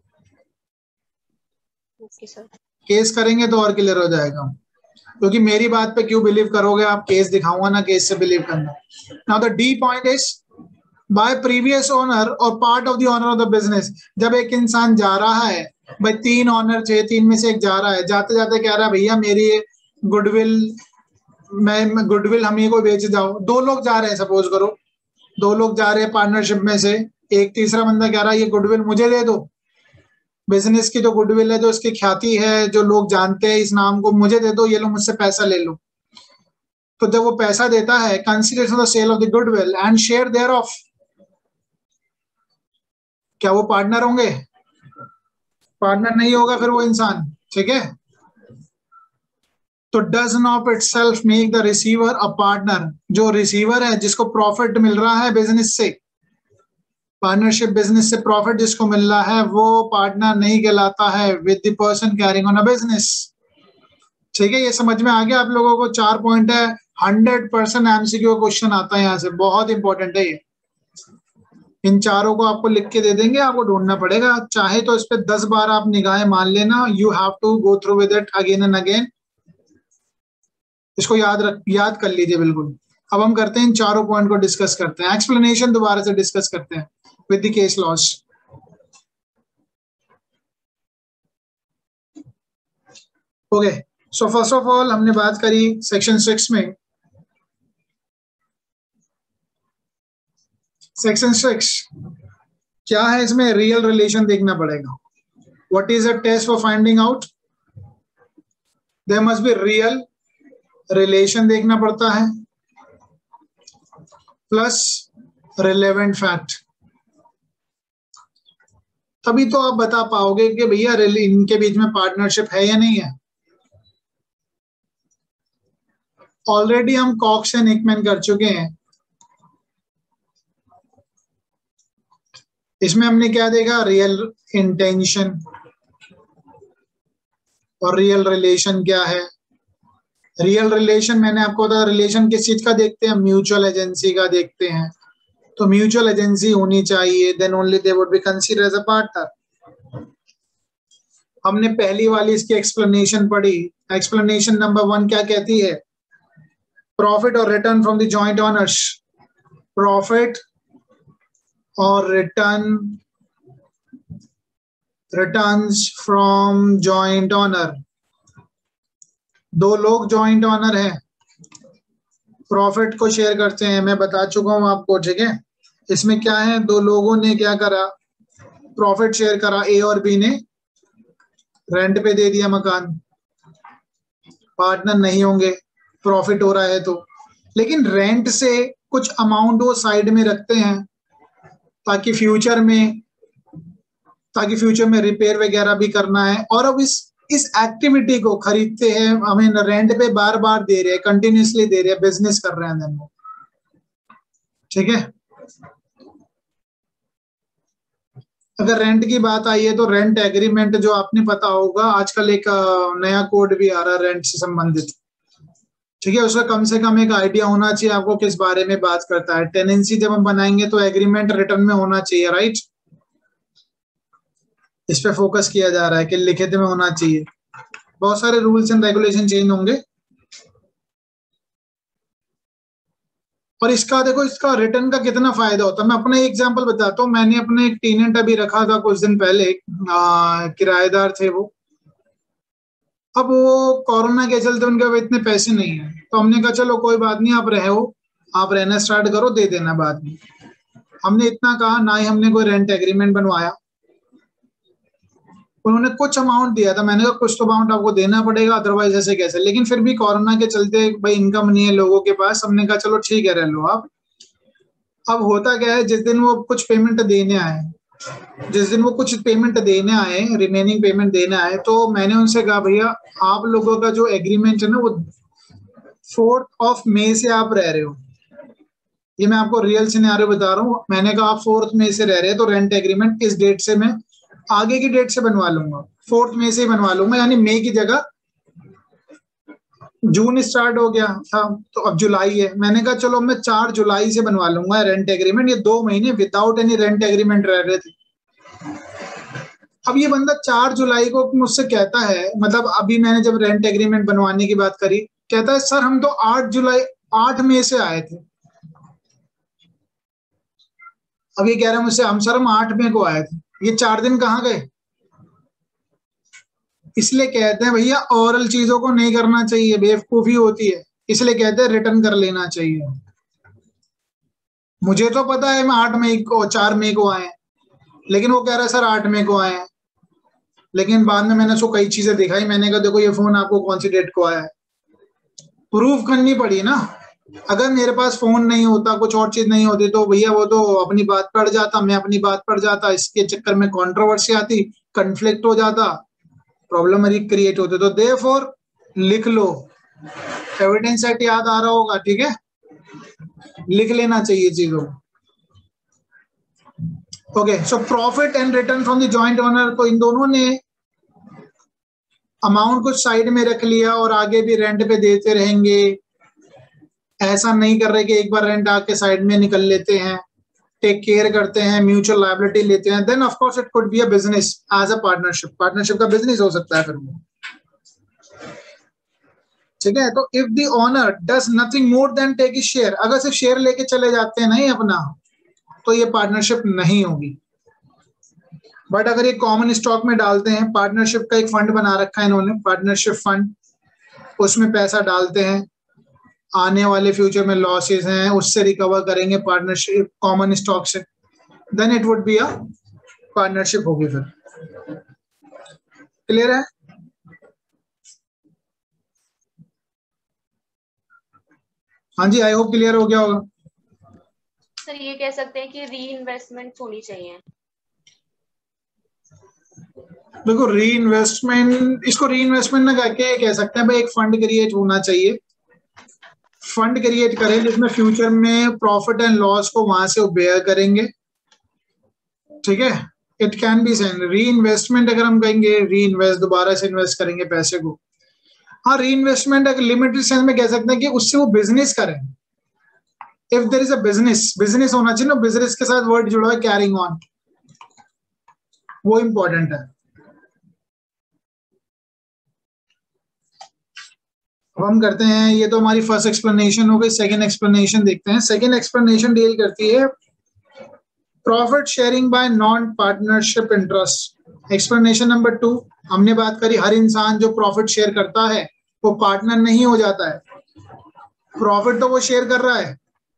[SPEAKER 2] Okay, sir.
[SPEAKER 1] केस करेंगे तो और क्लियर हो जाएगा, क्योंकि मेरी बात पे क्यों बिलीव करोगे आप, केस दिखाऊंगा ना, केस से बिलीव करना. Now the D point is by previous owner और part of the owner of the business. जब एक इंसान जा रहा है, भाई 3 ओनर थे, 3 में से एक जा रहा है, जाते जाते कह रहा है भैया मेरी गुडविल, मैं गुडविल हम ही को बेच जाओ. 2 लोग जा रहे हैं, सपोज करो 2 लोग जा रहे हैं पार्टनरशिप में से, एक तीसरा बंदा कह रहा है ये गुडविल मुझे दे दो, बिजनेस की जो गुडविल है, जो इसकी ख्याति है, जो लोग जानते हैं इस नाम को, मुझे दे दो, ये लो मुझसे पैसा ले लो. तो जब वो पैसा देता है, consideration of the sale of the goodwill and share thereof, क्या वो पार्टनर होंगे? पार्टनर नहीं होगा फिर वो इंसान. ठीक है? तो does not itself make the receiver a partner. जो रिसीवर है, जिसको प्रॉफिट मिल रहा है बिजनेस से, पार्टनरशिप बिजनेस से प्रॉफिट जिसको मिल रहा है, वो पार्टनर नहीं कहलाता है with the person carrying on a business. ठीक है? ये समझ में आ गया आप लोगों को? 4 पॉइंट है, 100% एमसीक्यू क्वेश्चन आता है यहाँ से, बहुत इंपॉर्टेंट है ये. इन चारों को आपको लिख के दे देंगे, आपको ढूंढना पड़ेगा। चाहे तो इस पे 10 बार आप निगाहें मान लेना, you have to go through with it again and again. इसको याद कर लीजिए बिल्कुल। अब हम करते हैं इन चारों पॉइंट को डिस्कस करते हैं, एक्सप्लेनेशन दोबारा से डिस्कस करते हैं with the case laws. Okay, so first of all हमने बात करी सेक्शन 6 में, सेक्शन 6 क्या है, इसमें रियल रिलेशन देखना पड़ेगा। What is a test for finding out? There must be real relation देखना पड़ता है प्लस रिलेवेंट फैक्ट, तभी तो आप बता पाओगे कि भैया इनके बीच में पार्टनरशिप है या नहीं है। ऑलरेडी हम कॉक्स एंड एकमैन कर चुके हैं। इसमें हमने क्या देखा, रियल इंटेंशन और रियल रिलेशन क्या है। रियल रिलेशन मैंने आपको बताया, रिलेशन किस चीज का देखते हैं, म्यूचुअल एजेंसी का देखते हैं। तो म्यूचुअल एजेंसी होनी चाहिए, then only they would be considered as a partner. हमने पहली वाली इसकी एक्सप्लेनेशन पढ़ी। एक्सप्लेनेशन नंबर 1 क्या कहती है, प्रॉफिट और return from the joint owners. Profit और रिटर्न्स फ्रॉम जॉइंट ओनर। दो लोग जॉइंट ओनर हैं, प्रॉफिट को शेयर करते हैं, मैं बता चुका हूं आपको, ठीक है। इसमें क्या है, दो लोगों ने क्या करा, प्रॉफिट शेयर करा, ए और बी ने रेंट पे दे दिया मकान। पार्टनर नहीं होंगे, प्रॉफिट हो रहा है तो, लेकिन रेंट से कुछ अमाउंट वो साइड में रखते हैं ताकि फ्यूचर में रिपेयर वगैरह भी करना है। और अब इस एक्टिविटी को खरीदते हैं, हमें रेंट पे बार बार दे रहे हैं, कंटिन्यूसली दे रहे हैं, बिजनेस कर रहे हैं वो, ठीक है। अगर रेंट की बात आई है तो रेंट एग्रीमेंट जो आपने पता होगा, आजकल एक नया कोड भी आ रहा है रेंट से संबंधित, ठीक है। उसका कम से कम एक आइडिया होना चाहिए आपको किस बारे में बात करता है। टेनेंसी जब हम बनाएंगे तो एग्रीमेंट रिटर्न में होना चाहिए, राइट। इस पे फोकस किया जा रहा है कि लिखित में होना चाहिए। बहुत सारे रूल्स एंड रेगुलेशन चेंज होंगे। और इसका देखो, इसका रिटर्न का कितना फायदा होता है, मैं अपना एग्जांपल बताता हूँ। मैंने अपने एक टेनेंट अभी रखा था कुछ दिन पहले, किराएदार थे वो। अब वो कोरोना के चलते उनके अब इतने पैसे नहीं है, तो हमने कहा चलो कोई बात नहीं, आप रहो, आप रहना स्टार्ट करो, दे देना बाद में। हमने इतना कहा, ना ही हमने कोई रेंट एग्रीमेंट बनवाया। उन्होंने कुछ अमाउंट दिया था, मैंने कहा कुछ तो अमाउंट आपको देना पड़ेगा, अदरवाइज ऐसे कैसे। लेकिन फिर भी कोरोना के चलते भाई इनकम नहीं है लोगों के पास, हमने कहा चलो ठीक है रह लो आप। अब होता क्या है, जिस दिन वो कुछ पेमेंट देने आए, रिमेनिंग पेमेंट देने आए, तो मैंने उनसे कहा भैया आप लोगों का जो एग्रीमेंट है ना, वो 4 मई से आप रह रहे हो। ये मैं आपको रियल सिनेरियो बता रहा हूँ। मैंने कहा आप 4 मई से रह रहे हैं, तो रेंट एग्रीमेंट इस डेट से मैं आगे की डेट से बनवा लूंगा, 4 मई से ही बनवा लूंगा, यानी मई की जगह जून स्टार्ट हो गया था तो अब जुलाई है। मैंने कहा चलो मैं 4 जुलाई से बनवा लूंगा रेंट एग्रीमेंट। ये 2 महीने विदाउट एनी रेंट एग्रीमेंट रह रहे थे। अब ये बंदा 4 जुलाई को मुझसे कहता है, मतलब अभी मैंने जब रेंट एग्रीमेंट बनवाने की बात करी, कहता है सर हम तो 8 मई से आए थे। अब ये कह रहा है मुझसे, हम 8 मई को आए थे। ये 4 दिन कहाँ गए? इसलिए कहते हैं भैया ओरल चीजों को नहीं करना चाहिए, बेवकूफी होती है। इसलिए कहते हैं रिटर्न कर लेना चाहिए। मुझे तो पता है मैं 4 मई को आए, लेकिन वो कह रहा है सर 8 मई को आए हैं। लेकिन बाद में मैंने उसको कई चीजें दिखाई, मैंने कहा देखो ये फोन आपको कौन सी डेट को आया है, प्रूफ करनी पड़ी ना। अगर मेरे पास फोन नहीं होता, कुछ और चीज नहीं होती, तो भैया वो तो अपनी बात पड़ जाता, मैं अपनी बात पड़ जाता, इसके चक्कर में कंट्रोवर्सी आती, कन्फ्लिक्ट हो जाता, प्रॉब्लम क्रिएट होते। तो देयरफॉर लिख लो, एविडेंस सेट याद आ रहा होगा, ठीक है, लिख लेना चाहिए चीजों। Okay, so profit and return from the joint owner, तो इन दोनों ने अमाउंट कुछ साइड में रख लिया और आगे भी रेंट पे देते रहेंगे। ऐसा नहीं कर रहे कि एक बार रेंट आके साइड में निकल लेते हैं, टेक केयर करते हैं, म्यूचुअल लायबिलिटी लेते हैं, then of course it could be a business as a partnership, partnership का बिजनेस हो सकता है फिर वो, ठीक है। तो if the owner does nothing more than take share, अगर सिर्फ शेयर लेके चले जाते हैं नहीं अपना, तो ये पार्टनरशिप नहीं होगी। बट अगर ये कॉमन स्टॉक में डालते हैं, पार्टनरशिप का एक फंड बना रखा है इन्होंने, पार्टनरशिप फंड, उसमें पैसा डालते हैं, आने वाले फ्यूचर में लॉसेस हैं उससे रिकवर करेंगे पार्टनरशिप कॉमन स्टॉक से, then it would be a partnership होगी फिर। क्लियर है? हाँ जी, आई होप क्लियर हो गया होगा।
[SPEAKER 2] सर ये कह सकते हैं कि री इन्वेस्टमेंट होनी चाहिए।
[SPEAKER 1] देखो री इन्वेस्टमेंट, इसको री इन्वेस्टमेंट ना कह सकते हैं भाई, एक फंड क्रिएट होना चाहिए, फंड क्रिएट करें जिसमें फ्यूचर में प्रॉफिट एंड लॉस को वहां से बेयर करेंगे, ठीक है। इट कैन बी सेन री इन्वेस्टमेंट, अगर हम कहेंगे री इन्वेस्ट, दोबारा से इन्वेस्ट करेंगे पैसे को, हाँ री इन्वेस्टमेंट अगर लिमिटेड सेंस में कह सकते हैं कि उससे वो बिजनेस करें। If there is a business, business होना चाहिए ना, बिजनेस के साथ वर्ड जुड़ा है कैरिंग ऑन, वो इंपॉर्टेंट है। अब हम करते हैं, ये तो हमारी फर्स्ट एक्सप्लेनेशन हो गई, सेकंड एक्सप्लेनेशन देखते हैं। सेकंड एक्सप्लेनेशन डील करती है profit sharing by non partnership interest. Explanation number 2 हमने बात करी, हर इंसान जो प्रॉफिट शेयर करता है वो पार्टनर नहीं हो जाता है, प्रॉफिट तो वो शेयर कर रहा है,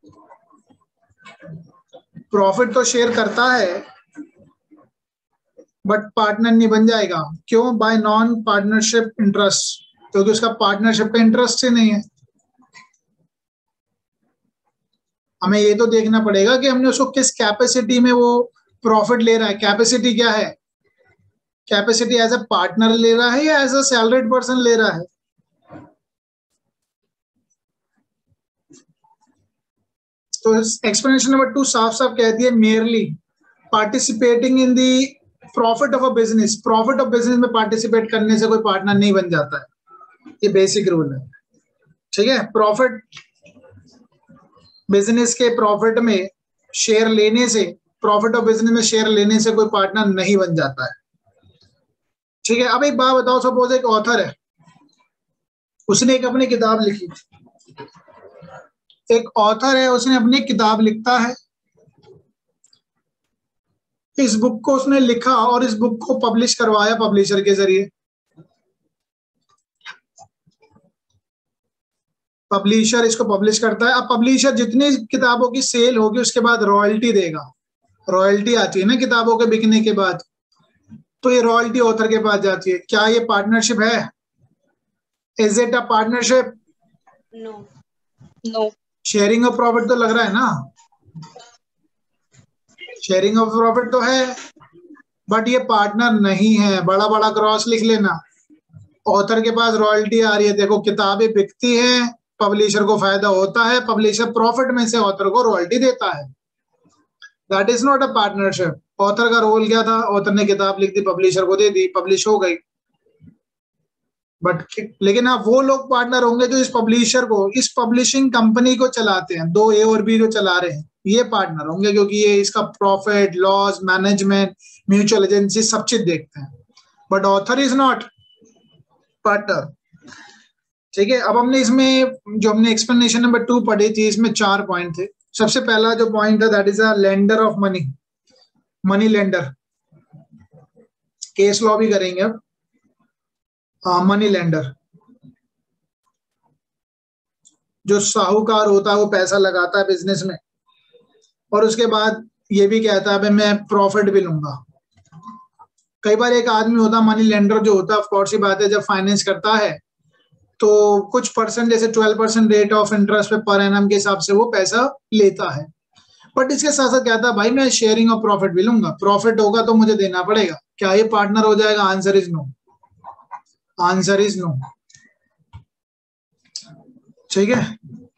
[SPEAKER 1] प्रॉफिट तो शेयर करता है बट पार्टनर नहीं बन जाएगा। क्यों? बाय नॉन पार्टनरशिप इंटरेस्ट, क्योंकि उसका पार्टनरशिप का इंटरेस्ट ही नहीं है। हमें ये तो देखना पड़ेगा कि हमने उसको किस कैपेसिटी में वो प्रॉफिट ले रहा है। कैपेसिटी क्या है? कैपेसिटी एज अ पार्टनर ले रहा है या एज अ सैलरीड पर्सन ले रहा है? तो एक्सप्लेनेशन नंबर 2 साफ साफ कहती है merely participating in the profit of a business, profit of business में पार्टिसिपेट करने से कोई पार्टनर नहीं बन जाता है, ये बेसिक रूल है, ठीक है। प्रॉफिट, बिजनेस के प्रॉफिट में शेयर लेने से, प्रॉफिट ऑफ बिजनेस में शेयर लेने से कोई पार्टनर नहीं बन जाता है, ठीक है। अब एक बात बताओ, सपोज एक ऑथर है, उसने एक अपनी किताब लिखी, एक ऑथर है उसने अपनी किताब लिखता है, इस बुक को उसने लिखा और इस बुक को पब्लिश करवाया पब्लिशर के जरिए, पब्लिशर इसको पब्लिश करता है। अब पब्लिशर जितनी किताबों की सेल होगी उसके बाद रॉयल्टी देगा, रॉयल्टी आती है ना किताबों के बिकने के बाद, तो ये रॉयल्टी ऑथर के पास जाती है। क्या ये पार्टनरशिप है? Is it a partnership?
[SPEAKER 2] No no.
[SPEAKER 1] Sharing of profit तो लग रहा है ना, शेयरिंग ऑफ प्रॉफिट तो है, बट ये पार्टनर नहीं है। बड़ा बड़ा क्रॉस लिख लेना, ऑथर के पास रॉयल्टी आ रही है, देखो किताबें बिकती हैं, पब्लिशर को फायदा होता है, पब्लिशर प्रॉफिट में से ऑथर को रॉयल्टी देता है, that is not a partnership. Author का रोल क्या था? ऑथर ने किताब लिख दी, पब्लिशर को दे दी, पब्लिश हो गई, बट लेकिन हाँ वो लोग पार्टनर होंगे जो इस पब्लिशर को, इस पब्लिशिंग कंपनी को चलाते हैं, 2 ए और बी जो चला रहे हैं, ये पार्टनर होंगे क्योंकि ये इसका profit loss management mutual agency सब चीज देखते हैं, but author is not partner, ठीक है। अब हमने इसमें जो हमने एक्सप्लेनेशन नंबर 2 पढ़ी थी, इसमें 4 पॉइंट थे। सबसे पहला जो पॉइंट है that is a lender of money, money lender, case law भी करेंगे अब। मनी लेंडर जो साहूकार होता है वो पैसा लगाता है बिजनेस में और उसके बाद ये भी कहता है मैं प्रॉफिट भी लूंगा। कई बार एक आदमी होता मनी लेंडर जो होता है, ऑफ कोर्स ही बात है, जब फाइनेंस करता है तो कुछ परसेंट जैसे 12% रेट ऑफ इंटरेस्ट पे पर एनम के हिसाब से वो पैसा लेता है, बट इसके साथ साथ कहता है भाई मैं शेयरिंग ऑफ प्रॉफिट भी लूंगा, प्रॉफिट होगा तो मुझे देना पड़ेगा। क्या ये पार्टनर हो जाएगा? Answer is no, answer is no, ठीक है।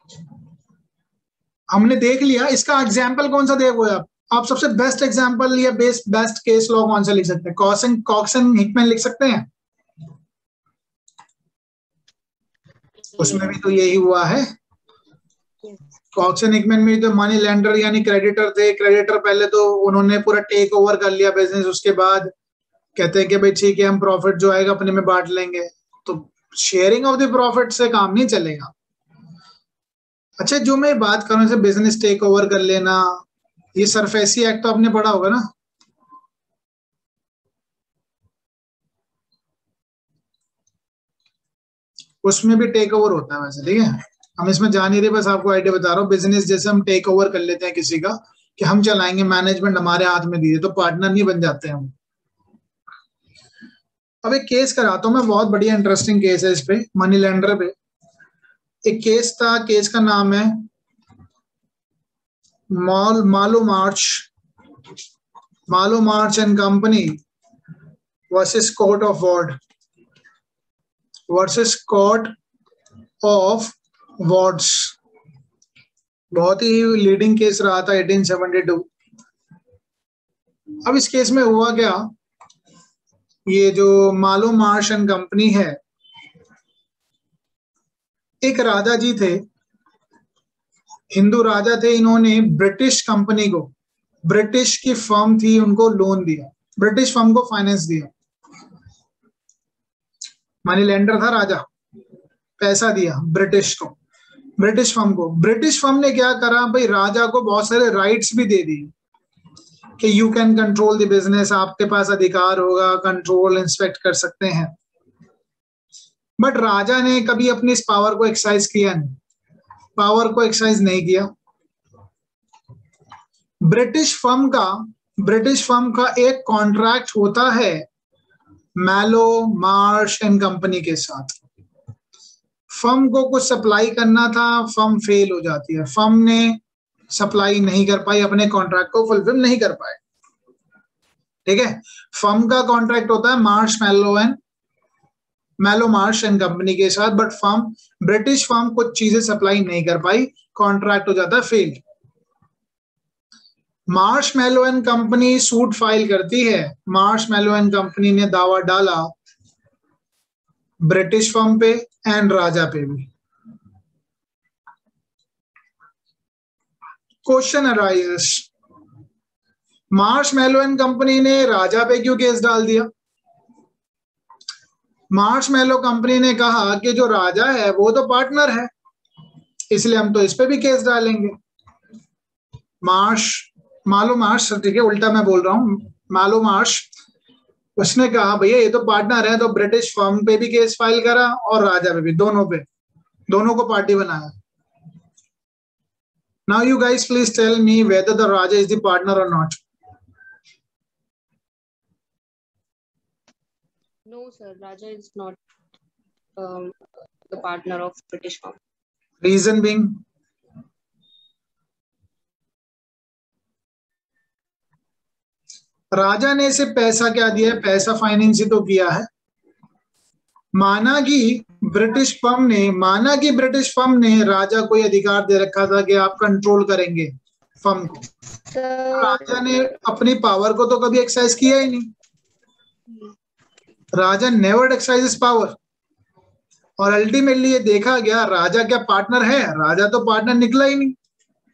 [SPEAKER 1] हमने देख लिया, इसका एग्जाम्पल कौन सा देखो आप सबसे बेस्ट एग्जाम्पल या बेस्ट केस लॉ कौन सा लिख सकते हैं? कॉक्स एंड हिकमैन लिख सकते हैं, उसमें भी तो यही हुआ है, कॉक्स एंड हिकमैन में तो मनी लेंडर यानी क्रेडिटर थे, क्रेडिटर पहले तो उन्होंने पूरा टेक ओवर कर लिया बिजनेस, उसके बाद कहते हैं कि भाई ठीक है हम प्रॉफिट जो आएगा अपने में बांट लेंगे, तो शेयरिंग ऑफ द प्रॉफिट से काम नहीं चलेगा। अच्छा, जो मैं बात करूं से बिजनेस टेक ओवर कर लेना, ये सरफेसी एक्ट तो आपने पढ़ा होगा ना, उसमें भी टेक ओवर होता है वैसे, ठीक है, हम इसमें जा नहीं रहे, बस आपको आइडिया बता रहा हूँ। बिजनेस जैसे हम टेक ओवर कर लेते हैं किसी का कि हम चलाएंगे, मैनेजमेंट हमारे हाथ में दी है, तो पार्टनर नहीं बन जाते हम। अब एक केस कराता हूँ मैं, बहुत बढ़िया इंटरेस्टिंग केस है इस पे, मनी लेंडर पे। एक केस था, केस का नाम है Mollwo March and company versus court of ward versus court of wards. बहुत ही लीडिंग केस रहा था 1872। अब इस केस में हुआ क्या, ये जो मालो मार्च एंड कंपनी है, एक राजा जी थे, हिंदू राजा थे, इन्होंने ब्रिटिश कंपनी को, ब्रिटिश की फर्म थी, उनको लोन दिया, ब्रिटिश फर्म को फाइनेंस दिया। मनी लेंडर था राजा, पैसा दिया ब्रिटिश को, ब्रिटिश फर्म को। ब्रिटिश फर्म ने क्या करा भाई, राजा को बहुत सारे राइट्स भी दे दिए कि you can control the business, आपके पास अधिकार होगा, कंट्रोल इंस्पेक्ट कर सकते हैं। बट राजा ने कभी अपनी इस पावर को एक्सरसाइज किया नहीं, पावर को एक्सरसाइज नहीं किया। ब्रिटिश फर्म का एक कॉन्ट्रैक्ट होता है मैलो मार्श एंड कंपनी के साथ। फर्म को कुछ सप्लाई करना था, फर्म फेल हो जाती है, फर्म ने सप्लाई नहीं कर पाई, अपने कॉन्ट्रैक्ट को फुलफिल नहीं कर पाए, ठीक है। फर्म का कॉन्ट्रैक्ट होता है मैलो मार्श एंड कंपनी के साथ, बट ब्रिटिश फर्म कुछ चीजें सप्लाई नहीं कर पाई, कॉन्ट्रैक्ट हो जाता है fail. Marsh Mallow and company suit file करती है, मार्श मैलो एंड कंपनी ने दावा डाला ब्रिटिश फर्म पे एंड राजा पे भी। Question arises, Marsh Mallow and company ने राजा पे क्यों केस डाल दिया? मार्श मैलो कंपनी ने कहा कि जो राजा है वो तो पार्टनर है, इसलिए हम तो इस पे भी केस डालेंगे। मालो मार्श, ठीक है, उल्टा मैं बोल रहा हूं, मालो मार्श, उसने कहा भैया ये तो पार्टनर है, तो ब्रिटिश फर्म पे भी केस फाइल करा और राजा पे भी, दोनों को पार्टी बनाया। Now you guys please tell me whether the raja is the partner और not.
[SPEAKER 2] No, sir. Raja is not the partner of British firm.
[SPEAKER 1] Reason being? राजा ने इसे पैसा क्या दिया है? पैसा फाइनेंस ही तो किया है। माना कि ब्रिटिश फर्म ने राजा को अधिकार दे रखा था कि आप कंट्रोल करेंगे फर्म को। राजा ने अपनी पावर को तो कभी एक्सरसाइज किया ही नहीं, राजा नेवर एक्सरसाइजेस पावर। और अल्टीमेटली ये देखा गया राजा क्या पार्टनर है? राजा तो पार्टनर निकला ही नहीं।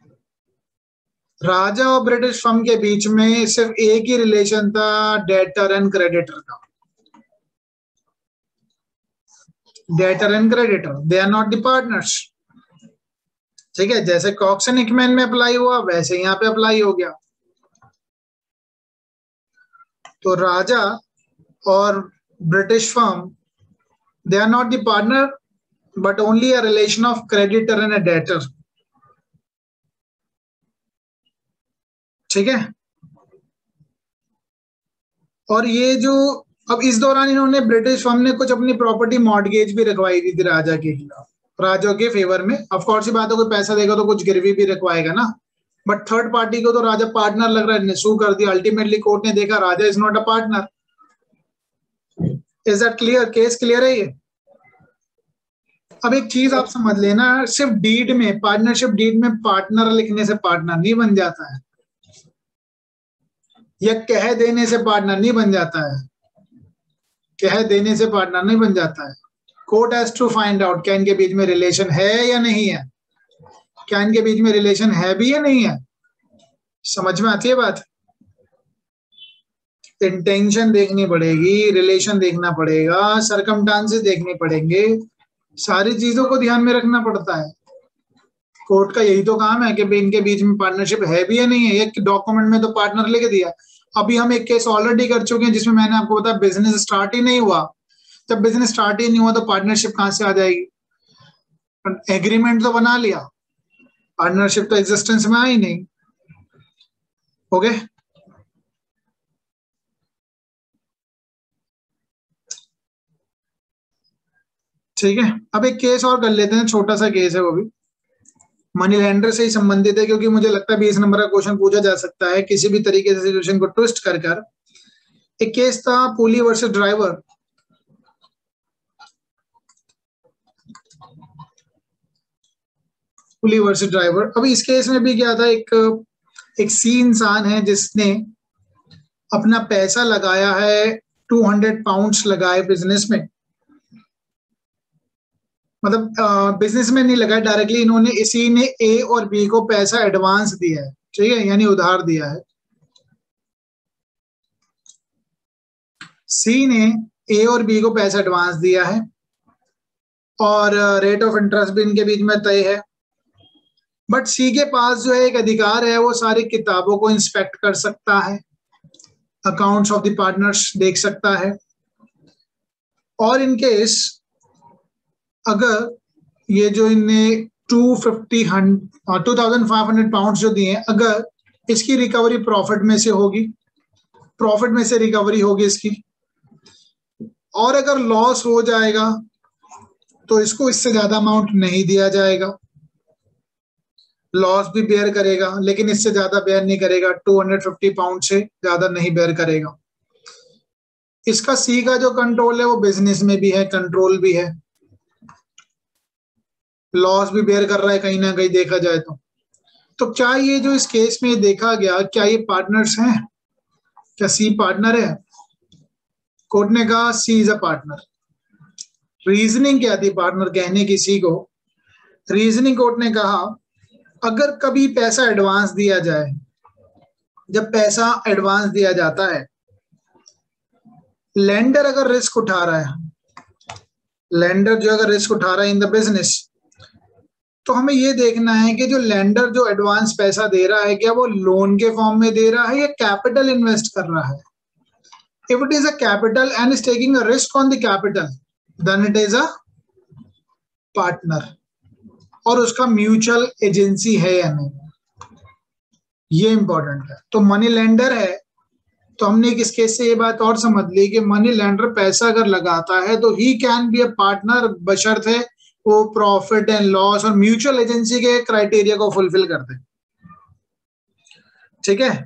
[SPEAKER 1] राजा और ब्रिटिश फर्म के बीच में सिर्फ एक ही रिलेशन था, डेटर एंड क्रेडिटर का। Debtor and creditor, they are not the partners, ठीक है। जैसे कॉक्स एंड हिकमैन में अप्लाई हुआ वैसे यहां पे अप्लाई हो गया। तो राजा और British firm, they are not the partner but only a relation of creditor and a debtor, ठीक है। और ये जो अब इस दौरान इन्होंने ब्रिटिश फर्म ने कुछ अपनी प्रॉपर्टी मॉर्टगेज भी रखवाई थी राजा के खिलाफ, राजा के फेवर में। ऑफ कोर्स ये बात है, कोई पैसा देगा तो कुछ गिरवी भी रखवाएगा ना, बट थर्ड पार्टी को तो राजा पार्टनर लग रहा है, सू कर दिया। अल्टीमेटली कोर्ट ने देखा राजा is not a partner. Is that clear? Case clear है ये? अब एक चीज आप समझ लेना, सिर्फ डीड में, पार्टनरशिप डीड में पार्टनर लिखने से पार्टनर नहीं बन जाता है, या कह देने से पार्टनर नहीं बन जाता है, कह देने से पार्टनर नहीं बन जाता है। Court has to find out क्या इनके बीच में रिलेशन है या नहीं है। क्या इनके बीच में रिलेशन है भी या नहीं है? समझ में आती है बात? इंटेंशन देखनी पड़ेगी, रिलेशन देखना पड़ेगा, सरकमस्टांसेस देखने पड़ेंगे, सारी चीजों को ध्यान में रखना पड़ता है। कोर्ट का यही तो काम है कि इनके बीच में पार्टनरशिप है भी या नहीं है। एक डॉक्यूमेंट में तो पार्टनर लिख दिया। अभी हम एक केस ऑलरेडी कर चुके हैं जिसमें मैंने आपको बताया बिजनेस स्टार्ट ही नहीं हुआ। जब बिजनेस स्टार्ट ही नहीं हुआ तो पार्टनरशिप कहां से आ जाएगी? एग्रीमेंट तो बना लिया, पार्टनरशिप तो एग्जिस्टेंस में आई नहीं। ओके, ठीक है। अब एक केस और कर लेते हैं, छोटा सा केस है वो भी मनी लेंडर से ही संबंधित है, क्योंकि मुझे लगता है 20 नंबर का क्वेश्चन पूछा जा सकता है किसी भी तरीके से सिचुएशन को ट्विस्ट कर कर। एक केस था Pooley versus Driver. Pooley versus Driver. अब इस केस में भी क्या था, एक सी इंसान है जिसने अपना पैसा लगाया है, 200 पाउंड्स लगाए बिजनेस में। मतलब बिजनेस में नहीं लगाया डायरेक्टली, इन्होंने इसी ने ए और बी को पैसा एडवांस दिया है, ठीक है, यानी उधार दिया है। सी ने ए और बी को पैसा एडवांस दिया है और रेट ऑफ इंटरेस्ट भी इनके बीच में तय है। बट सी के पास जो है एक अधिकार है, वो सारी किताबों को इंस्पेक्ट कर सकता है, अकाउंट्स ऑफ द पार्टनर्स देख सकता है, और इन केस अगर ये जो इनने 2500 पाउंड जो दिए, अगर इसकी रिकवरी प्रॉफिट में से होगी, प्रॉफिट में से रिकवरी होगी इसकी, और अगर लॉस हो जाएगा तो इसको इससे ज्यादा अमाउंट नहीं दिया जाएगा। लॉस भी बेयर करेगा लेकिन इससे ज्यादा बेयर नहीं करेगा, 250 पाउंड से ज्यादा नहीं बेयर करेगा। इसका सी का जो कंट्रोल है वो बिजनेस में भी है, कंट्रोल भी है, लॉस भी बेयर कर रहा है कहीं ना कहीं देखा जाए तो क्या ये जो इस केस में देखा गया, क्या ये पार्टनर्स हैं? क्या सी पार्टनर है? कोर्ट ने कहा she is a partner. Reasoning क्या थी पार्टनर कहने की सी को? रीजनिंग कोर्ट ने कहा अगर कभी पैसा एडवांस दिया जाए, जब पैसा एडवांस दिया जाता है, लेंडर अगर रिस्क उठा रहा है, लेंडर जो अगर रिस्क उठा रहा है इन द बिजनेस, तो हमें ये देखना है कि जो लेंडर जो एडवांस पैसा दे रहा है क्या वो लोन के फॉर्म में दे रहा है या कैपिटल इन्वेस्ट कर रहा है। If it is a capital and is taking a risk on the capital, then it is a partner, और उसका म्यूचुअल एजेंसी है या नहीं, ये इंपॉर्टेंट है। तो मनी लेंडर है तो हमने किस केस से ये बात और समझ ली कि मनी लेंडर पैसा अगर लगाता है तो he can be a partner, बशर्ते वो प्रॉफिट एंड लॉस और म्यूचुअल एजेंसी के क्राइटेरिया को फुलफिल कर दे। ठीक है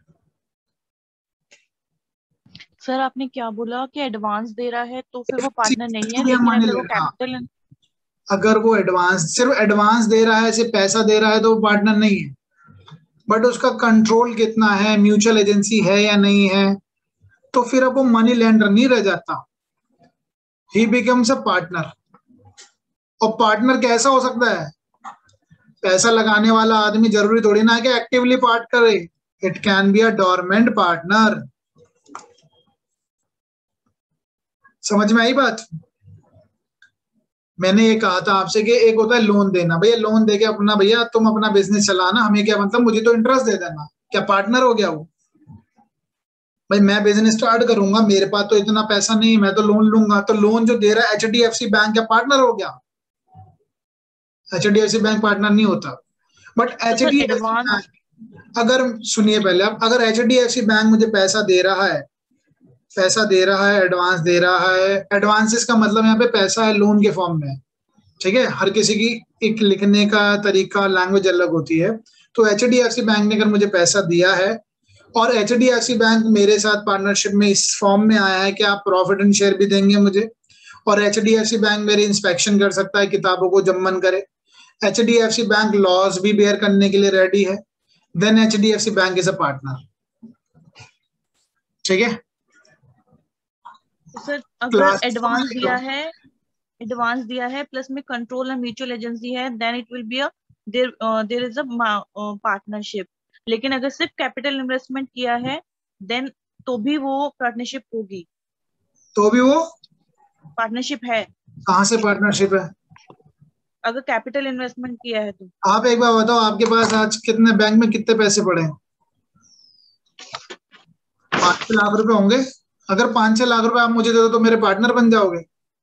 [SPEAKER 3] सर, आपने क्या बोला कि एडवांस दे रहा है तो फिर वो पार्टनर नहीं है, लेकिन अगर वो कैपिटल,
[SPEAKER 1] अगर वो एडवांस, सिर्फ एडवांस दे रहा है, सिर्फ पैसा दे रहा है तो वो पार्टनर नहीं है। बट उसका कंट्रोल कितना है, म्यूचुअल एजेंसी है या नहीं है, तो फिर अब वो मनी लेंडर नहीं रह जाता, ही बिकम्स अ पार्टनर। और पार्टनर कैसा हो सकता है? पैसा लगाने वाला आदमी जरूरी थोड़ी ना है कि एक्टिवली पार्ट करे, it can be a dormant partner. समझ में आई बात? मैंने ये कहा था आपसे कि एक होता है लोन देना, भैया लोन देके अपना, भैया तुम अपना बिजनेस चलाना, हमें क्या मतलब, मुझे तो इंटरेस्ट दे देना, क्या पार्टनर हो गया वो? भाई मैं बिजनेस स्टार्ट करूंगा, मेरे पास तो इतना पैसा नहीं, मैं तो लोन लूंगा, तो लोन जो दे रहा है HDFC बैंक क्या पार्टनर हो गया? HDFC बैंक पार्टनर नहीं होता। बट HDFC बैंक, अगर सुनिए पहले, अब अगर HDFC बैंक मुझे पैसा दे रहा है, पैसा दे रहा है, एडवांस दे रहा है, एडवांसेस का मतलब यहाँ पे पैसा है लोन के फॉर्म में, ठीक है, हर किसी की एक लिखने का तरीका, लैंग्वेज अलग होती है। तो HDFC बैंक ने अगर मुझे पैसा दिया है और HDFC बैंक मेरे साथ पार्टनरशिप में इस फॉर्म में आया है कि आप प्रॉफिट एंड शेयर भी देंगे मुझे, और HDFC बैंक मेरी इंस्पेक्शन कर सकता है, किताबों को जब मन करे, HDFC बैंक लॉस भी बेयर करने के लिए रेडी है, then HDFC bank is a partner. ठीक है
[SPEAKER 3] सर, अगर एडवांस दिया है प्लस में कंट्रोल एंड म्यूचुअल एजेंसी है, then it will be a there is a partnership, लेकिन अगर सिर्फ कैपिटल इन्वेस्टमेंट किया है देन तो भी वो पार्टनरशिप होगी।
[SPEAKER 1] तो भी वो
[SPEAKER 3] पार्टनरशिप है
[SPEAKER 1] कहाँ से पार्टनरशिप है?
[SPEAKER 3] अगर कैपिटल इन्वेस्टमेंट किया है तो।
[SPEAKER 1] आप एक बार बताओ, आपके पास आज कितने बैंक में कितने पैसे पड़े हैं? 5-6 लाख रुपए होंगे। अगर 5-6 लाख रुपए आप मुझे दे दो तो मेरे पार्टनर बन जाओगे?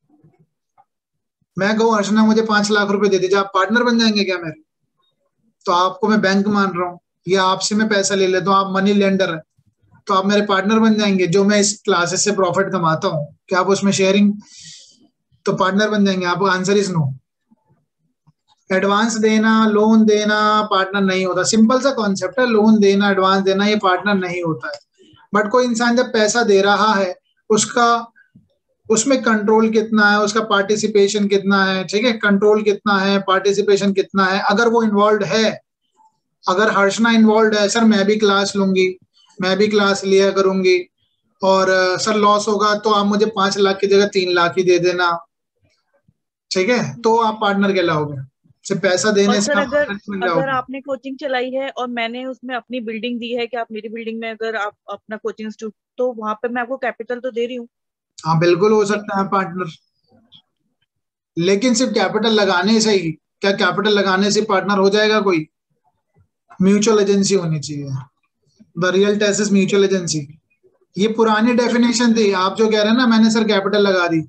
[SPEAKER 1] मैं कहूँ अर्चना मुझे 5 लाख रुपए दे दीजिए, आप पार्टनर बन जाएंगे क्या मेरे? तो आपको मैं बैंक मान रहा हूँ या आपसे मैं पैसा ले लेता हूँ, आप मनी लेंडर है, तो आप मेरे पार्टनर बन जाएंगे। जो मैं इस क्लासेस से प्रॉफिट कमाता हूँ, क्या आप उसमें शेयरिंग, तो पार्टनर बन जाएंगे। आपको आंसर इज नो। एडवांस देना, लोन देना पार्टनर नहीं होता। सिंपल सा कॉन्सेप्ट है, लोन देना, एडवांस देना, ये पार्टनर नहीं होता है। बट कोई इंसान जब पैसा दे रहा है, उसका उसमें कंट्रोल कितना है, उसका पार्टिसिपेशन कितना है, ठीक है, कंट्रोल कितना है, पार्टिसिपेशन कितना है। अगर वो इन्वॉल्व है, अगर हर्षना इन्वॉल्व है, सर मैं भी क्लास लूंगी, मैं भी क्लास लिया करूंगी, और सर लॉस होगा तो आप मुझे 5 लाख की जगह 3 लाख ही दे देना, ठीक है, तो आप पार्टनर कहलाओगे। सिर्फ पैसा
[SPEAKER 3] और
[SPEAKER 1] देने से
[SPEAKER 3] सर
[SPEAKER 1] आप
[SPEAKER 3] अगर
[SPEAKER 1] पार्टनर बन
[SPEAKER 3] अगर
[SPEAKER 1] जाओगे।
[SPEAKER 3] आपने कोचिंग चलाई है और मैंने उसमें अपनी बिल्डिंग दी है कि आप मेरी बिल्डिंग में अगर आप अपना कोचिंग इंस्टीट्यूट, तो वहां पे मैं आपको कैपिटल तो दे रही हूँ।
[SPEAKER 1] हाँ बिल्कुल हो सकता है पार्टनर, लेकिन सिर्फ कैपिटल लगाने से ही क्या, कैपिटल लगाने से पार्टनर हो जाएगा कोई? म्यूचुअल एजेंसी होनी चाहिए। The real test is mutual agency. ये पुरानी डेफिनेशन थी। आप जो कह रहे हैं ना मैंने सर कैपिटल लगा दी,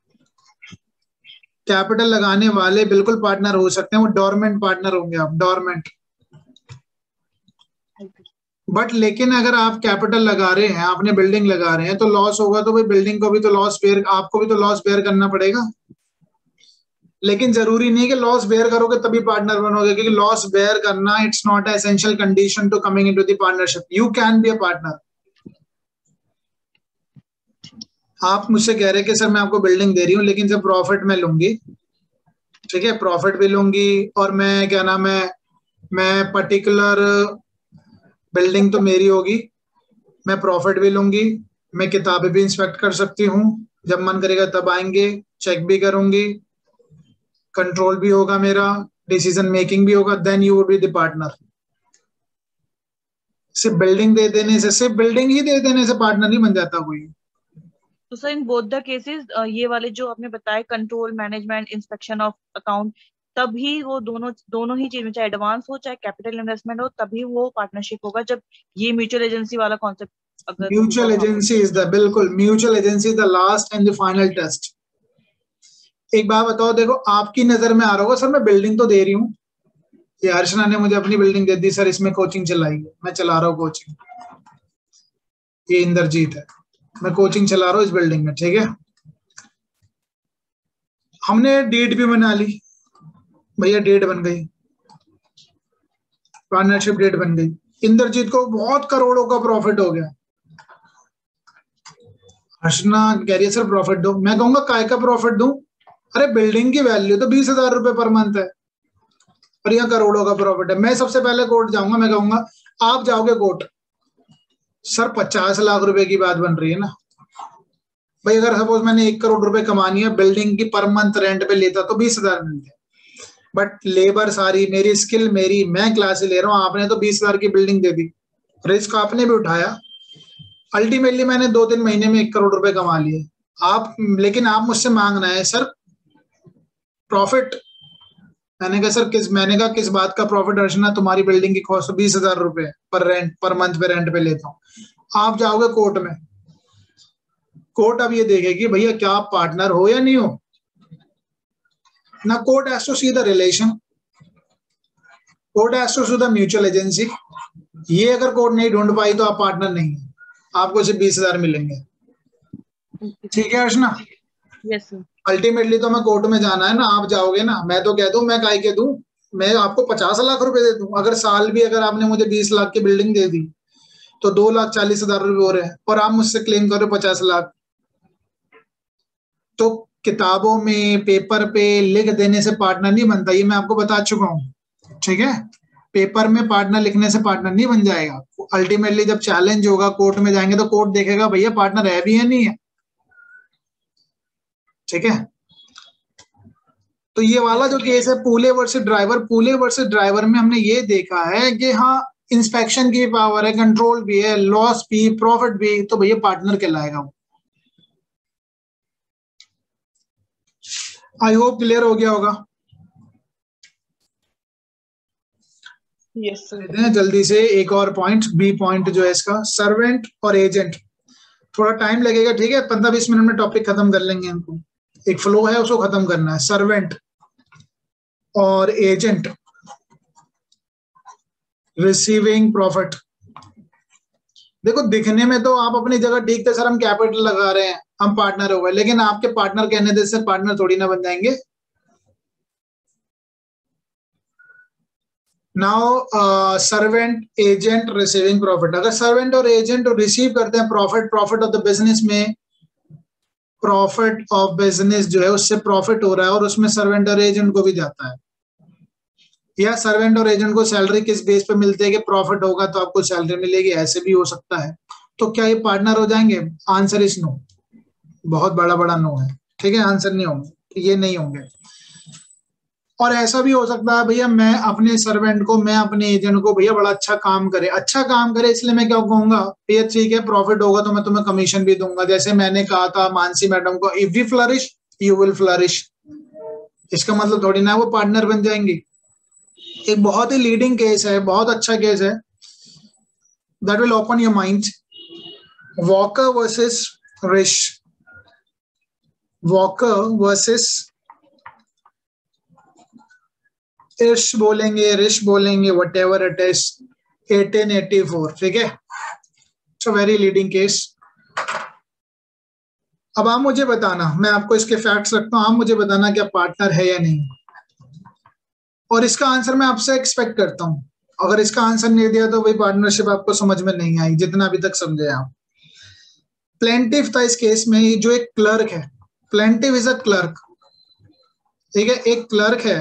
[SPEAKER 1] कैपिटल लगाने वाले बिल्कुल पार्टनर हो सकते हैं, वो डोरमेंट पार्टनर होंगे आप, डोरमेंट। बट लेकिन अगर आप कैपिटल लगा रहे हैं, आपने बिल्डिंग लगा रहे हैं, तो लॉस होगा तो भाई बिल्डिंग को भी तो लॉस बेयर, आपको भी तो लॉस बेयर करना पड़ेगा। लेकिन जरूरी नहीं कि लॉस बेयर करोगे तभी पार्टनर बनोगे, क्योंकि लॉस बेयर करना it's not essential condition to coming into the partnership. You can be a partner. आप मुझसे कह रहे हैं कि सर मैं आपको बिल्डिंग दे रही हूँ लेकिन जब प्रॉफिट में लूंगी, ठीक है, प्रॉफिट भी लूंगी, और मैं क्या नाम है, मैं पर्टिकुलर बिल्डिंग तो मेरी होगी, मैं प्रॉफिट भी लूंगी, मैं किताबें भी इंस्पेक्ट कर सकती हूँ, जब मन करेगा तब आएंगे, चेक भी करूंगी, कंट्रोल भी होगा मेरा, डिसीजन मेकिंग भी होगा, then you would be the partner. सिर्फ बिल्डिंग दे देने से, सिर्फ बिल्डिंग ही दे देने से पार्टनर नहीं बन जाता कोई।
[SPEAKER 3] तो sir in both the cases ये वाले जो आपने बताया, control, management, inspection of account, तभी वो दोनों ही चीज में, चाहे एडवांस हो चाहे कैपिटल इन्वेस्टमेंट हो, तभी वो पार्टनरशिप होगा जब ये म्यूचुअल एजेंसी वाला कॉन्सेप्ट अगर होगा
[SPEAKER 1] म्यूचुअल
[SPEAKER 3] वहां पे।
[SPEAKER 1] एजेंसी इज द, बिल्कुल mutual agency is the last and the final test. एक बात बताओ, देखो आपकी नजर में आ रहा होगा सर मैं बिल्डिंग तो दे रही हूँ, ये अर्चना ने मुझे अपनी बिल्डिंग दे दी सर, इसमें कोचिंग चलाई है, मैं चला रहा हूँ कोचिंग, ये इंद्रजीत है, मैं कोचिंग चला रहा हूँ इस बिल्डिंग में, ठीक है। हमने डेट भी बना ली, भैया डेट बन गई, पार्टनरशिप डेट बन गई, इंद्रजीत को बहुत करोड़ों का प्रॉफिट हो गया। अर्चना कह रही है सर प्रॉफिट दो, मैं कहूंगा काय का प्रॉफिट दूं? अरे बिल्डिंग की वैल्यू तो 20,000 रुपए पर मंथ है और यहाँ करोड़ों का प्रॉफिट है। मैं सबसे पहले कोर्ट जाऊंगा, मैं कहूंगा आप जाओगे कोर्ट, सर 50 लाख रुपए की बात बन रही है ना भाई, अगर सपोज मैंने 1 करोड़ रुपए कमानी है, बिल्डिंग की पर मंथ रेंट पे लेता तो 20,000 मिलते, बट लेबर सारी मेरी, स्किल मेरी, मैं क्लास ले रहा हूँ, आपने तो 20,000 की बिल्डिंग दे दी, रिस्क आपने भी उठाया, अल्टीमेटली मैंने 2-3 महीने में 1 करोड़ रुपए कमा लिए। आप, लेकिन आप मुझसे मांगना है सर प्रॉफिट। मैंने कहा किस बात का प्रॉफिट अर्चना, तुम्हारी बिल्डिंग की कॉस्ट 20,000 रुपए पर रेंट, पर मंथ पे रेंट पे लेता हूँ। आप जाओगे कोर्ट में, कोर्ट अब ये देखेगी भैया क्या आप पार्टनर हो या नहीं हो ना। Court has to see the relation, court has to see the mutual agency. ये अगर कोर्ट नहीं ढूंढ पाई तो आप पार्टनर नहीं है, आपको सिर्फ 20,000 मिलेंगे, ठीक है अर्चना।
[SPEAKER 3] Yes sir.
[SPEAKER 1] अल्टीमेटली तो मैं कोर्ट में जाना है ना, आप जाओगे ना, मैं तो कह दूं, मैं काय के दूं, मैं आपको 50 लाख रुपए दे दूं, अगर साल भी अगर आपने मुझे 20 लाख की बिल्डिंग दे दी तो 2,40,000 रुपए हो रहे हैं, और आप मुझसे क्लेम करो 50 लाख। तो किताबों में पेपर पे लिख देने से पार्टनर नहीं बनता, ये मैं आपको बता चुका हूँ, ठीक है। पेपर में पार्टनर लिखने से पार्टनर नहीं बन जाएगा। अल्टीमेटली जब चैलेंज होगा, कोर्ट में जाएंगे तो कोर्ट देखेगा भैया पार्टनर है भी है नहीं है, ठीक है। तो ये वाला जो केस है Pooley versus Driver, Pooley versus Driver में हमने ये देखा है कि हाँ इंस्पेक्शन की पावर है, कंट्रोल भी है, लॉस भी, प्रॉफिट भी, तो भैया पार्टनर कहलाएगा वो। आई होप क्लियर हो गया होगा।
[SPEAKER 3] Yes sir.
[SPEAKER 1] जल्दी से एक और पॉइंट, बी पॉइंट जो है इसका, सर्वेंट और एजेंट। थोड़ा टाइम लगेगा, ठीक है, 15-20 मिनट में टॉपिक खत्म कर लेंगे इनको। एक फ्लो है उसको खत्म करना है। सर्वेंट और एजेंट रिसीविंग प्रॉफिट। देखो दिखने में तो आप अपनी जगह ठीक थे सर, हम कैपिटल लगा रहे हैं, हम पार्टनर हो गए, लेकिन आपके पार्टनर कहने से पार्टनर थोड़ी ना बन जाएंगे। Now servant agent receiving profit. अगर सर्वेंट और एजेंट रिसीव करते हैं profit, profit of the business में, प्रॉफिट ऑफ बिजनेस जो है उससे प्रॉफिट हो रहा है और उसमें सर्वेंट और एजेंट को भी जाता है, या सर्वेंट और एजेंट को सैलरी किस बेस पे मिलती है कि प्रॉफिट होगा तो आपको सैलरी मिलेगी, ऐसे भी हो सकता है। तो क्या ये पार्टनर हो जाएंगे? आंसर इज नो, बहुत बड़ा बड़ा नो है, ठीक है, आंसर नहीं होंगे, ये नहीं होंगे। और ऐसा भी हो सकता है भैया मैं अपने सर्वेंट को, मैं अपने एजेंट को भैया बड़ा अच्छा काम करे, अच्छा काम करे, इसलिए मैं क्या कहूंगा भैया ठीक है प्रॉफिट होगा तो मैं तुम्हें कमीशन भी दूंगा। जैसे मैंने कहा था मानसी मैडम को, if we flourish you will flourish. इसका मतलब थोड़ी ना वो पार्टनर बन जाएंगे। एक बहुत ही लीडिंग केस है, बहुत अच्छा केस है, that will open your mind. Walker versus Hirsch, Walker versus इश बोलेंगे, रिश बोलेंगे, वट एवर इट इज, 1884, ठीक है। It's a very leading case. अब आप मुझे बताना, मैं आपको इसके फैक्ट्स रखता हूं, आप मुझे बताना क्या पार्टनर है या नहीं, और इसका आंसर मैं आपसे एक्सपेक्ट करता हूं। अगर इसका आंसर नहीं दिया तो भाई पार्टनरशिप आपको समझ में नहीं आई, जितना अभी तक समझे आप। प्लेंटिफ था इस केस में, जो एक क्लर्क है, प्लेंटिफ इज अ क्लर्क, ठीक है, एक क्लर्क है,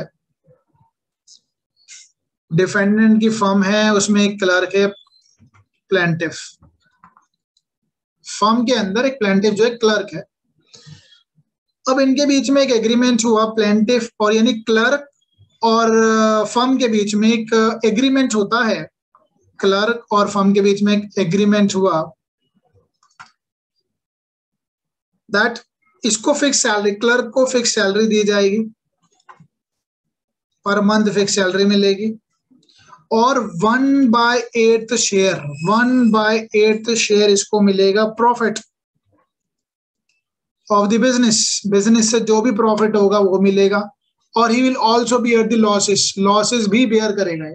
[SPEAKER 1] डिफेंडेंट की फर्म है, उसमें एक क्लर्क है प्लेंटिफ, फर्म के अंदर एक प्लेंटिफ जो एक क्लर्क है। अब इनके बीच में एक एग्रीमेंट हुआ, प्लेंटिफ और यानी क्लर्क और फर्म के बीच में एक एग्रीमेंट होता है, क्लर्क और फर्म के बीच में एक एग्रीमेंट हुआ दैट इसको फिक्स सैलरी, क्लर्क को फिक्स सैलरी दी जाएगी, पर मंथ फिक्स सैलरी मिलेगी, और 1/8 शेयर, 1/8 शेयर इसको मिलेगा profit of the business, business से जो भी प्रॉफिट होगा वो मिलेगा, और he will also bear the losses, losses भी बियर करेगा,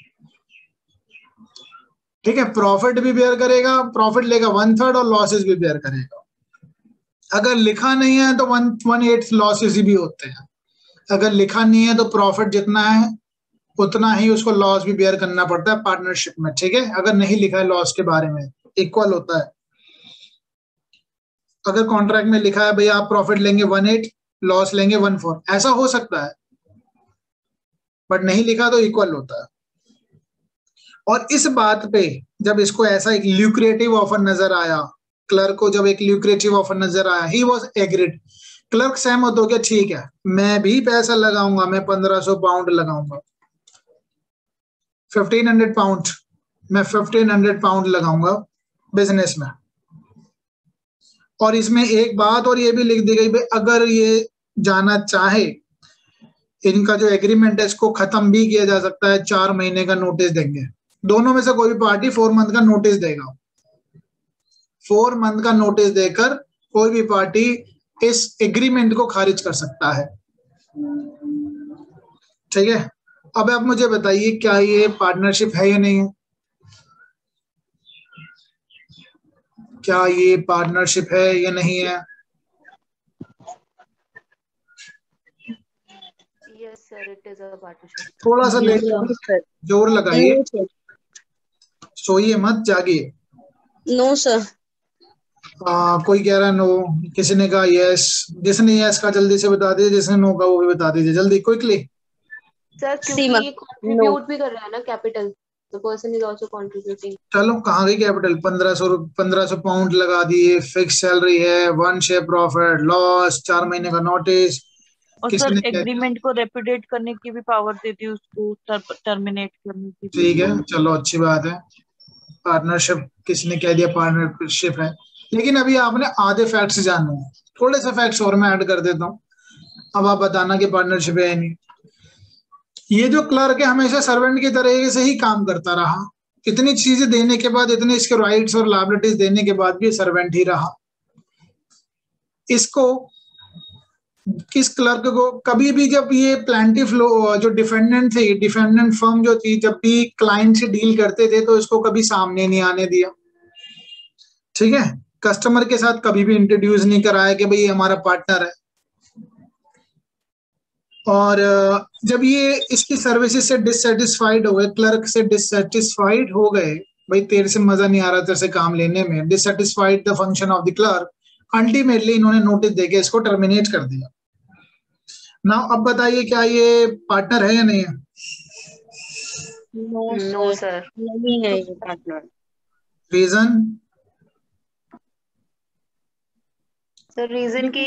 [SPEAKER 1] ठीक है, प्रॉफिट भी बियर करेगा, प्रॉफिट लेगा 1/3 और लॉसेस भी बियर करेगा। अगर लिखा नहीं है तो 1/8 लॉसेस भी होते हैं, अगर लिखा नहीं है तो प्रॉफिट जितना है उतना ही उसको लॉस भी बियर करना पड़ता है पार्टनरशिप में, ठीक है, अगर नहीं लिखा है लॉस के बारे में, इक्वल होता है। अगर कॉन्ट्रैक्ट में लिखा है भैया आप प्रॉफिट लेंगे 1/8, लॉस लेंगे 1/4, ऐसा हो सकता है, बट नहीं लिखा तो इक्वल होता है। और इस बात पे जब इसको ऐसा एक ल्यूक्रेटिव ऑफर नजर आया, क्लर्क को जब एक ल्यूक्रेटिव ऑफर नजर आया, ही वाज एग्रीड, क्लर्क सहमत हो गया, ठीक है मैं भी पैसा लगाऊंगा, मैं 1500 पाउंड लगाऊंगा, 1500 पाउंड, मैं 1500 पाउंड लगाऊंगा बिजनेस में। और इसमें एक बात और ये भी लिख दी गई भाई अगर ये जाना चाहे, इनका जो एग्रीमेंट है इसको खत्म भी किया जा सकता है, 4 महीने का नोटिस देंगे, दोनों में से कोई भी पार्टी 4 मंथ का नोटिस देगा, 4 मंथ का नोटिस देकर कोई भी पार्टी इस एग्रीमेंट को खारिज कर सकता है, ठीक है। अब आप मुझे बताइए क्या ये पार्टनरशिप है या नहीं है, क्या ये पार्टनरशिप है या नहीं है?
[SPEAKER 2] Yes, sir, it is a partnership.
[SPEAKER 1] थोड़ा सा
[SPEAKER 3] Yes,
[SPEAKER 1] देखिए,
[SPEAKER 3] sir.
[SPEAKER 1] जोर लगाइए,
[SPEAKER 2] No, sir.
[SPEAKER 1] सोइए मत, जागिए।
[SPEAKER 2] No, sir.
[SPEAKER 1] कोई कह रहा है नो, किसी ने कहा यस, जिसने यस कहा जल्दी से बता दीजिए, जिसने नो कहा वो भी बता दीजिए जल्दी, क्विकली।
[SPEAKER 2] Sir, क्योंकि ये contribute भी कर रहा है ना capital, the person is also contributing.
[SPEAKER 1] चलो कहाँ गई कैपिटल, 1500 पाउंड लगा दिए, फिक्स सैलरी है, 1 शेयर प्रॉफिट, लॉस, 4 महीने का नोटिस,
[SPEAKER 3] और सर एग्रीमेंट को रेपुडिएट करने की भी पावर देती है उसको, टर्मिनेट करने की।
[SPEAKER 1] ठीक है, चलो अच्छी बात है। पार्टनरशिप किसने कह दिया पार्टनरशिप है, लेकिन अभी आपने आधे फैक्ट्स जानने हैं, थोड़े से फैक्ट्स और मैं ऐड कर देता हूँ, अब आप बताना कि पार्टनरशिप है या नहीं। ये जो क्लर्क है हमेशा सर्वेंट की तरह से ही काम करता रहा, इतनी चीजें देने के बाद, इतने इसके राइट्स और लायबिलिटीज देने के बाद भी सर्वेंट ही रहा। इसको, किस क्लर्क को कभी भी जब ये प्लांटिफ जो डिफेंडेंट थे, डिफेंडेंट फर्म जो थी, जब भी क्लाइंट से डील करते थे तो इसको कभी सामने नहीं आने दिया। ठीक है, कस्टमर के साथ कभी भी इंट्रोड्यूस नहीं कराया कि भाई ये हमारा पार्टनर है। और जब ये इसकी सर्विसेज से डिससेटिस्फाइड हो गए, क्लर्क से डिससेटिस्फाइड हो गए, भाई तेरे से मजा नहीं आ रहा तेरे से काम लेने में, dissatisfied the function of the clerk, ultimately इन्होंने नोटिस देके इसको टर्मिनेट कर दिया। ना अब बताइए क्या ये पार्टनर है या नहीं है?
[SPEAKER 2] नो सर, नहीं है ये पार्टनर।
[SPEAKER 1] रीजन?
[SPEAKER 2] सर रीजन की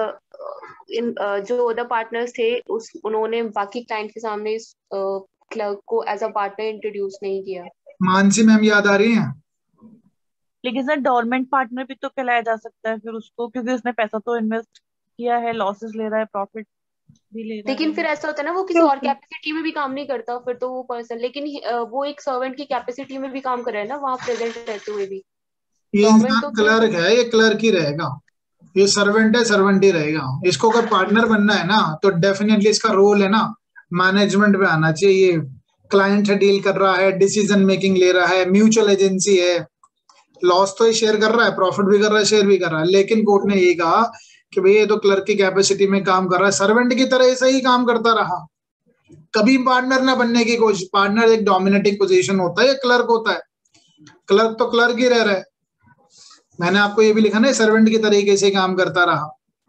[SPEAKER 2] जो अदर पार्टनर्स थे उन्होंने बाकी क्लाइंट के सामने इस क्लर्क को एज अ पार्टनर इंट्रोड्यूस नहीं किया।
[SPEAKER 1] मानसी मैम याद आ रही है?
[SPEAKER 3] लेकिन सर डोरमेंट पार्टनर भी तो कहलाया जा सकता है फिर उसको, क्योंकि उसने पैसा तो इन्वेस्ट किया है, लॉसेस ले रहा है, प्रॉफिट भी ले रहा है।
[SPEAKER 2] लेकिन फिर ऐसा होता है ना, वो किसी और कैपेसिटी में भी काम नहीं करता फिर तो वो पर्सन, लेकिन वो एक सर्वेंट की कैपेसिटी में भी काम कर रहा है ना वहाँ प्रेजेंट रहते हुए भी।
[SPEAKER 1] ये इंसान क्लर्क है, ये क्लर्क ही रहेगा, ये सर्वेंट है, सर्वेंट ही रहेगा। इसको अगर पार्टनर बनना है ना तो डेफिनेटली इसका रोल है ना मैनेजमेंट में आना चाहिए। क्लाइंट से डील कर रहा है, डिसीजन मेकिंग ले रहा है, म्यूचुअल एजेंसी है, लॉस तो ये शेयर कर रहा है, प्रॉफिट भी कर रहा है, शेयर भी कर रहा है। लेकिन कोर्ट ने ये कहा कि भाई ये तो क्लर्क की कैपेसिटी में काम कर रहा है, सर्वेंट की तरह ऐसा ही काम करता रहा, कभी पार्टनर ना बनने की कोशिश। पार्टनर एक डोमिनेटिंग पोजीशन होता है, ये क्लर्क होता है, क्लर्क तो क्लर्क ही रह रहा है। मैंने आपको ये भी लिखा ना, सर्वेंट की तरीके से काम करता रहा।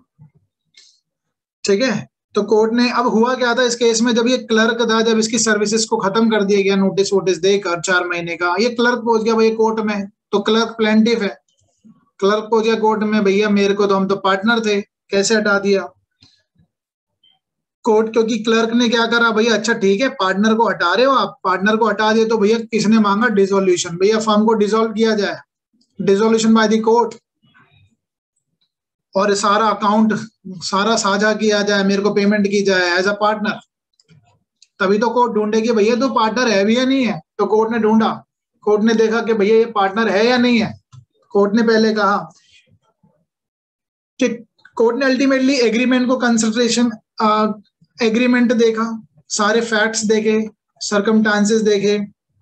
[SPEAKER 1] ठीक है, तो कोर्ट ने, अब हुआ क्या था इस केस में, जब ये क्लर्क था, जब इसकी सर्विसेज को खत्म कर दिया गया नोटिस वोटिस देकर 4 महीने का, ये क्लर्क पहुंच गया भाई कोर्ट में, तो क्लर्क प्लेंटिफ है, क्लर्क पहुंच गया कोर्ट में, भैया मेरे को तो, हम तो पार्टनर थे, कैसे हटा दिया कोर्ट? क्योंकि क्लर्क ने क्या करा, भैया अच्छा ठीक है पार्टनर को हटा रहे हो आप, पार्टनर को हटा दिए तो भैया किसने मांगा डिसोल्यूशन, भैया फर्म को डिसॉल्व किया जाए, डिसोल्यूशन बाय द कोर्ट, और सारा अकाउंट सारा साझा किया जाए, मेरे को पेमेंट की जाए एज अ पार्टनर। तभी तो कोर्ट ढूंढेगी भैया तो पार्टनर है भी या नहीं है। तो कोर्ट ने ढूंढा, कोर्ट ने देखा कि भैया ये पार्टनर है या नहीं है। कोर्ट ने पहले कहा कि, कोर्ट ने अल्टीमेटली एग्रीमेंट को कंसिडरेशन, एग्रीमेंट देखा, सारे फैक्ट्स देखे, सर्कमस्टांसेस देखे,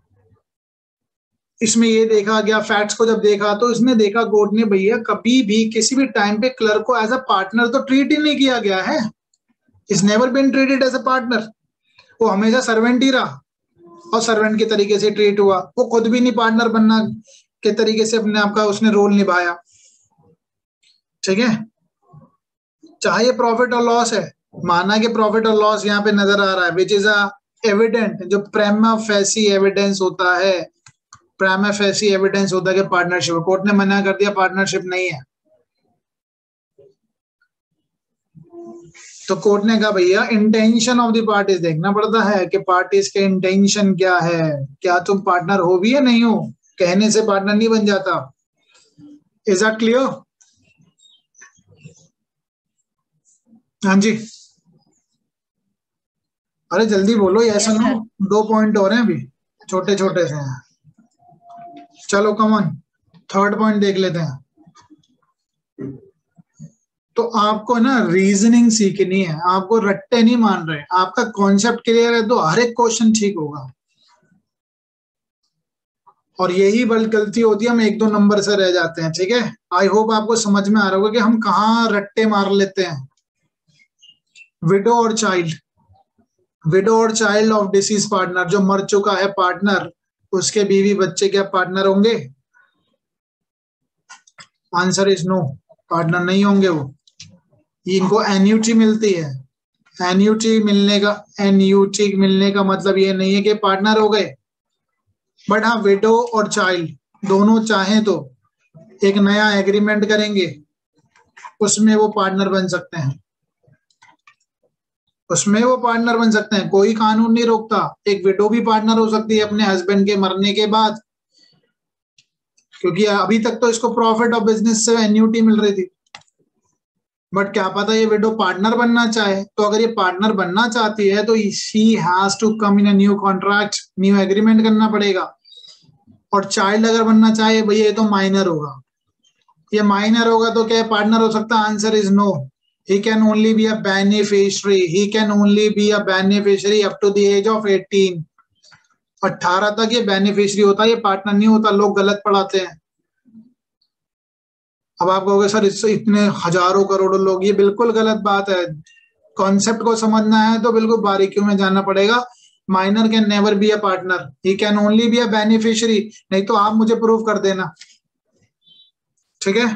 [SPEAKER 1] इसमें ये देखा गया, फैक्ट्स को जब देखा तो इसमें देखा कोर्ट ने, भैया कभी भी किसी भी टाइम पे क्लर्क को एज अ पार्टनर तो ट्रीट ही नहीं किया गया है, is never been treated as a partner. वो हमेशा सर्वेंट ही रहा और सर्वेंट के तरीके से ट्रीट हुआ, वो खुद भी नहीं पार्टनर बनना के तरीके से अपने आप का उसने रोल निभाया। ठीक है, चाहे प्रॉफिट और लॉस है, माना कि प्रॉफिट और लॉस यहाँ पे नजर आ रहा है, विच इज अ एविडेंट, जो प्रेमा फेसी एविडेंस होता है, प्रेमा फेसी एविडेंस होता है कि पार्टनरशिप। कोर्ट ने मना कर दिया पार्टनरशिप नहीं है, तो कोर्ट ने कहा भैया इंटेंशन ऑफ द पार्टीज देखना पड़ता है कि पार्टीज के इंटेंशन क्या है, क्या तुम पार्टनर हो भी या नहीं हो, कहने से पार्टनर नहीं बन जाता। Is that clear? हाँ जी, अरे जल्दी बोलो, ये सुनो, 2 पॉइंट हो रहे हैं अभी, छोटे छोटे से हैं। चलो कम ऑन, 3rd पॉइंट देख लेते हैं। तो आपको ना रीजनिंग सीखनी है, आपको रट्टे नहीं मान रहे, आपका कॉन्सेप्ट क्लियर है तो हर एक क्वेश्चन ठीक होगा। और यही बल गलती होती है, हम 1-2 नंबर से रह जाते हैं। ठीक है, आई होप आपको समझ में आ रहा होगा कि हम कहाँ रट्टे मार लेते हैं। विडो और चाइल्ड, विडो और चाइल्ड ऑफ डिसीज पार्टनर, जो मर चुका है पार्टनर, उसके बीवी बच्चे क्या पार्टनर होंगे? आंसर इज नो, पार्टनर नहीं होंगे वो। इनको एन्यूटी मिलती है, एन्यूटी मिलने का मतलब ये नहीं है कि पार्टनर हो गए, बट हाँ विडो और चाइल्ड दोनों चाहें तो एक नया एग्रीमेंट करेंगे, उसमें वो पार्टनर बन सकते हैं। उसमें वो पार्टनर बन सकते हैं, कोई कानून नहीं रोकता। एक विडो भी पार्टनर हो सकती है अपने हस्बैंड के मरने के बाद, क्योंकि अभी तक तो इसको प्रॉफिट ऑफ बिजनेस से एन्यूटी मिल रही थी, बट क्या पता ये विडो पार्टनर बनना चाहे। तो अगर ये पार्टनर बनना चाहती है तो she has to come in a new contract, new agreement करना पड़ेगा। और चाइल्ड अगर बनना चाहे भैया ये तो माइनर होगा, ये माइनर होगा तो क्या पार्टनर हो सकता है? Answer is no. He can only be a beneficiary. He can only be a beneficiary up to the age of 18. 18 तक ये बेनिफिशियरी होता है, ये पार्टनर नहीं होता। लोग गलत पढ़ाते हैं। अब आप कहोगे सर इससे इतने हजारों करोड़ों लोग, ये बिल्कुल गलत बात है। कॉन्सेप्ट को समझना है तो बिल्कुल बारीकियों में जाना पड़ेगा। Minor can never be a partner, he can only be a beneficiary. नहीं तो आप मुझे प्रूव कर देना, ठीक है?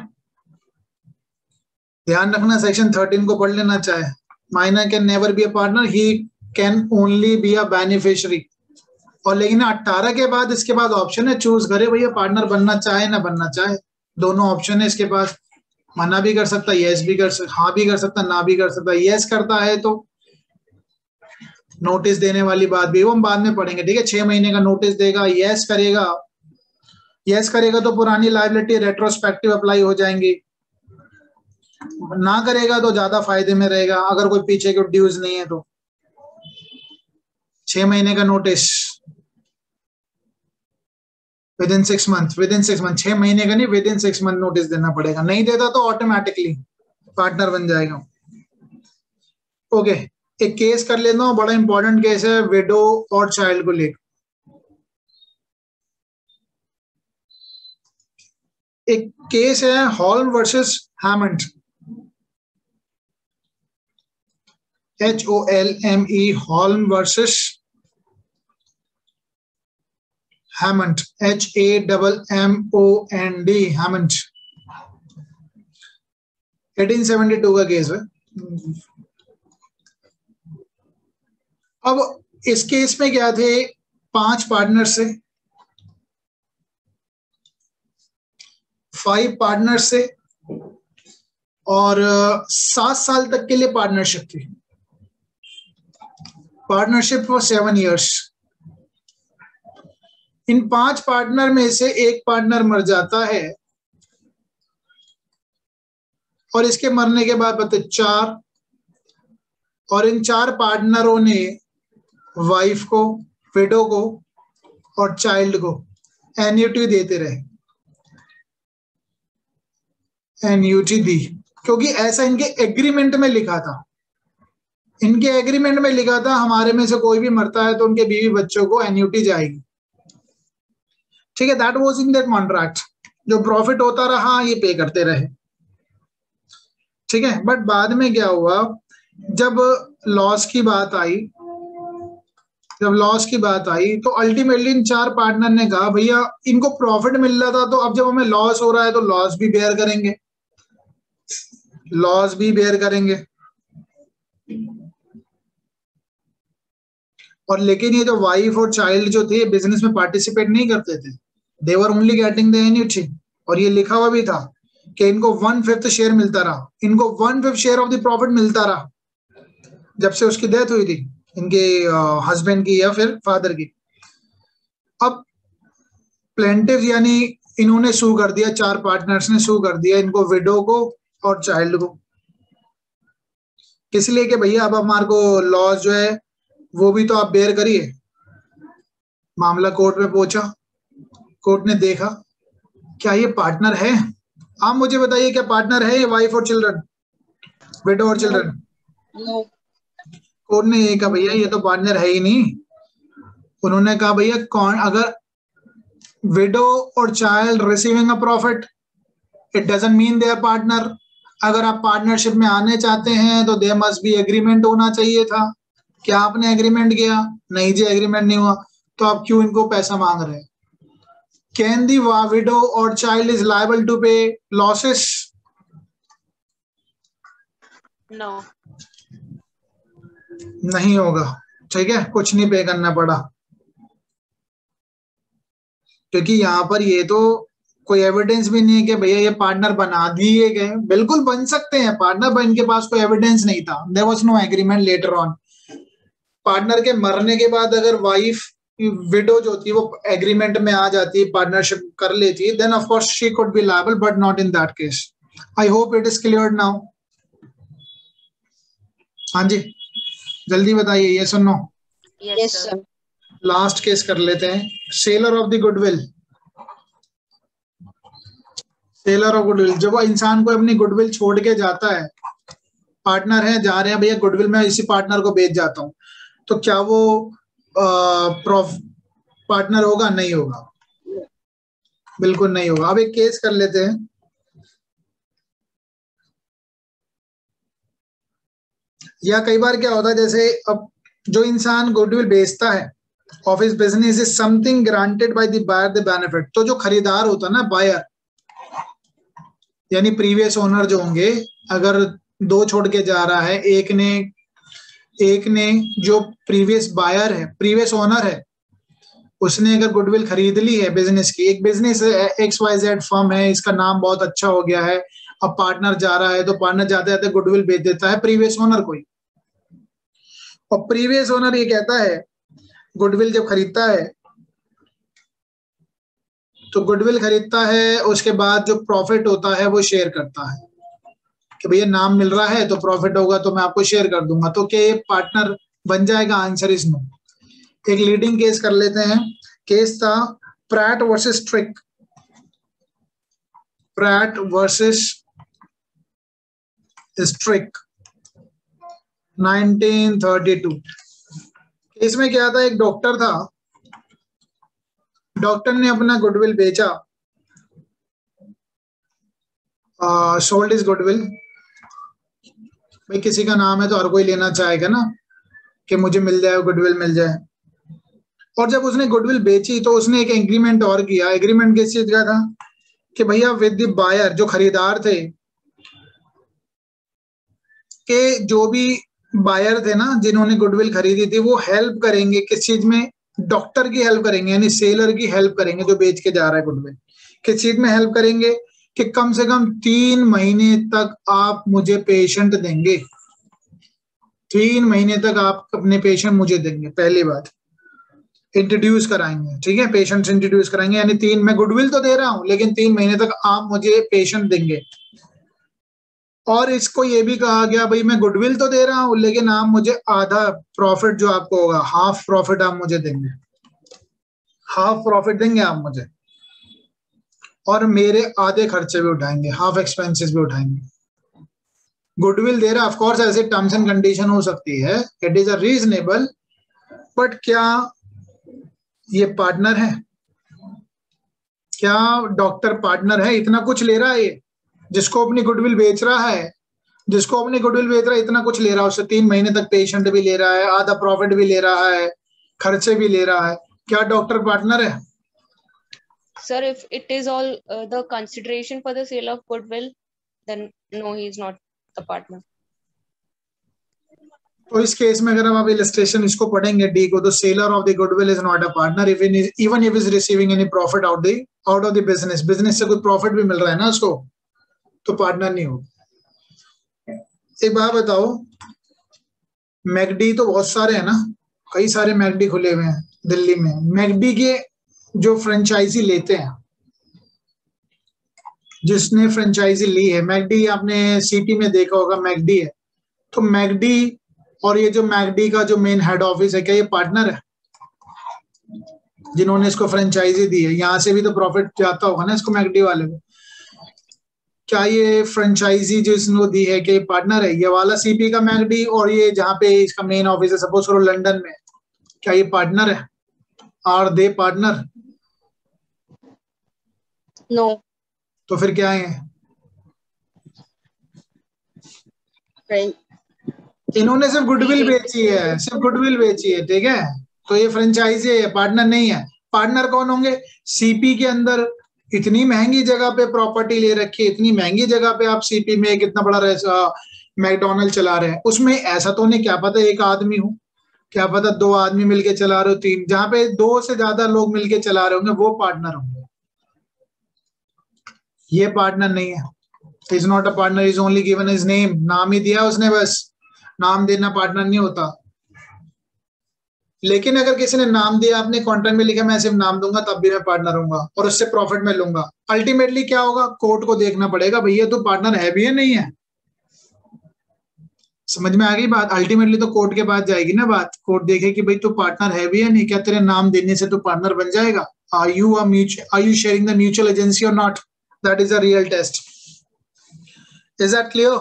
[SPEAKER 1] ध्यान रखना, सेक्शन 13 को पढ़ लेना चाहे। Minor can never be a partner, he can only be a beneficiary. और लेकिन 18 के बाद इसके बाद ऑप्शन है, चूज करे भैया पार्टनर बनना चाहे ना बनना चाहे, दोनों ऑप्शन है इसके पास। मना भी कर सकता है, यस भी कर सकता, हाँ भी कर सकता, ना भी कर सकता। यस करता है तो नोटिस देने वाली बात भी वो हम बाद में पढ़ेंगे, ठीक है? 6 महीने का नोटिस देगा। यस करेगा, यस करेगा तो पुरानी लायबिलिटी रेट्रोस्पेक्टिव अप्लाई हो जाएंगी। ना करेगा तो ज्यादा फायदे में रहेगा, अगर कोई पीछे के ड्यूज नहीं है तो। 6 महीने का notice within 6 month, within 6 month, 6 महीने का नहीं, विद इन 6 मंथ नोटिस देना पड़ेगा। नहीं देता तो ऑटोमेटिकली पार्टनर बन जाएगा। ओके, एक केस कर लेता हूँ, बड़ा इंपॉर्टेंट केस है विडो और चाइल्ड को लेकर। एक केस है Holme versus Hammond, HOLME, Holme versus Hammond, HAMMOND, Hammond. 1872 का केस है। अब इस केस में क्या थे, 5 पार्टनर से, 5 पार्टनर से, और 7 साल तक के लिए पार्टनरशिप थी। Partnership for 7 years। इन 5 पार्टनर में से एक पार्टनर मर जाता है, और इसके मरने के बाद बते 4, और इन 4 पार्टनरों ने वाइफ को, विडो को और चाइल्ड को एन्यूटी देते रहे, एन्यूटी दी, क्योंकि ऐसा इनके एग्रीमेंट में लिखा था। इनके एग्रीमेंट में लिखा था हमारे में से कोई भी मरता है तो उनके बीवी बच्चों को एन्यूटी जाएगी, ठीक है? That was in that contract. जो प्रॉफिट होता रहा ये पे करते रहे, ठीक है? बट बाद में क्या हुआ, जब लॉस की बात आई, तो अल्टीमेटली इन 4 पार्टनर ने कहा भैया इनको प्रॉफिट मिल रहा था, तो अब जब हमें लॉस हो रहा है तो लॉस भी बेयर करेंगे, लॉस भी बेयर करेंगे। और लेकिन ये जो वाइफ और चाइल्ड जो थे बिजनेस में पार्टिसिपेट नहीं करते थे, they were only getting the annuity. और ये लिखा हुआ भी था कि इनको 1/5 शेयर मिलता रहा, इनको 1/5 शेयर ऑफ द प्रॉफिट मिलता रहा जब से उसकी डेथ हुई थी, इनके हस्बैंड की या फिर फादर की। अब प्लेंटिव यानी इन्होंने सू कर दिया, 4 पार्टनर्स ने सू कर दिया इनको, विडो को और चाइल्ड को, किस लिए कि भैया अब हमारे को लॉस जो है वो भी तो आप बेयर करिए। मामला कोर्ट में पहुंचा, कोर्ट ने देखा क्या ये पार्टनर है? आप मुझे बताइए क्या पार्टनर है ये वाइफ और चिल्ड्रन, विडो और चिल्ड्रन?
[SPEAKER 2] नो।
[SPEAKER 1] कोर्ट ने ये कहा भैया ये तो पार्टनर है ही नहीं। उन्होंने कहा भैया कौन, अगर विडो और child receiving a profit it doesn't mean they are partner. अगर आप पार्टनरशिप में आने चाहते हैं तो देयर मस्ट बी एग्रीमेंट होना चाहिए था। क्या आपने एग्रीमेंट किया? नहीं जी, एग्रीमेंट नहीं हुआ, तो आप क्यों इनको पैसा मांग रहे हैं? कैन दी विडो और child is liable to pay losses?
[SPEAKER 2] No,
[SPEAKER 1] नहीं होगा, ठीक है? कुछ नहीं पे करना पड़ा, क्योंकि यहाँ पर ये तो कोई एविडेंस भी नहीं है कि भैया ये पार्टनर बना दिए गए। बिल्कुल बन सकते हैं पार्टनर, पर इनके पास कोई एविडेंस नहीं था। There was no agreement letter on partner के मरने के बाद अगर वाइफ विडो जो होती है वो एग्रीमेंट में आ जाती है, पार्टनरशिप कर लेती है, then of course she could be liable, but not in that case. I hope it is clear now. हाँ जी, जल्दी बताइए, ये सुनो।
[SPEAKER 2] Yes sir.
[SPEAKER 1] लास्ट केस कर लेते हैं, seller of the goodwill. Seller of goodwill, जब वो इंसान को अपनी गुडविल छोड़ के जाता है, पार्टनर है, जा रहे हैं भैया गुडविल में इसी पार्टनर को बेच जाता हूँ, तो क्या वो पार्टनर होगा? नहीं होगा, बिल्कुल नहीं होगा। अब एक केस कर लेते हैं, या कई बार क्या होता है, जैसे अब जो इंसान गुडविल बेचता है of his business is something granted by the buyer the benefit, तो जो खरीदार होता है ना, बायर यानी प्रीवियस ओनर जो होंगे, अगर दो छोड़ के जा रहा है, एक ने जो प्रीवियस बायर है, प्रीवियस ओनर है, उसने अगर गुडविल खरीद ली है बिजनेस की, एक बिजनेस XYZ फर्म है, इसका नाम बहुत अच्छा हो गया है, अब पार्टनर जा रहा है, तो पार्टनर जाते जाते गुडविल बेच देता है प्रीवियस ओनर को ही, और प्रीवियस ओनर ये कहता है, गुडविल जब खरीदता है तो गुडविल खरीदता है, उसके बाद जो प्रॉफिट होता है वो शेयर करता है कि भैया नाम मिल रहा है तो प्रॉफिट होगा तो मैं आपको शेयर कर दूंगा, तो क्या ये पार्टनर बन जाएगा? Answer is no. एक लीडिंग केस कर लेते हैं, केस था Pratt versus Strick, Pratt versus Strick 1932। Case में क्या था, एक डॉक्टर था, डॉक्टर ने अपना गुडविल बेचा, सोल्ड इज गुडविल। भाई किसी का नाम है तो हर कोई लेना चाहेगा ना कि मुझे मिल जाए, गुडविल मिल जाए। और जब उसने गुडविल बेची तो उसने एक एग्रीमेंट और किया। एग्रीमेंट किस चीज का था कि भैया विद द बायर, जो खरीदार थे, कि जो भी बायर थे ना जिन्होंने गुडविल खरीदी थी, वो हेल्प करेंगे किस चीज में? डॉक्टर की हेल्प करेंगे, यानी सेलर की हेल्प करेंगे जो बेच के जा रहा है गुडविल। किस चीज में हेल्प करेंगे? कि कम से कम 3 महीने तक आप मुझे पेशेंट देंगे, 3 महीने तक आप अपने पेशेंट मुझे देंगे। पहली बात इंट्रोड्यूस कराएंगे, ठीक है, पेशेंट इंट्रोड्यूस कराएंगे, यानी 3, मैं गुडविल तो दे रहा हूं लेकिन 3 महीने तक आप मुझे पेशेंट देंगे। और इसको ये भी कहा गया, भाई मैं गुडविल तो दे रहा हूं लेकिन आप मुझे आधा प्रॉफिट जो आपको होगा, हाफ प्रॉफिट आप मुझे देंगे, हाफ प्रॉफिट देंगे आप मुझे, और मेरे आधे खर्चे भी उठाएंगे, हाफ एक्सपेंसेस भी उठाएंगे। गुडविल दे रहा, ऑफ कोर्स ऐसे टर्म्स एंड कंडीशन हो सकती है, it is a reasonable, but क्या ये पार्टनर है? क्या डॉक्टर पार्टनर है? इतना कुछ ले रहा है ये, जिसको अपनी गुडविल बेच रहा है, जिसको अपनी गुडविल बेच रहा है, इतना कुछ ले रहा है, उससे 3 महीने तक पेशेंट भी ले रहा है, आधा प्रॉफिट भी ले रहा है, खर्चे भी ले रहा है, क्या डॉक्टर पार्टनर है?
[SPEAKER 2] Sir, if it is all the consideration for the sale of goodwill, then no, he is not the partner.
[SPEAKER 1] तो इस केस में अगर हम आप इलस्ट्रेशन इसको पढ़ेंगे डी को, तो seller of the goodwill is not a partner even if is receiving any profit out of the business, business से कोई प्रॉफिट भी मिल रहा है ना उसको, तो पार्टनर नहीं होगा। एक बात बताओ, मैकडी तो बहुत सारे हैं ना, कई सारे मैकडी खुले हुए हैं दिल्ली में। मैकडी के जो फ्रेंचाइजी लेते हैं, जिसने फ्रेंचाइजी ली है, मैकडी आपने सिटी में देखा होगा, मैकडी है, तो मैकडी और ये जो मैकडी का जो मेन हेड ऑफिस है, क्या ये पार्टनर है? जिन्होंने इसको फ्रेंचाइजी दी है, यहाँ से भी तो प्रॉफिट जाता होगा ना इसको, मैकडी वाले को। क्या ये फ्रेंचाइजी जो इसने दी है, क्या ये पार्टनर है? ये वाला सीपी का मैकडी और ये जहाँ पे इसका मेन ऑफिस है, सपोज करो लंदन में, क्या ये पार्टनर है? Are they partner?
[SPEAKER 2] No.
[SPEAKER 1] तो फिर क्या है? इन्होंने सिर्फ गुडविल बेची है, सिर्फ गुडविल बेची है, ठीक है, तो ये फ्रेंचाइजी है, पार्टनर नहीं है। पार्टनर कौन होंगे? सीपी के अंदर इतनी महंगी जगह पे प्रॉपर्टी ले रखी है, इतनी महंगी जगह पे आप सीपी में कितना बड़ा मैकडोनल्ड चला रहे हैं, उसमें ऐसा तो नहीं, क्या पता एक आदमी हो, क्या पता 2 आदमी मिलके चला रहे हो, 3, जहां पे 2 से ज्यादा लोग मिलके चला रहे होंगे वो पार्टनर होंगे। ये पार्टनर नहीं है, is not a partner, is only given his name, नाम ही दिया उसने, बस नाम देना पार्टनर नहीं होता। लेकिन अगर किसी ने नाम दिया, आपने कॉन्ट्रैक्ट में लिखा मैं सिर्फ नाम दूंगा तब भी मैं पार्टनर हूंगा और उससे प्रॉफिट में लूंगा, अल्टीमेटली क्या होगा, कोर्ट को देखना पड़ेगा भैया तू पार्टनर है भी है नहीं है। समझ में आ गई बात? अल्टीमेटली तो कोर्ट के पास जाएगी ना बात, कोर्ट देखे कि भाई तू पार्टनर है भी है नहीं, क्या तेरे नाम देने से तू पार्टनर बन जाएगा? Are you sharing the mutual agency और not? That is a real test. Is that clear?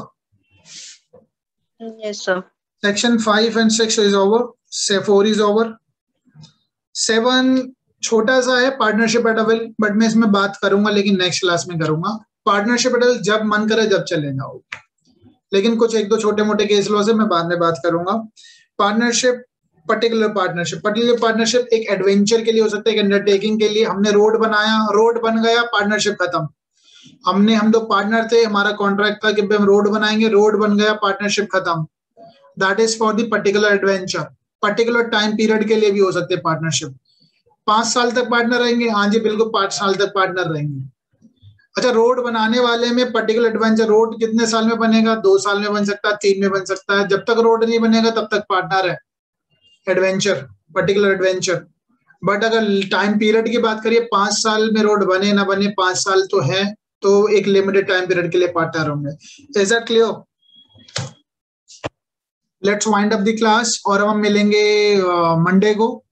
[SPEAKER 2] Yes, sir.
[SPEAKER 1] Section 5 and 6 is over. 4 is over. 7 छोटा सा है, पार्टनरशिप एट विल, बट मैं इसमें बात करूंगा लेकिन नेक्स्ट क्लास में करूंगा। पार्टनरशिप एट विल जब मन करे जब चले जाओ, लेकिन कुछ एक दो छोटे मोटे केस लॉ से मैं बाद में बात करूंगा। पार्टनरशिप, पर्टिकुलर पार्टनरशिप एक एडवेंचर के लिए हो सकता है, एक अंडरटेकिंग के लिए। हमने रोड बनाया, रोड बन गया, पार्टनरशिप खत्म। हम दो पार्टनर थे, हमारा कॉन्ट्रैक्ट था कि हम रोड बनाएंगे, रोड बन गया, पार्टनरशिप खत्म। That is for the particular adventure. Particular time period के लिए भी हो सकते हैं पार्टनरशिप। 5 साल तक पार्टनर रहेंगे, हाँ जी बिल्कुल 5 साल तक पार्टनर रहेंगे। अच्छा, रोड बनाने वाले में पर्टिकुलर एडवेंचर, रोड कितने साल में बनेगा? 2 साल में बन सकता है, 3 में बन सकता है। जब तक रोड नहीं बनेगा तब तक पार्टनर है, एडवेंचर, पर्टिकुलर एडवेंचर। बट अगर टाइम पीरियड की बात करिए, 5 साल में रोड बने ना बने, 5 साल तो है, तो एक लिमिटेड टाइम पीरियड के लिए पार्टनर होंगे। Is that clear? Let's wind up the class और हम मिलेंगे मंडे को।